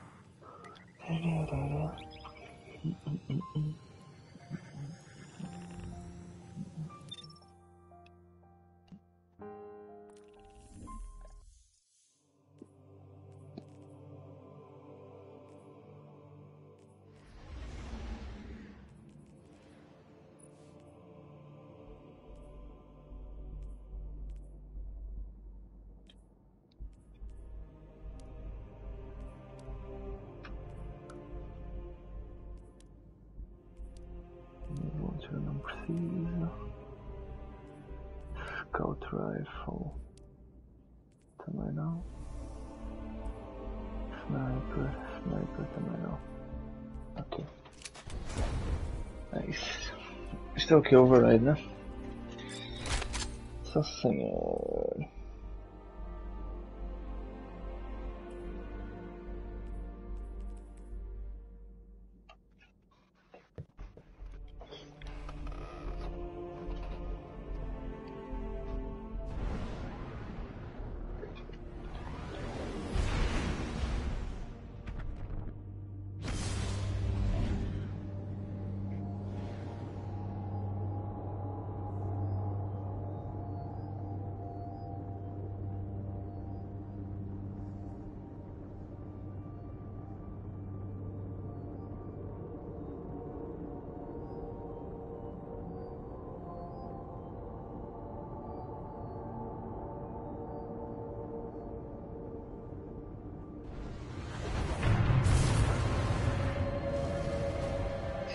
Launcher não precisa. Scout Rifle também não. Sniper, Sniper também não. Ok. É isso. Isto é o que? Override, né? Só senhor.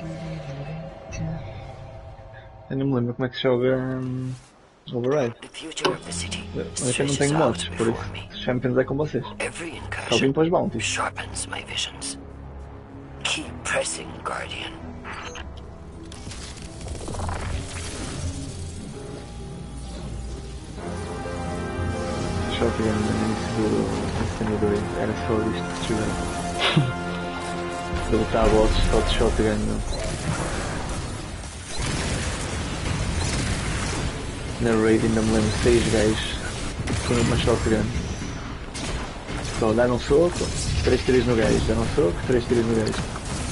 Eu não me lembro como é que se joga um, Override. The future of the city Eu eu não stretches tenho mods, out por before isso. me. Os Champions é com vocês. Every Só vim incursion para os bounties. sharpens my visions. Keep pressing, Guardian. Shotgun no início do Destiny dois era só isto que se jogava. Derrotar bosses só de shotgun. Não. Na raid ainda me lembro de seis gajos com uma shotgun. Só dar um soco, três tiros no gajo, dar um soco, três tiros no gajo.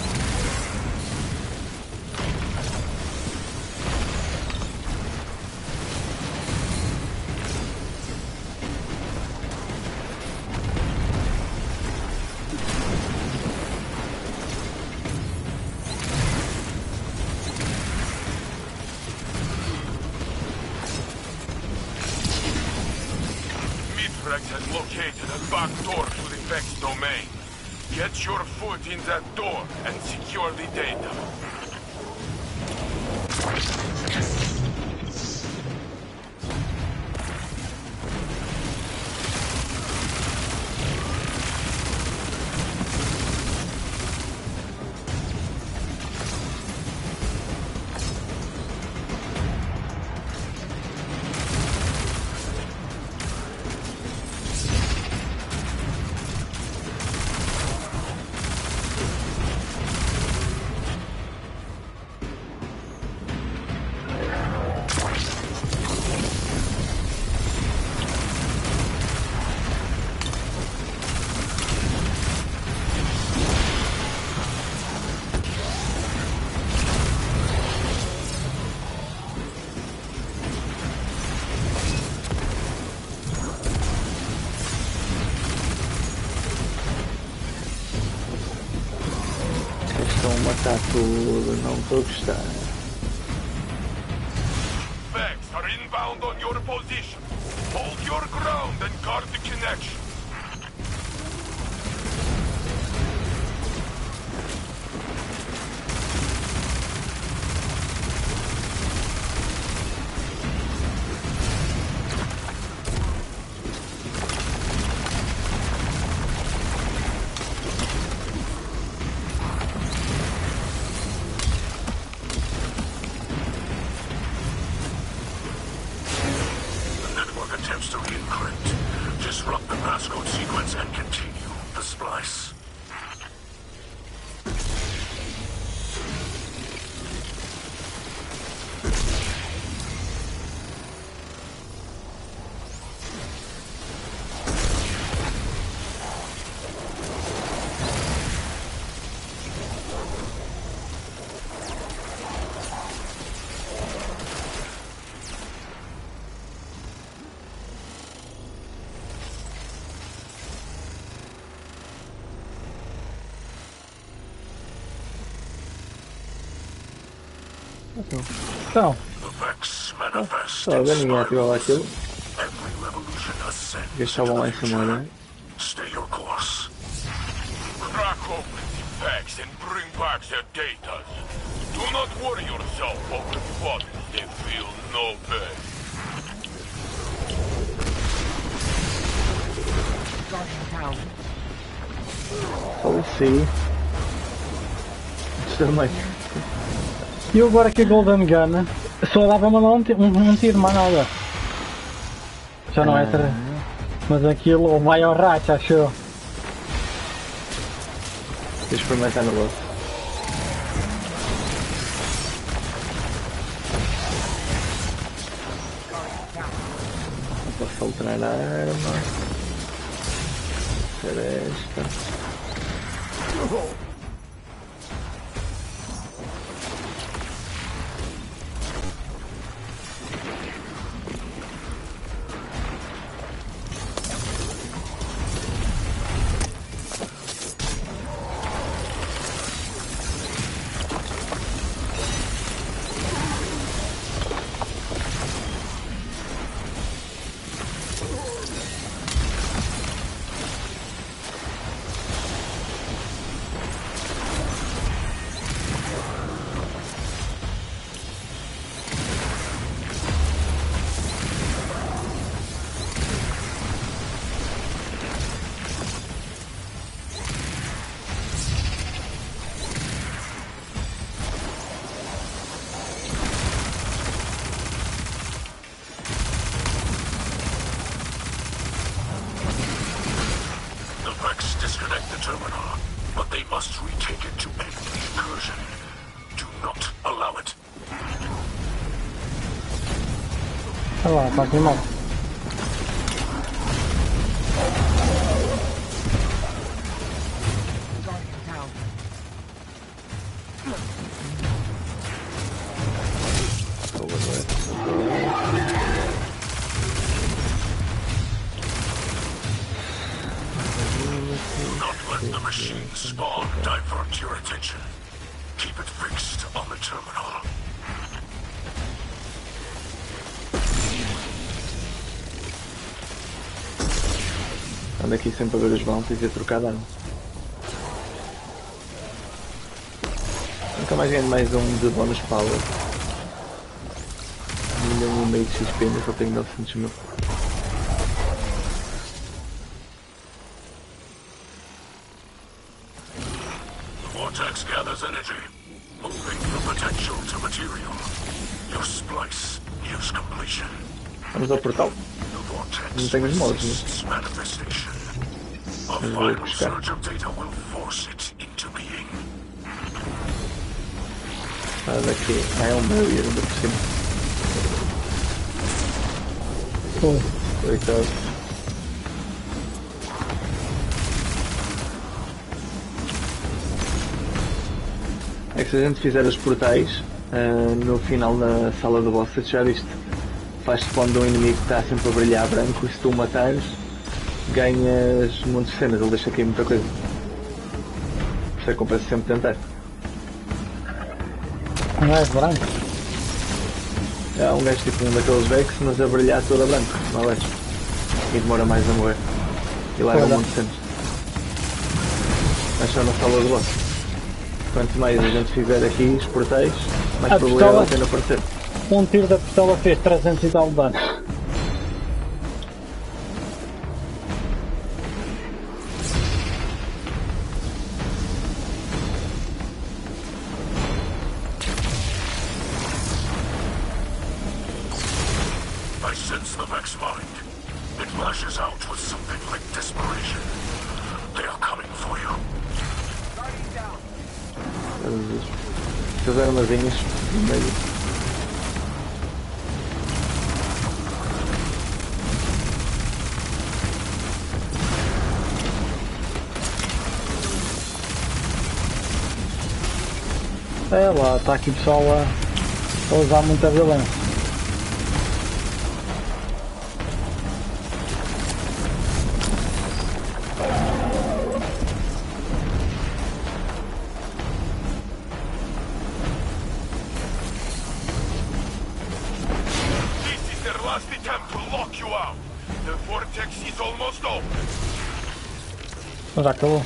Mithrax has located a back door to the Vex domain. Get your foot in that door and secure the data. Estão a matar tudo, não estou a gostar. Vex are inbound on your position. Hold your ground and guard the connection. Attempts to re-encrypt. Disrupt the passcode sequence and continue the splice. Então, The Vex manifest Só a ver ninguém ativava aquilo. Every revolution ascends Estavam lá em into the cima, future. né? Stay your course. Crack open the Vex and bring back their data. Do not worry yourself over what they feel no pain. Só desci. Também. e eu agora que a Golden Gun só dava uma um, um, um tiro, mais nada. Já não é tra... Mas aquilo vai ao racha, achou? Deixa eu experimentar no boss. Não posso alterar a arma. Será esta? diversion. Do not allow it. Olha lá, está aqui mal. Not let the machine spawn divert your attention. Keep it fixed on the terminal. Ando aqui sempre a ver os bounties e a trocar dano. Nunca mais ganho mais um de bónus power. Um milhão e meio de X P, mas só tenho novecentos mil. The vortex gathers energy, moving the potential to material. Your splice nears completion. Vamos ao portal. Não tenho os modos, né? Manifestation. A Mas vou final buscar. surge of data will force it into being. Ah, daqui. Ah, é um barrier ainda por cima. Foi. Coitado. É que se a gente fizer os portais, ah, no final da sala do boss, tu já viste, faz spawn de um inimigo que está sempre a brilhar branco e se tu o matares, ganhas muitas cenas, ele deixa aqui muita coisa. Por isso é que compensa sempre tentar. Não é branco? É um gajo tipo um daqueles Vex, mas a brilhar toda branco, não é? E demora mais a morrer. E larga um monte de cenas. Mas só na sala do boss. Quanto mais a gente fizer aqui os portais, mais A probabilidade pistola- tem de aparecer. Um tiro da pistola fez trezentos e tal de dano. I sense the Vex mind. It lashes out with something like desperation. They are coming for you. Essas armazinhas no meio. É lá, está aqui o pessoal a, a usar muita violência. This is their last attempt to lock you out. The vortex is almost open. Já acabou.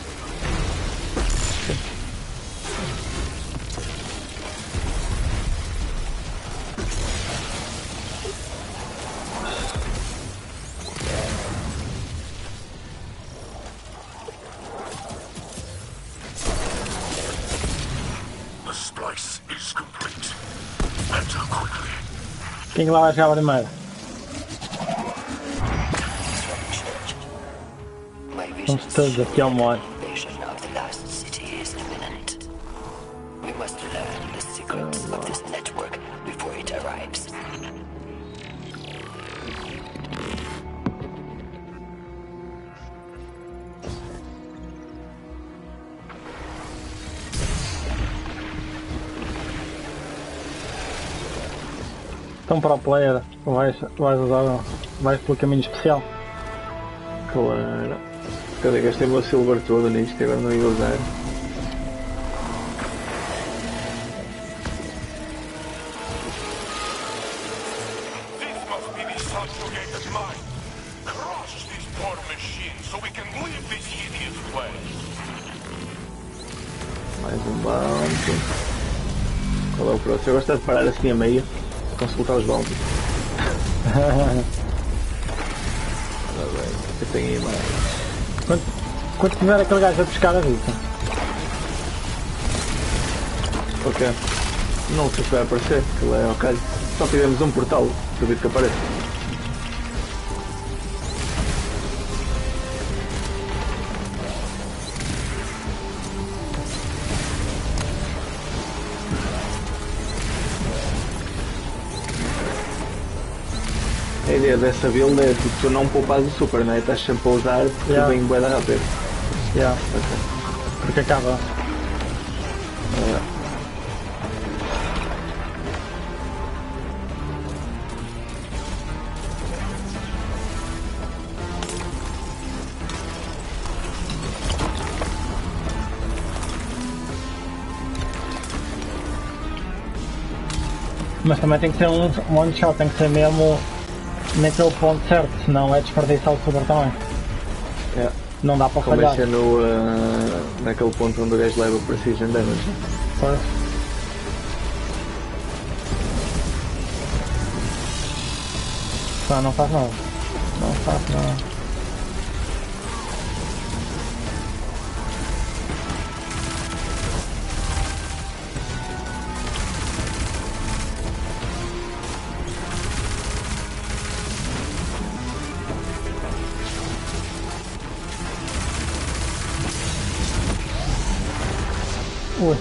The splice is complete. Enter quickly. Quem lá vai chegar primeiro? Vamos todos aqui ao molho. Invasion of the last city is imminent. We must learn the secrets of this network before it arrives. Então para o player, vais, vais usar, vais pelo caminho especial. Claro. Cadê? Gastei o meu silver todo nisto e agora não ia usar. This must be the subjugated mind. Crush this poor machine so we can leave this hideous place. Mais um bounty. Qual é o próximo? Eu gosto de parar assim a meio para consultar os bounties. Ora bem, eu tenho aí mais. Quando, quando tiver aquele gajo a pescar a vista. Ok. Não sei se vai aparecer, que lá é ao calho. Só fizemos um portal, duvido que apareça. a ideia dessa build é tipo, tu não poupas o super, não é? Estás sempre a usar porque Yeah. vem bué da rápido. Yeah. Ok. Porque acaba. Ah, Mas também tem que ser um um one shot, tem que ser mesmo naquele ponto certo, senão é desperdiçar o super também. yeah. Não dá para falhar. Começa no, uh, naquele ponto onde o gajo leva precision damage. Pois. Não, não faz nada. Não faz nada. Ui.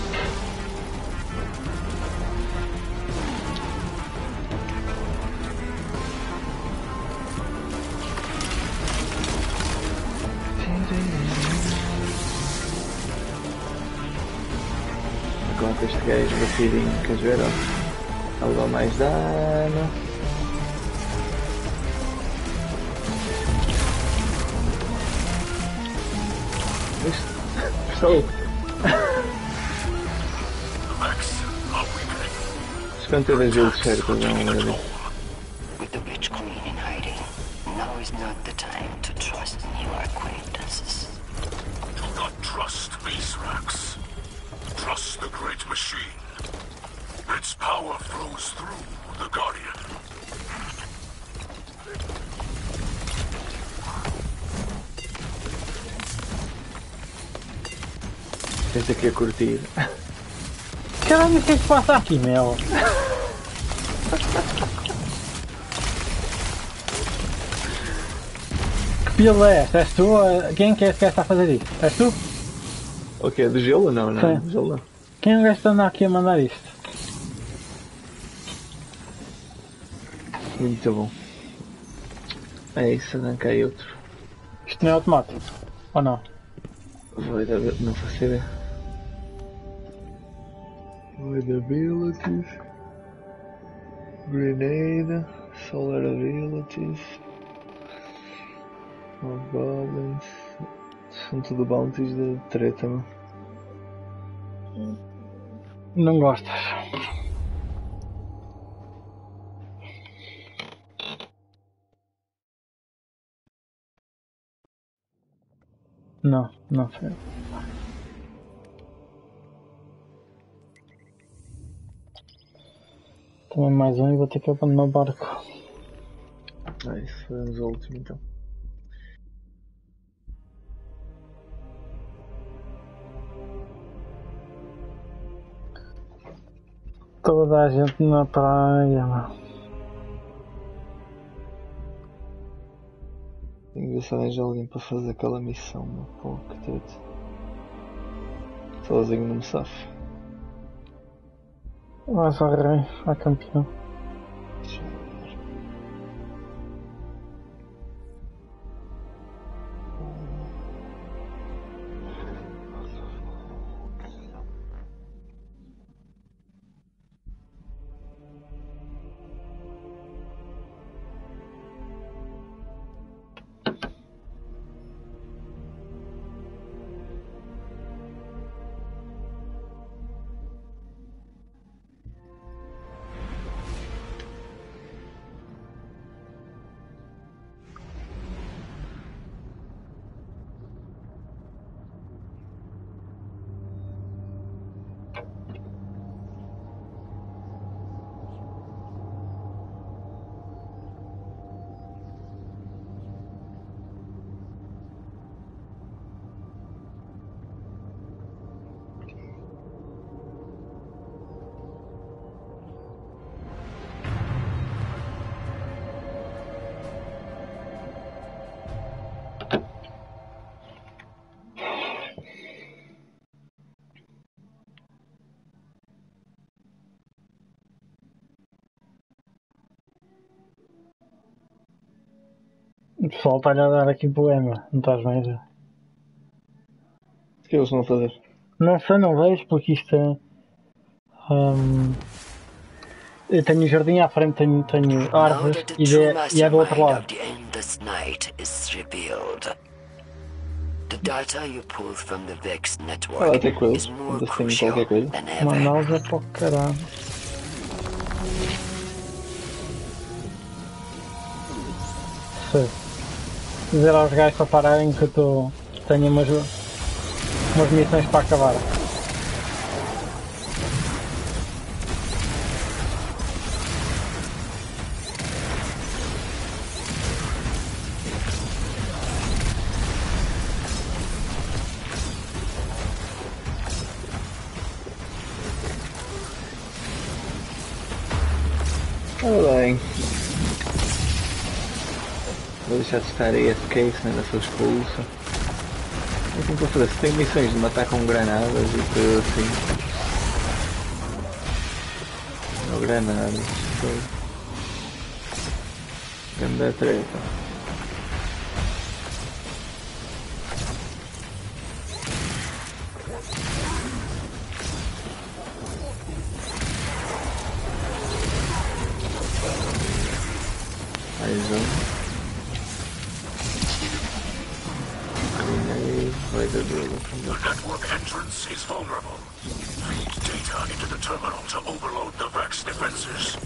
Enquanto este gajo batidinho, queres ver? Ó, a levar mais dano. Isto. Estou. Espanto das builds certas, não é? With the Witch Queen in hiding, now is not the time to trust new acquaintances. Do not trust Mithrax. Trust the great machine. Its power flows through the Guardian. Tens aqui a curtir. Caralho, o que é que se passa aqui, meu? Que pila é esta? És tu? Quem que é que está a fazer isto? És tu? O quê? Do gelo? Não, não. Sim. Do gelo não. Quem é o gajo que anda aqui a mandar isto? Muito bom. É isso, arranquei outro. Isto não é automático? Ou não? Void abilities, não faço ideia. Void abilities. Grenade. Solar abilities. More goblins. São tudo bounties de treta, mano. Não gostas? Não, não sei. Também mais um e vou ter que abandonar o barco. Ah, isso fazemos o último então. Toda a gente na praia, mano. Tenho que ver se arranjo alguém para fazer aquela missão, meu. Pô, que treta. Sozinho não me safo. Vais ao rei, ao campeão. Deixa eu ver. pessoal está a dar aqui poema, não estás bem a ver? O que eles vão fazer? Não sei, não vejo porque isto é. Um, eu tenho jardim à frente, tenho, tenho árvores e, de, e é do outro lado. The data you pulled from the Vex network Ah, até coisa. is more Ainda tem crucial qualquer coisa. than Uma ever. náusea para o caralho. Sei. Dizer aos gajos para pararem que eu tô, tenho umas, umas missões para acabar. Ora bem. Vou deixar de estar aí a ficar, senão ainda sou expulso. O que eu vou fazer? Se tem missões de matar com granadas e coisa assim. Não, granadas. Ganda treta. Mais um. The network entrance is vulnerable. Feed data into the terminal to overload the Vex defenses.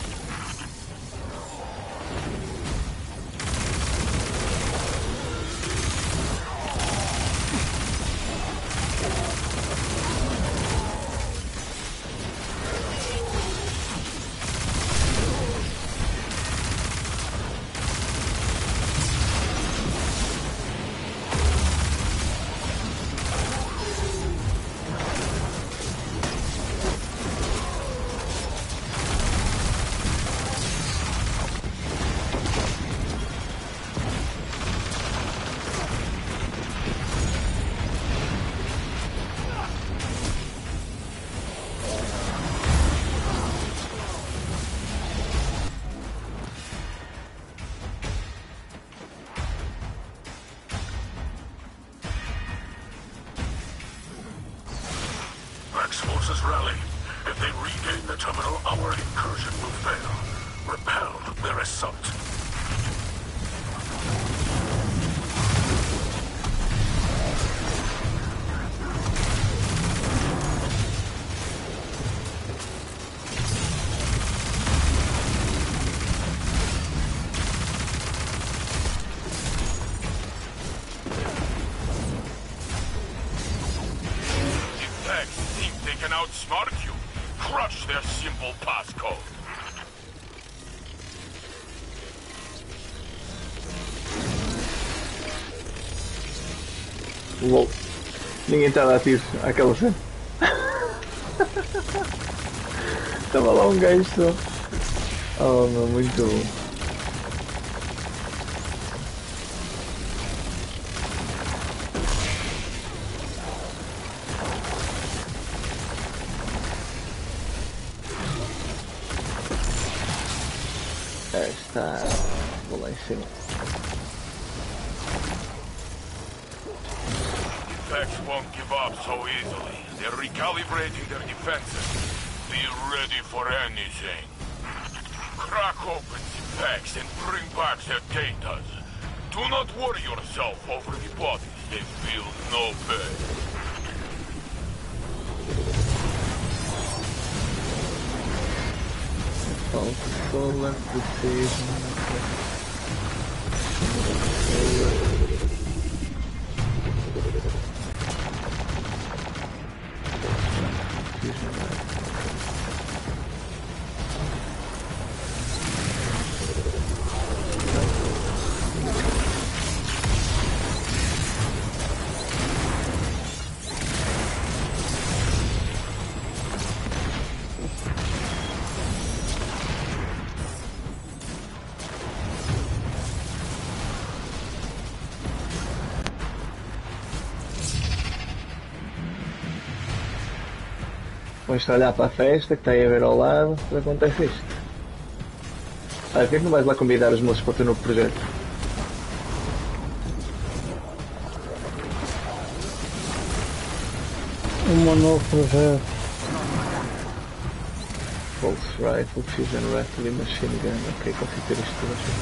Vex forces rally. If they regain the terminal, our incursion will fail. Repel their assault. Outsmart you. Crush their simple passcode. Uou. Ninguém estava ativo àquela cena. Estava lá um gajo só. Oh meu, muito bom. Está. Vou lá em cima. Vex won't give up so easily. They're recalibrating their defenses. Be ready for anything. Crack open the Vex and bring back their data. Do not worry yourself over the bodies. They feel no pain. Solar precision. Vamos olhar para a festa que está aí a ver ao lado, acontece isto. Ah, por que não vais lá convidar os moços para o teu novo projeto? Um novo projeto. Pulse Rifle, Fusion Rifle e Machine Gun. Ok, consigo ter isto tudo aqui.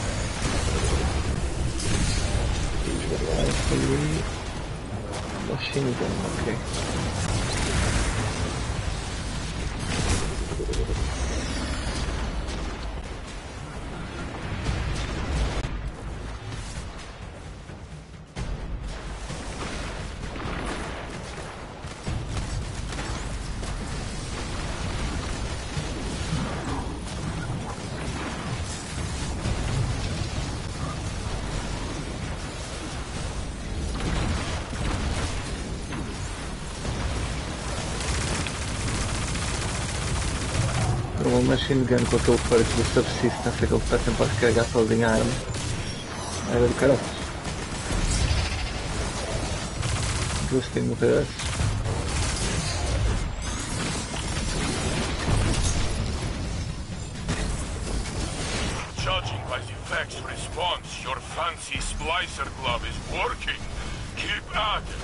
Fusion Rifle e Machine Gun, ok. Um machine gun com aquele perk do subsistence, aquele que está sempre a recarregar sozinho a arma. Era do caralho. Gostei de morrer desses. Judging by the Vex response, your fancy splicer glove is working. Keep at it.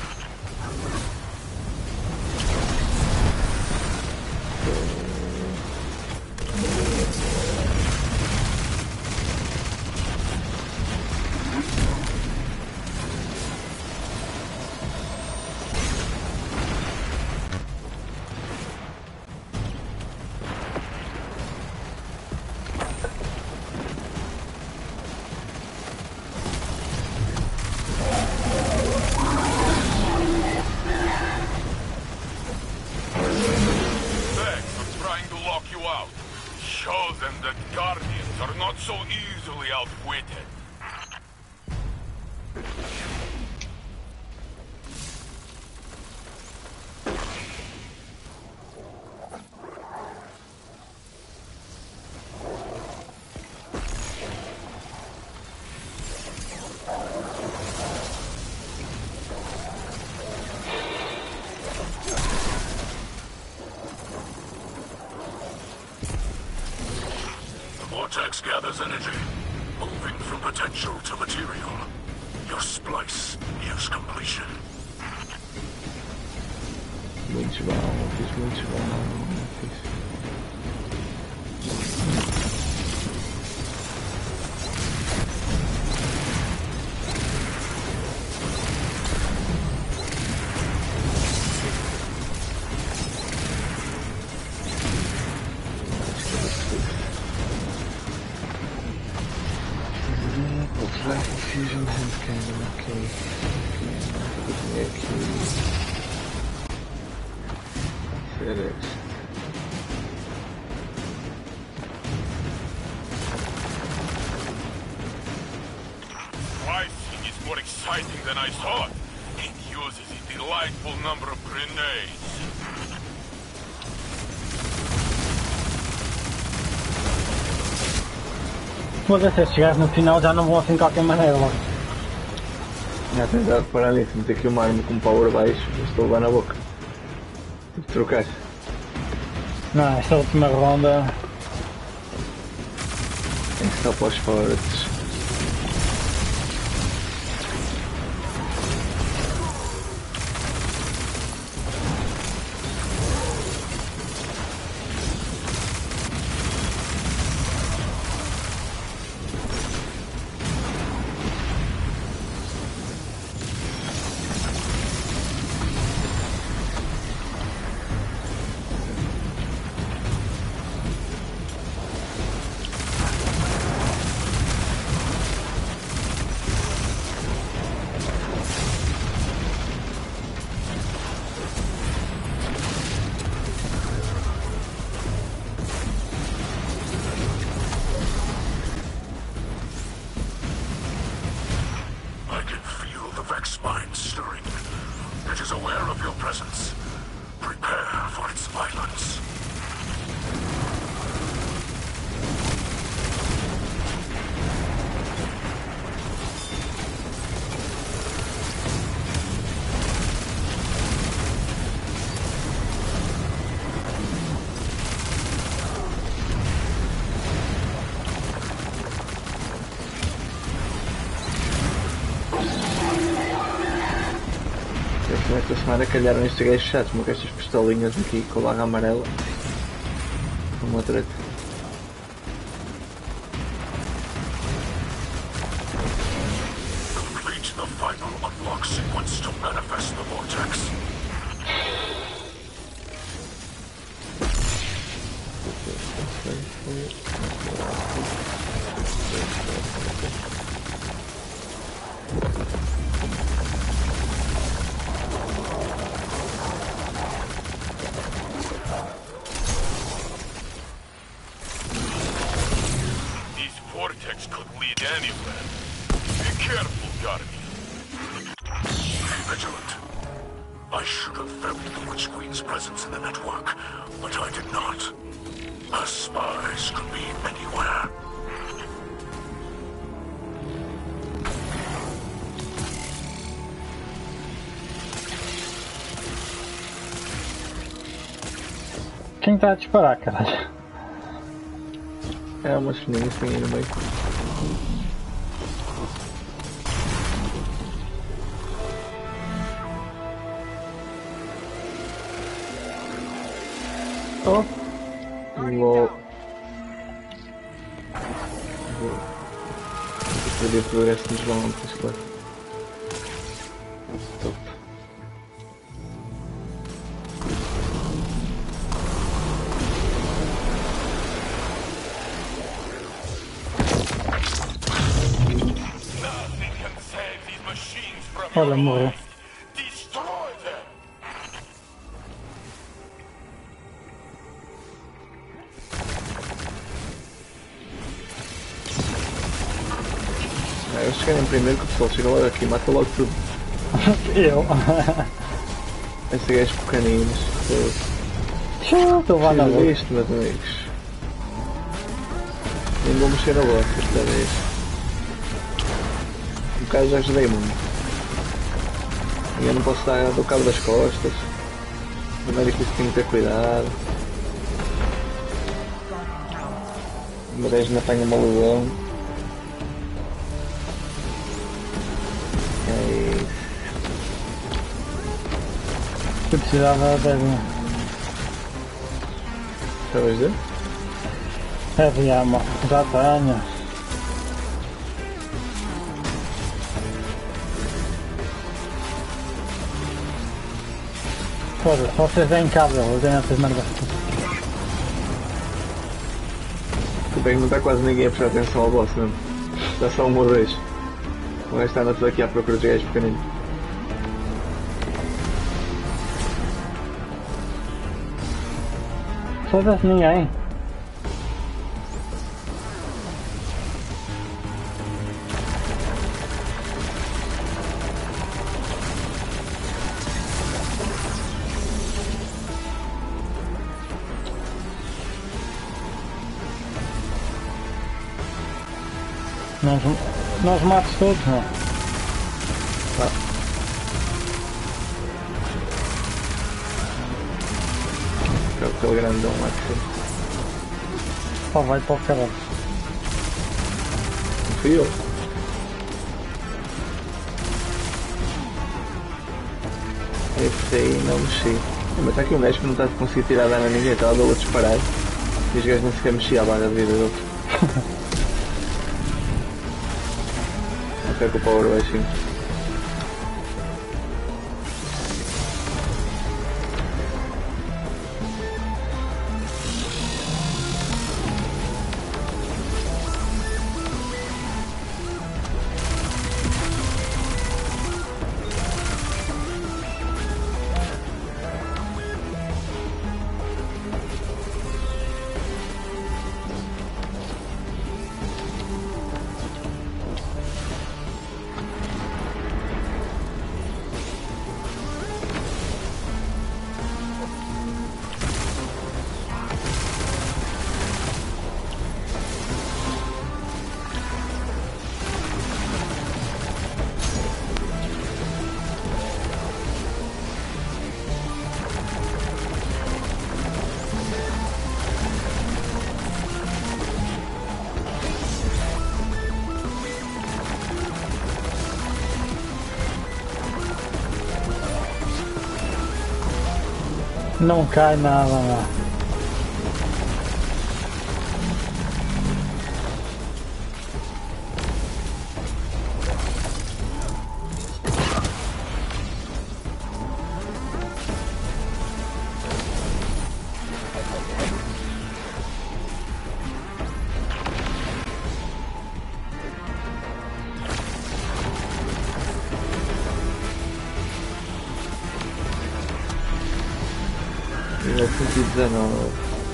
Show them that Guardians are not so easily outwitted. Vortex gathers energy, moving from potential to material. Your splice nears completion. Muito bom, fiz muito bom, fiz. Fusion handcannon, ok. Vou ter aqui. Será? Pricing is more exciting than I thought. It uses a delightful number of grenades. Foda-se, se chegares no final já não vão assim de qualquer maneira logo. Já tens de reparar nisso, meter aqui uma arma com power baixo, eu estou a levar na boca. Tipo trocar. Não, esta última ronda. Tem que estar para os fortes. semana calharam estes gajos chatos, mas com estas pistolinhas aqui com a barra amarela. Uma treta. Complete the final unlock sequence to manifest the vortex. This vortex could lead anywhere. Be careful, Guardian. Be vigilant. I should have felt the Witch Queen's presence in the network, but I did not. Her spies could be anywhere. Quem tá a disparar, caralho? É umas fininhas que tem aí no meio. Oh! Lol. Vou perder progresso nos voluntários, claro. Top. Nothing can save these machines from Olha, morreu. destroy them. Ah, eu cheguei em primeiro que o pessoal chega logo aqui, mata logo tudo. Eu. Esses gajos pequeninos. Estou lá na boca. Isto, meus amigos. Nem vou mexer na bosta esta vez. Um bocado já ajudei muito. E eu não posso dar do cabo das costas. O médico disse que tem que ter cuidado. Uma vez me apanha uma lesão. É isso. Eu precisava de heavy. Estavas a dizer? Heavy ammo. Já tenho. Foda-se, vocês têm cabo, eu tenho essas merdas. Tu bem que não está quase ninguém a prestar atenção ao boss mesmo. Está só um ou dois. O resto anda tudo aqui à procura de gajos pequeninos. Foda-se ninguém. Nós, nós matos todos, não? Tá. Aquele grandão lá que foi. Só vai para o caralho. Não fui eu. Esse aí não mexi. Mas está aqui um gajo que não está a conseguir tirar dano a ninguém, está a dar a disparar. E os gajos nem sequer mexiam a barra de vida deles. Até com o power baixinho. Não cai nada, não. É cento e dezenove.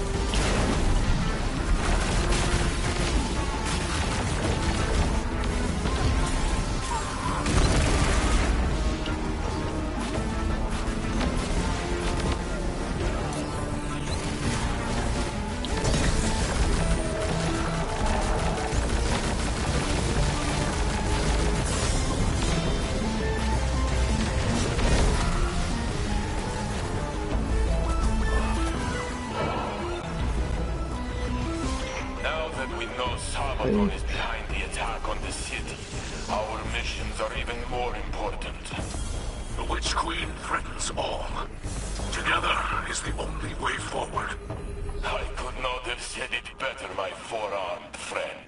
Sabaton is behind the attack on the city. Our missions are even more important. The Witch Queen threatens all. Together is the only way forward. I could not have said it better, my four-armed friend.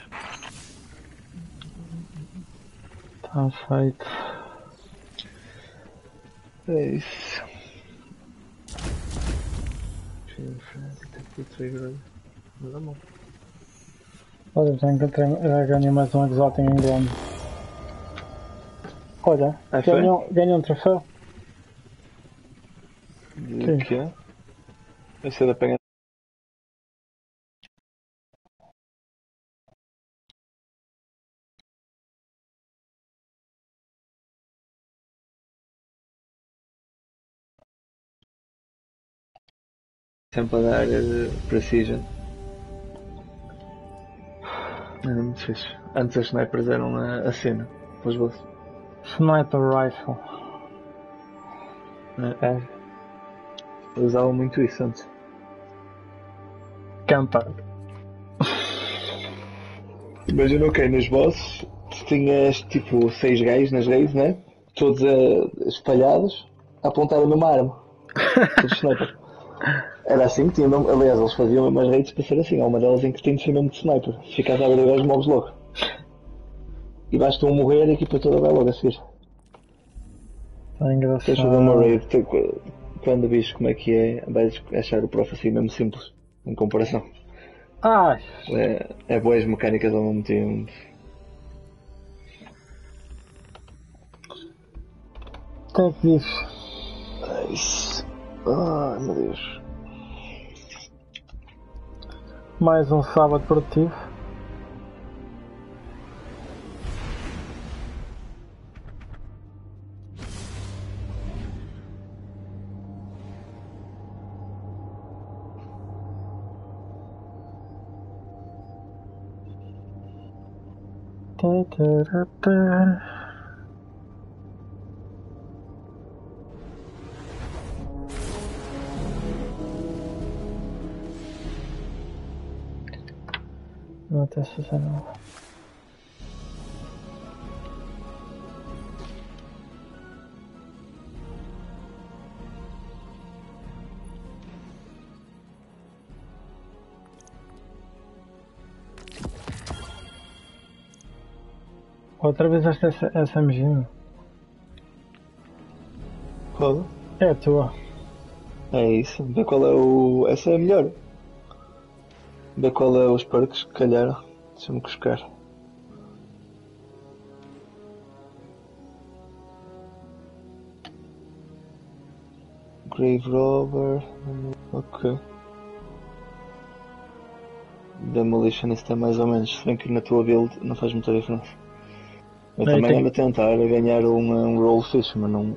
Tá feito. É isso. Mas é bom. Olha, já encontrei, já ganhei mais um exótico em England. Olha, ah, ganhei, ganhei um troféu. De que é? Vai ser da penha. Sempre a dar uh, precision. Era muito fixe. Antes as snipers eram a, a cena para os bosses. Sniper Rifle. É, é. Eu usava muito isso antes. Campa. Imagina, ok, nos bosses tu tinhas tipo seis gajos nas redes, né? Todos uh, espalhados a apontar a mesma arma. Todos sniper. Era assim que tinham, aliás, eles faziam umas raids para ser assim, há uma delas em que tem de ser mesmo de sniper, se ficar a abrir os mobs logo. E basta um morrer e a equipa toda vai logo a seguir. É engraçado. Tens de fazer uma raid, quando vês como é que é, vais achar o Prophecy mesmo simples, em comparação. Ai! É, é boas mecânicas ao mesmo tempo. O que é que diz? É isso. Ai meu Deus. Mais um sábado produtivo. Ta, ta, ta. Não até se não. Outra vez esta S M G. Qual? É a tua. É isso. Vê qual é o. Essa é a melhor. Vê qual é os perks que calharam. Deixa-me buscar. Grave Robber. Ok. Demolition, isso é mais ou menos. Se bem que na tua build não faz muita diferença. Eu Não, também eu ando a tentar ganhar um, um roll fish, mas não.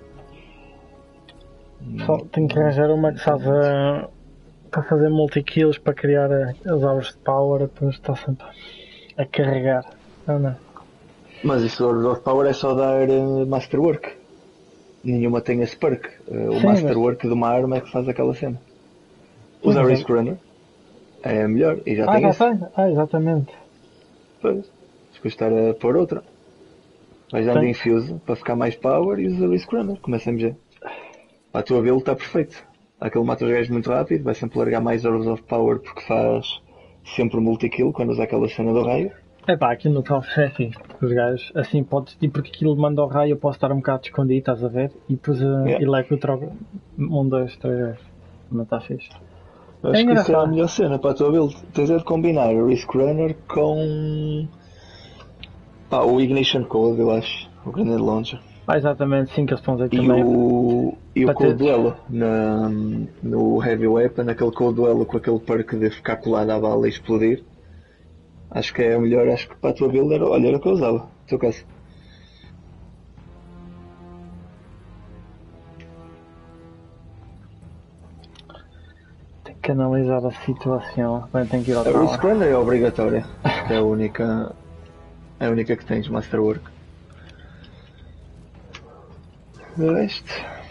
Só tenho que arranjar uma que sabe para fazer multi-kills para criar as árvores de power, depois está sempre a carregar. Não, não. Mas isso of power é só dar uh, masterwork. Nenhuma tem esse perk. Uh, o Sim, masterwork mas... de uma arma é que faz aquela cena. Usa a Risk Runner. É melhor e já ah, tem já isso. tem? Ah, exatamente. Pois. Se estar a pôr outra. Vais dando infuse para ficar mais power e usa a Risk Runner. Como S M G. A tua build está perfeito. Aquele mata os gajos muito rápido, vai sempre largar mais Orbs of Power porque faz sempre multi-kill quando usa aquela cena do raio. É pá, aquilo no Trough é fixe, porque os gajos assim podes, e porque aquilo manda o raio eu posso estar um bocado escondido, estás a ver? E depois uh, Yeah. e levo o troco um, dois, três gajos. Mas está fixe. Acho É que isso é a engraçado. melhor cena para a tua build. Tens é de combinar o Risk Runner com pá, o Ignition Code, eu acho, o Grenade Launcher. Ah, exatamente, sim, que eles estão a dizer E também. o, e o Para Code teres. Duelo na, no Heavy Weapon, aquele Code Duelo com aquele perk de ficar colado à bala e explodir. Acho que é o melhor, acho que para a tua build era, olha, era o que eu usava, no teu caso. Tenho que analisar a situação. Bem, tenho que ir ao A Risk trabalho. Runner é obrigatória, é a única, é a única que tens, Masterwork. De resto,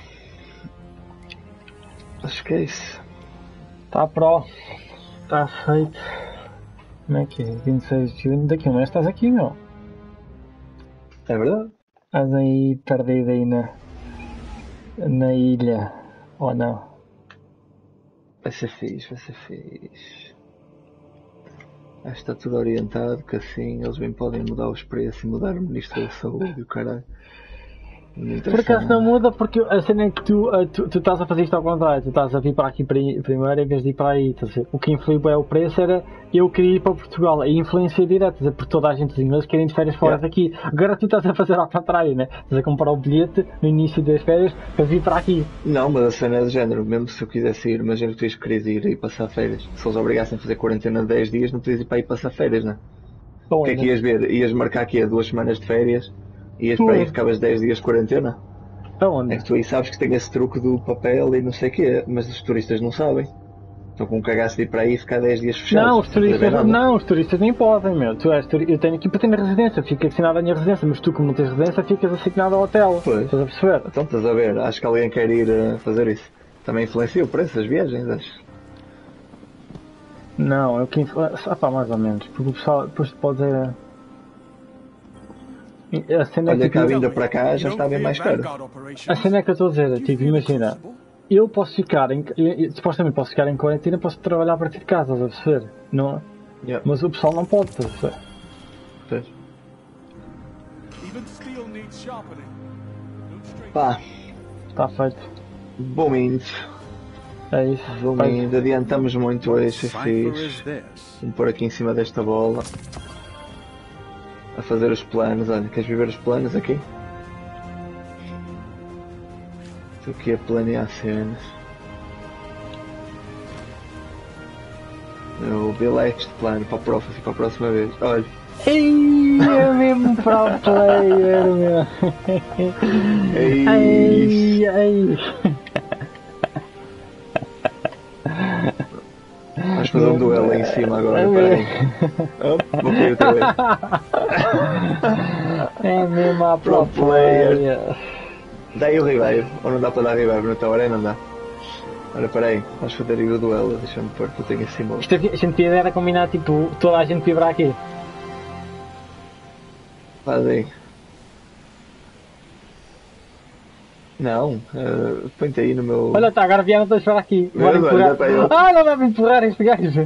acho que é isso. Está pro. Está feito. Como é que é? vinte e seis de junho. Daqui a um mês estás aqui, meu. É verdade? Estás aí perdido aí na, na ilha. Ou não? Vai ser fixe, vai ser fixe. Acho que está tudo orientado, que assim eles bem podem mudar os preços e mudar o Ministro da Saúde e o caralho. Não Por acaso não muda porque a cena é que tu, uh, tu, tu estás a fazer isto ao contrário, tu estás a vir para aqui pri- primeiro em vez de ir para aí, estás a ver? O que influiu bem o preço era eu queria ir para Portugal, a influência direta, estás a ver? Porque toda a gente dos ingleses querem de férias fora Yeah. daqui, agora tu estás a fazer ao contrário, né? Estás a comprar o bilhete no início das férias para vir para aqui. Não, mas a cena é do género, mesmo se eu quisesse ir, imagina que tu ias querer ir e passar férias. Se eles obrigassem a fazer quarentena de dez dias, não podias ir para aí passar férias, não é? O que é que ias ver? Ias marcar aqui a duas semanas de férias, ias para aí e ficavas dez dias de quarentena? Aonde? É que tu aí sabes que tem esse truque do papel e não sei o quê, mas os turistas não sabem. Estão com um cagaço de ir para aí e ficar dez dias fechados. Não, os sem poder ver turistas, nada. não, os turistas nem podem, meu. Tu és turi- eu tenho aqui para ter na residência, fica assinado a minha residência, mas tu, como não tens residência, ficas assignado ao hotel. Pois. Estás a perceber? Então estás a ver, acho que alguém quer ir a fazer isso. Também influencia o preço das viagens, acho. Não, é o que influencia. Ah, pá, mais ou menos. Porque o pessoal depois pode dizer. A cena é Olha que que a tipo, vinda para cá já está bem mais caro. a cena é que eu estou a dizer, é, tipo, imagina, eu posso ficar em. Eu, eu, supostamente posso ficar em quarentena, posso trabalhar a partir de casa, estás a perceber? Não, Yeah. mas o pessoal não pode, estás a perceber? Pois. Even steel needs sharpening. Don't strain Pá, Está feito. bom indo. É isso. Bom Feito. indo. Adiantamos muito hoje, é Cipher is fixe. this. Vamos pôr aqui em cima desta bola. A fazer os planos, olha, queres ver os planos aqui? Estou aqui a planear cenas. Eu vi lá este plano para a, prof, para a próxima vez. Olha, Ei, é mesmo pro player, meu. Ei. Ei, ei. vamos fazer um duelo lá em cima agora. Peraí. Oh, vou cair outra vez. É mesmo a Pro pro player. Dá aí o revive, ou não dá para dar revive na tua hora? Não dá. Ora, peraí, vamos fazer aí o duelo, deixa-me pôr que eu tenho assim bom. Isto aqui, a gente era combinar tipo toda a gente vibrar aqui. Faz aí. Não, uh, põe-te aí no meu... Olha, tá, agora vieram todos para aqui. Bora Olha, empurrar. olha para ele. Ah, não dá para empurrar este gajo.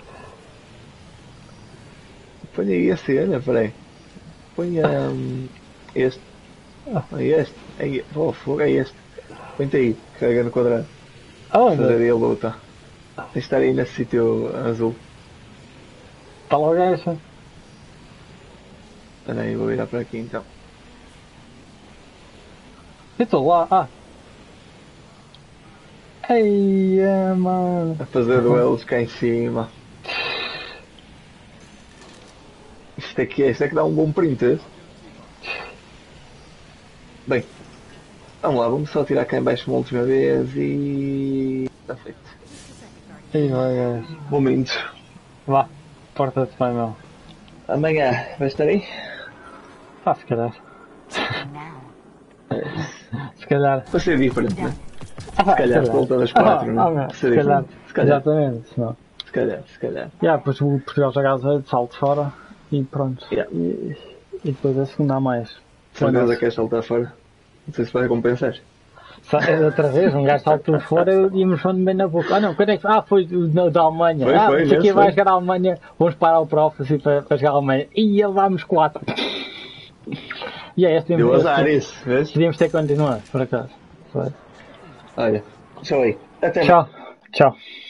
Põe aí a cena, peraí. Põe um, este. É este. É, oh, fogo, é este. Põe-te aí, carrega no quadrado. Aonde? Fazer aí a luta. Tens de estar aí nesse sítio azul. Está logo essa. Espera aí, vou virar para aqui então. Eu estou lá. Ah. Ei, é, mano. A fazer duelos cá em cima. Isto aqui é, isto é que dá um bom print, é? Bem, vamos lá, vamos só tirar cá em baixo uma última vez e... está feito. Ei, vai, gajo. Momento. Vá, porta-te bem, meu. Amanhã, vai estar aí? Ah, se calhar. Se calhar. Vai ser diferente, né? Ah, Se calhar, volta das quatro, ah, né? ah, meu, Vai se ser calhar. diferente. Se calhar. Exatamente. Senão. Se calhar, se calhar. Yeah, depois o Portugal joga às oito, salto fora e pronto. Yeah. E, e depois a segunda a mais. Certeza que queres saltar fora? Não sei se vai compensar. Só, outra vez, um gajo saltou fora e íamos falando bem na boca. Ah não, quando é que. Ah, foi o da Alemanha. Foi, ah, foi, isso aqui foi. vai jogar a Alemanha, vamos parar o Prophecy para, para jogar a Alemanha. E ele vamos quatro. E é, este Deu azar isso, vês? Podíamos ter continuado, por acaso. Foi. Olha, tchau aí. Até mais. Tchau, tchau.